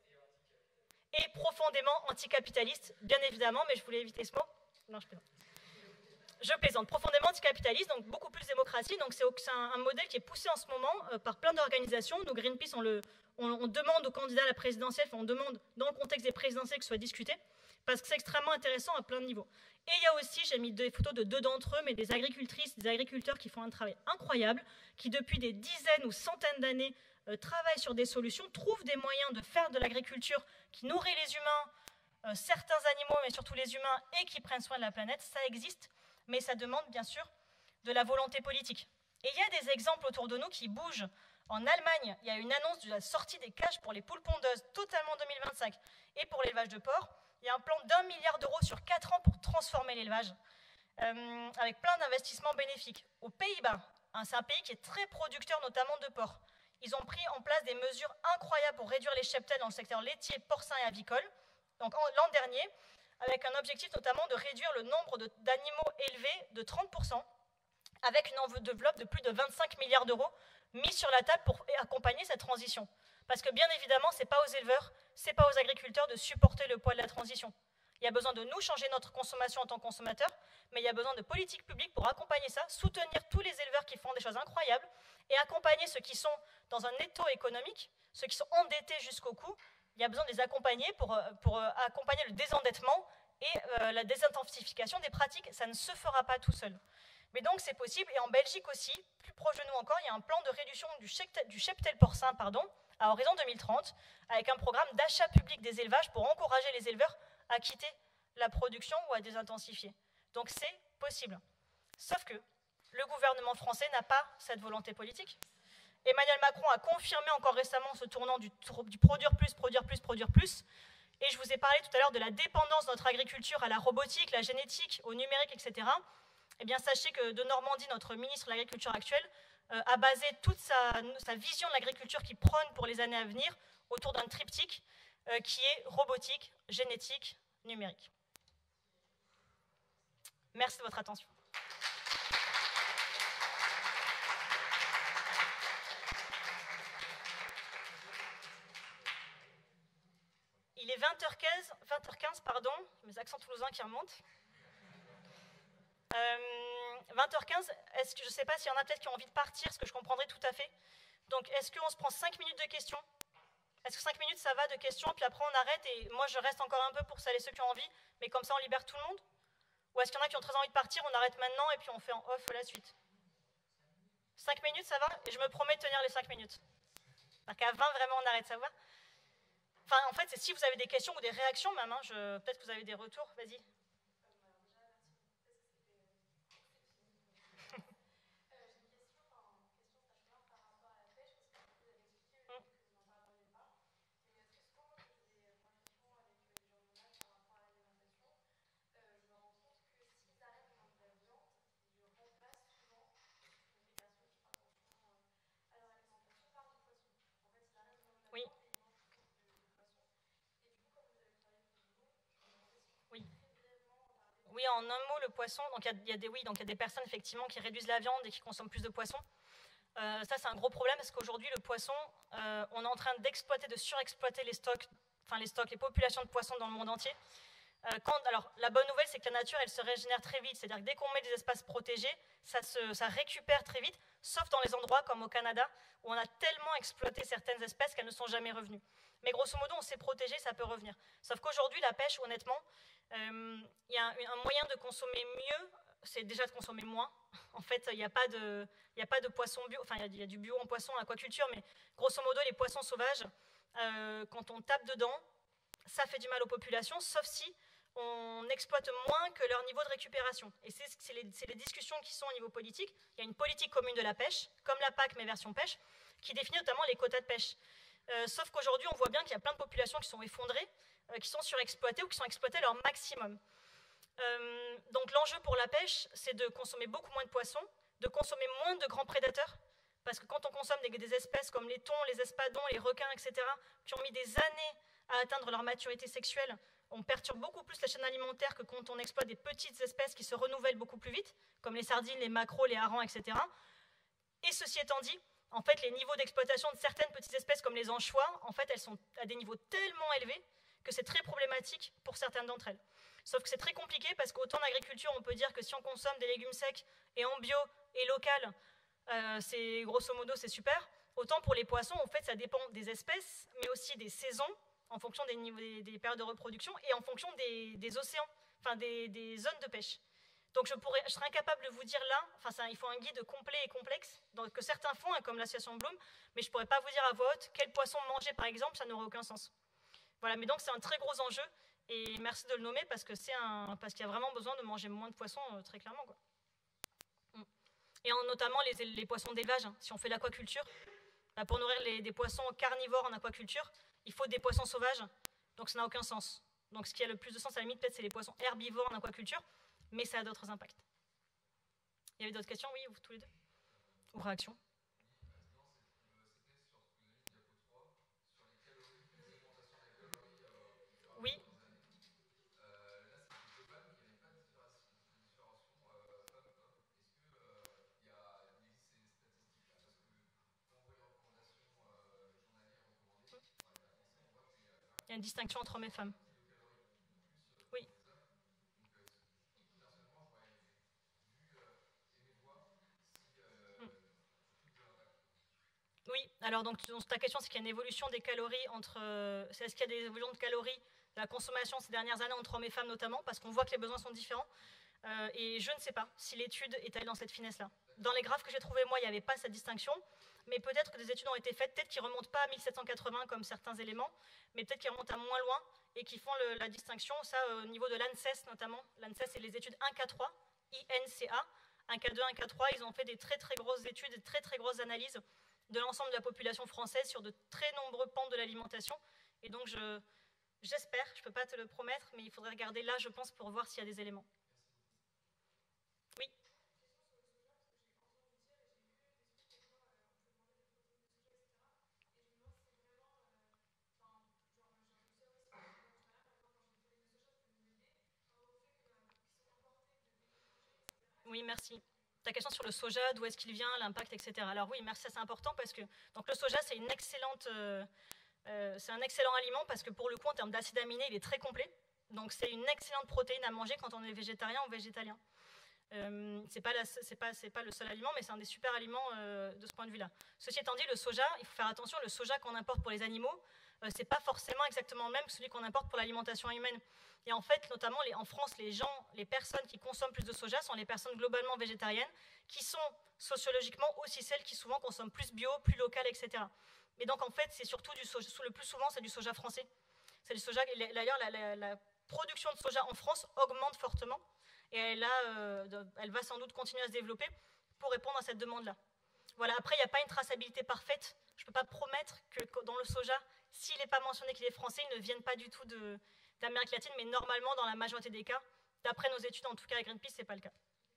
Et profondément anticapitaliste, bien évidemment, mais je voulais éviter ce mot. Non, je plaisante. Je plaisante. Profondément anticapitaliste, donc beaucoup plus démocratie. Donc c'est un, un modèle qui est poussé en ce moment euh, par plein d'organisations. Nous, Greenpeace, on le... On, on demande aux candidats à la présidentielle, enfin on demande dans le contexte des présidentielles que ce soit discuté, parce que c'est extrêmement intéressant à plein de niveaux. Et il y a aussi, j'ai mis des photos de deux d'entre eux, mais des agricultrices, des agriculteurs qui font un travail incroyable, qui depuis des dizaines ou centaines d'années euh, travaillent sur des solutions, trouvent des moyens de faire de l'agriculture qui nourrit les humains, euh, certains animaux, mais surtout les humains, et qui prennent soin de la planète. Ça existe. mais ça demande bien sûr de la volonté politique. Et il y a des exemples autour de nous qui bougent. En Allemagne, il y a une annonce de la sortie des cages pour les poules pondeuses, totalement en deux mille vingt-cinq. Et pour l'élevage de porc, il y a un plan d'un milliard d'euros sur quatre ans pour transformer l'élevage, euh, avec plein d'investissements bénéfiques. Aux Pays-Bas, hein, c'est un pays qui est très producteur, notamment de porc. Ils ont pris en place des mesures incroyables pour réduire les cheptels dans le secteur laitier, porcin et avicole. Donc l'an dernier, avec un objectif notamment de réduire le nombre d'animaux élevés de trente pour cent, avec une enveloppe de plus de vingt-cinq milliards d'euros mis sur la table pour accompagner cette transition. Parce que bien évidemment, ce n'est pas aux éleveurs, ce n'est pas aux agriculteurs de supporter le poids de la transition. Il y a besoin de nous changer notre consommation en tant que consommateurs, mais il y a besoin de politiques publiques pour accompagner ça, soutenir tous les éleveurs qui font des choses incroyables et accompagner ceux qui sont dans un étau économique, ceux qui sont endettés jusqu'au cou. Il y a besoin de les accompagner pour, pour accompagner le désendettement et euh, la désintensification des pratiques. Ça ne se fera pas tout seul. Mais donc c'est possible, et en Belgique aussi, plus proche de nous encore, il y a un plan de réduction du cheptel, du cheptel porcin pardon, à horizon deux mille trente, avec un programme d'achat public des élevages pour encourager les éleveurs à quitter la production ou à désintensifier. Donc c'est possible. Sauf que le gouvernement français n'a pas cette volonté politique. Emmanuel Macron a confirmé encore récemment ce tournant du, du produire plus, produire plus, produire plus. Et je vous ai parlé tout à l'heure de la dépendance de notre agriculture à la robotique, la génétique, au numérique, et cetera. Eh bien, sachez que de Normandie, notre ministre de l'Agriculture actuel, euh, a basé toute sa, sa vision de l'agriculture qu'il prône pour les années à venir autour d'un triptyque euh, qui est robotique, génétique, numérique. Merci de votre attention. Il est vingt heures quinze, vingt heures quinze pardon, mes accents toulousains qui remontent. Euh, vingt heures quinze, est-ce que, je ne sais pas s'il y en a peut-être qui ont envie de partir, ce que je comprendrai tout à fait. Donc, est-ce qu'on se prend cinq minutes de questions? Est-ce que cinq minutes, ça va de questions, puis après on arrête, et moi je reste encore un peu pour celles et ceux qui ont envie, mais comme ça on libère tout le monde? Ou est-ce qu'il y en a qui ont très envie de partir, on arrête maintenant, et puis on fait en off la suite? cinq minutes, ça va? Et je me promets de tenir les cinq minutes. Donc à vingt, vraiment, on arrête, ça va? Enfin, en fait, c'est si vous avez des questions ou des réactions même, hein, je... peut-être que vous avez des retours, vas-y. Oui. Oui. Oui, en un mot, le poisson, donc il y, y a des oui, donc il y a des personnes effectivement qui réduisent la viande et qui consomment plus de poissons. Euh, ça, c'est un gros problème parce qu'aujourd'hui, le poisson, euh, on est en train d'exploiter, de surexploiter les stocks, enfin les stocks, les populations de poissons dans le monde entier. Euh, quand, alors, la bonne nouvelle, c'est que la nature, elle se régénère très vite. C'est-à-dire que dès qu'on met des espaces protégés, ça, se, ça récupère très vite, sauf dans les endroits comme au Canada, où on a tellement exploité certaines espèces qu'elles ne sont jamais revenues. Mais grosso modo, on s'est protégé, ça peut revenir. Sauf qu'aujourd'hui, la pêche, honnêtement, il euh, y a un, un moyen de consommer mieux, c'est déjà de consommer moins. En fait, il n'y a pas de, y a pas de poisson bio, enfin, il y, y a du bio en poisson, en aquaculture, mais grosso modo, les poissons sauvages, euh, quand on tape dedans, ça fait du mal aux populations, sauf si on exploite moins que leur niveau de récupération. Et c'est les, les discussions qui sont au niveau politique. Il y a une politique commune de la pêche, comme la P A C, mais version pêche, qui définit notamment les quotas de pêche. Euh, sauf qu'aujourd'hui, on voit bien qu'il y a plein de populations qui sont effondrées, euh, qui sont surexploitées ou qui sont exploitées à leur maximum. Euh, donc l'enjeu pour la pêche, c'est de consommer beaucoup moins de poissons, de consommer moins de grands prédateurs, parce que quand on consomme des, des espèces comme les thons, les espadons, les requins, et cetera, qui ont mis des années à atteindre leur maturité sexuelle, on perturbe beaucoup plus la chaîne alimentaire que quand on exploite des petites espèces qui se renouvellent beaucoup plus vite, comme les sardines, les maquereaux, les harengs, et cetera. Et ceci étant dit, en fait, les niveaux d'exploitation de certaines petites espèces comme les anchois, en fait, elles sont à des niveaux tellement élevés que c'est très problématique pour certaines d'entre elles. Sauf que c'est très compliqué parce qu'autant en agriculture, on peut dire que si on consomme des légumes secs et en bio et local, euh, c'est grosso modo, c'est super. Autant pour les poissons, en fait, ça dépend des espèces, mais aussi des saisons, en fonction des, niveaux, des, des périodes de reproduction et en fonction des, des océans, enfin des, des zones de pêche. Donc je, pourrais, je serais incapable de vous dire là, enfin ça, il faut un guide complet et complexe, donc, que certains font, hein, comme l'association Bloom, mais je ne pourrais pas vous dire à voix haute quel poisson manger par exemple, ça n'aurait aucun sens. Voilà, mais donc c'est un très gros enjeu, Et merci de le nommer parce que c'est un, parce qu'il y a vraiment besoin de manger moins de poissons, euh, très clairement, quoi. Et en, notamment les, les poissons d'élevage. Hein. Si on fait l'aquaculture, bah pour nourrir les, des poissons carnivores en aquaculture, il faut des poissons sauvages, donc ça n'a aucun sens. Donc ce qui a le plus de sens à la limite, peut-être c'est les poissons herbivores en aquaculture, mais ça a d'autres impacts. Il y avait d'autres questions, oui, vous tous les deux? Ou réactions? Oui. Il y a une distinction entre hommes et femmes. Oui. Oui, alors donc ta question c'est qu'il y a une évolution des calories entre... Euh, est-ce qu'il y a des évolutions de calories de la consommation ces dernières années entre hommes et femmes notamment, parce qu'on voit que les besoins sont différents. Euh, et je ne sais pas si l'étude est allée dans cette finesse-là. Dans les graphes que j'ai trouvés, moi, il n'y avait pas cette distinction, mais peut-être que des études ont été faites, peut-être qu'ils ne remontent pas à mille sept cent quatre-vingts comme certains éléments, mais peut-être qu'ils remontent à moins loin et qui font le, la distinction, ça au niveau de l'ANSES notamment. L'ANSES, c'est les études un K trois, I N C A, un K deux, un K trois, ils ont fait des très très grosses études, des très très grosses analyses de l'ensemble de la population française sur de très nombreux pans de l'alimentation. Et donc, je, j'espère, je ne peux pas te le promettre, mais il faudrait regarder là, je pense, pour voir s'il y a des éléments. Oui. Oui, merci. Ta question sur le soja, d'où est-ce qu'il vient, l'impact, et cetera. Alors oui, merci, c'est important parce que donc le soja, c'est une excellente, euh, euh, c'est un excellent aliment parce que pour le coup, en termes d'acides aminés, il est très complet. Donc c'est une excellente protéine à manger quand on est végétarien ou végétalien. Euh, c'est pas, la, c'est pas, c'est pas le seul aliment, mais c'est un des super aliments euh, de ce point de vue-là. Ceci étant dit, le soja, il faut faire attention, le soja qu'on importe pour les animaux, euh, c'est pas forcément exactement le même que celui qu'on importe pour l'alimentation humaine. Et en fait, notamment les, en France, les gens, les personnes qui consomment plus de soja sont les personnes globalement végétariennes, qui sont sociologiquement aussi celles qui souvent consomment plus bio, plus local, et cetera. Et donc en fait, c'est surtout du soja, le plus souvent, c'est du soja français. C'est du soja. D'ailleurs, la, la, la production de soja en France augmente fortement. Et elle, a, euh, elle va sans doute continuer à se développer pour répondre à cette demande-là. Voilà. Après, il n'y a pas une traçabilité parfaite. Je ne peux pas promettre que dans le soja, s'il n'est pas mentionné qu'il est français, il ne vienne pas du tout d'Amérique latine, mais normalement, dans la majorité des cas, d'après nos études, en tout cas avec Greenpeace, ce n'est pas le cas.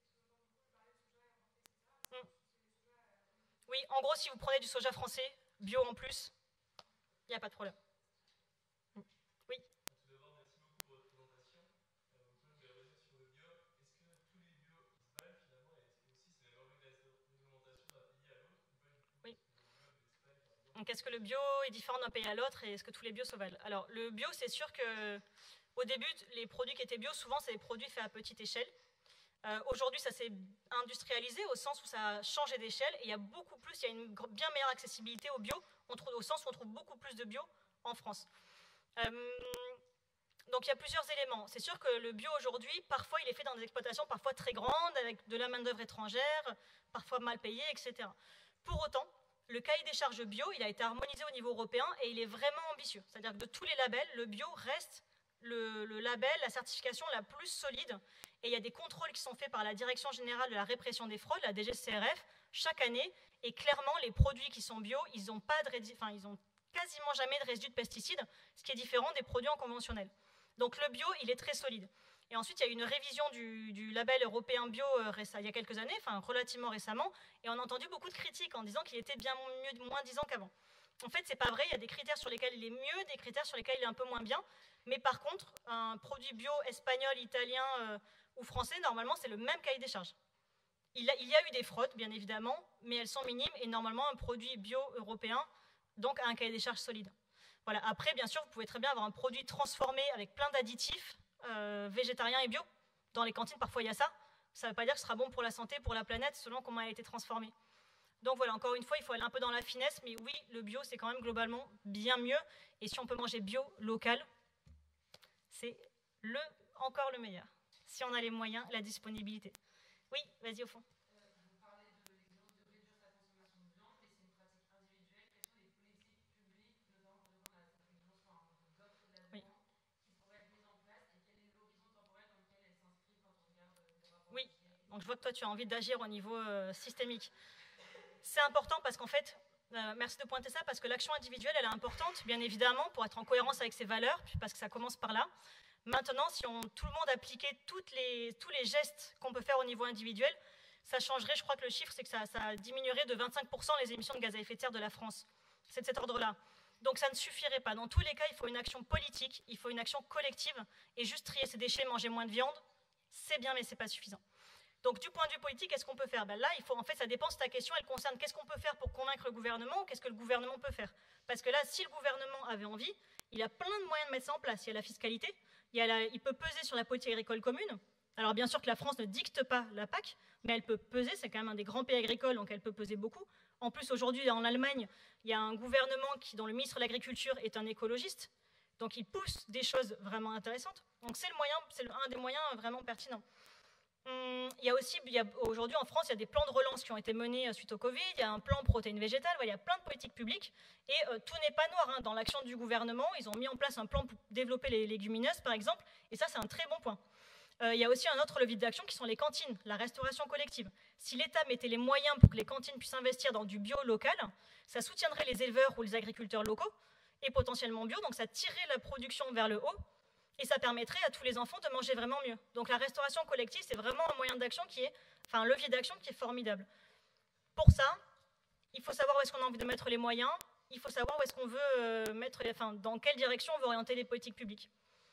Hmm. Oui, en gros, si vous prenez du soja français, bio en plus, il n'y a pas de problème. Hmm. Oui. Donc, est-ce que le bio est différent d'un pays à l'autre et est-ce que tous les bio se valent? Alors, le bio, c'est sûr qu'au début, les produits qui étaient bio, souvent, c'est des produits faits à petite échelle. Euh, Aujourd'hui, ça s'est industrialisé au sens où ça a changé d'échelle et il y a beaucoup plus, il y a une bien meilleure accessibilité au bio, on trouve, au sens où on trouve beaucoup plus de bio en France. Euh, donc, il y a plusieurs éléments. C'est sûr que le bio aujourd'hui, parfois, il est fait dans des exploitations parfois très grandes, avec de la main-d'œuvre étrangère, parfois mal payée, et cetera. Pour autant, le cahier des charges bio, il a été harmonisé au niveau européen et il est vraiment ambitieux. C'est-à-dire que de tous les labels, le bio reste le, le label, la certification la plus solide. Et il y a des contrôles qui sont faits par la Direction générale de la répression des fraudes, la D G C R F, chaque année. Et clairement, les produits qui sont bio, ils n'ont pas de résidus, enfin, ils ont quasiment jamais de résidus de pesticides, ce qui est différent des produits en conventionnel. Donc le bio, il est très solide. Et ensuite, il y a eu une révision du, du label européen bio euh, il y a quelques années, enfin relativement récemment, et on a entendu beaucoup de critiques en disant qu'il était bien mieux, moins dix ans qu'avant. En fait, c'est pas vrai, il y a des critères sur lesquels il est mieux, des critères sur lesquels il est un peu moins bien, mais par contre, un produit bio espagnol, italien euh, ou français, normalement, c'est le même cahier des charges. Il, a, il y a eu des fraudes, bien évidemment, mais elles sont minimes, et normalement, un produit bio européen, donc a un cahier des charges solide. Voilà. Après, bien sûr, vous pouvez très bien avoir un produit transformé avec plein d'additifs, Euh, végétarien et bio. Dans les cantines, parfois, il y a ça. Ça ne veut pas dire que ce sera bon pour la santé, pour la planète, selon comment elle a été transformée. Donc voilà, encore une fois, il faut aller un peu dans la finesse, mais oui, le bio, c'est quand même globalement bien mieux. Et si on peut manger bio, local, c'est le, encore le meilleur. Si on a les moyens, la disponibilité. Oui, vas-y au fond. Donc je vois que toi, tu as envie d'agir au niveau euh, systémique. C'est important parce qu'en fait, euh, merci de pointer ça, parce que l'action individuelle, elle est importante, bien évidemment, pour être en cohérence avec ses valeurs, parce que ça commence par là. Maintenant, si on, tout le monde appliquait toutes les, tous les gestes qu'on peut faire au niveau individuel, ça changerait, je crois que le chiffre, c'est que ça, ça diminuerait de vingt-cinq pour cent les émissions de gaz à effet de serre de la France. C'est de cet ordre-là. Donc ça ne suffirait pas. Dans tous les cas, il faut une action politique, il faut une action collective, et juste trier ses déchets, manger moins de viande, c'est bien, mais ce n'est pas suffisant. Donc du point de vue politique, qu'est-ce qu'on peut faire? Ben là, il faut, en fait, ça dépend de ta question, elle concerne qu'est-ce qu'on peut faire pour convaincre le gouvernement, ou qu'est-ce que le gouvernement peut faire. Parce que là, si le gouvernement avait envie, il a plein de moyens de mettre ça en place. Il y a la fiscalité, il, y a la, il peut peser sur la politique agricole commune. Alors bien sûr que la France ne dicte pas la P A C, mais elle peut peser, c'est quand même un des grands pays agricoles, donc elle peut peser beaucoup. En plus, aujourd'hui, en Allemagne, il y a un gouvernement qui, dont le ministre de l'Agriculture est un écologiste, donc il pousse des choses vraiment intéressantes. Donc c'est le moyen, c'est un des moyens vraiment pertinents. Hum, il y a aussi, aujourd'hui en France, il y a des plans de relance qui ont été menés suite au Covid, il y a un plan protéines végétales, il y a plein de politiques publiques, et euh, tout n'est pas noir. Hein. Dans l'action du gouvernement, ils ont mis en place un plan pour développer les légumineuses, par exemple, et ça, c'est un très bon point. Euh, il y a aussi un autre levier d'action qui sont les cantines, la restauration collective. Si l'État mettait les moyens pour que les cantines puissent investir dans du bio local, ça soutiendrait les éleveurs ou les agriculteurs locaux, et potentiellement bio, donc ça tirerait la production vers le haut, et ça permettrait à tous les enfants de manger vraiment mieux. Donc la restauration collective, c'est vraiment un moyen d'action qui est, enfin un levier d'action qui est formidable. Pour ça, il faut savoir où est-ce qu'on a envie de mettre les moyens, il faut savoir où est-ce qu'on veut euh, mettre, enfin dans quelle direction on veut orienter les politiques publiques.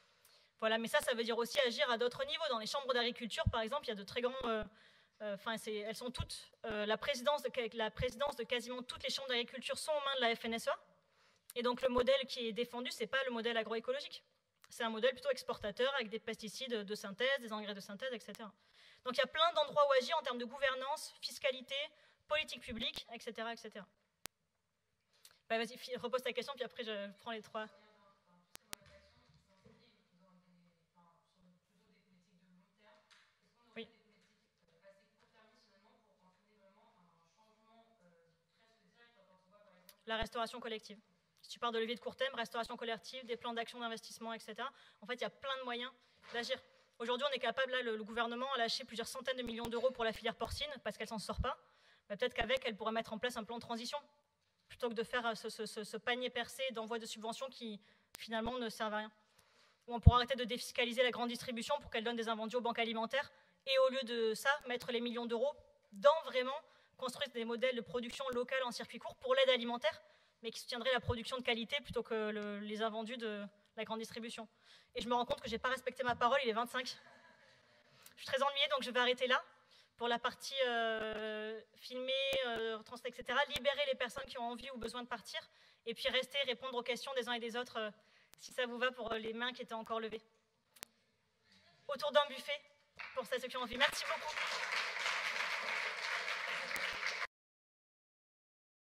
Voilà, mais ça, ça veut dire aussi agir à d'autres niveaux. Dans les chambres d'agriculture, par exemple, il y a de très grands... Euh, euh, enfin, elles sont toutes... Euh, la, présidence de, la présidence de quasiment toutes les chambres d'agriculture sont aux mains de la F N S E A. Et donc, le modèle qui est défendu, ce n'est pas le modèle agroécologique. C'est un modèle plutôt exportateur, avec des pesticides de synthèse, des engrais de synthèse, et cetera. Donc, il y a plein d'endroits où agir en termes de gouvernance, fiscalité, politique publique, et cetera, et cetera. Bah, vas-y, repose ta question, puis après, je prends les trois... La restauration collective. Si tu parles de levier de court terme, restauration collective, des plans d'action d'investissement, et cetera. En fait, il y a plein de moyens d'agir. Aujourd'hui, on est capable, là, le, le gouvernement a lâché plusieurs centaines de millions d'euros pour la filière porcine parce qu'elle ne s'en sort pas. Peut-être qu'avec, elle pourrait mettre en place un plan de transition plutôt que de faire ce, ce, ce, ce panier percé d'envoi de subventions qui, finalement, ne servent à rien. Ou on pourra arrêter de défiscaliser la grande distribution pour qu'elle donne des invendus aux banques alimentaires et au lieu de ça, mettre les millions d'euros dans vraiment construire des modèles de production locale en circuit court pour l'aide alimentaire, mais qui soutiendraient la production de qualité plutôt que le, les invendus de la grande distribution. Et je me rends compte que je n'ai pas respecté ma parole, il est vingt-cinq. Je suis très ennuyée, donc je vais arrêter là. Pour la partie euh, filmée, euh, transmettre, et cetera, libérer les personnes qui ont envie ou besoin de partir, et puis rester, répondre aux questions des uns et des autres, euh, si ça vous va, pour euh, les mains qui étaient encore levées. Autour d'un buffet, pour ceux qui ont envie. Merci beaucoup.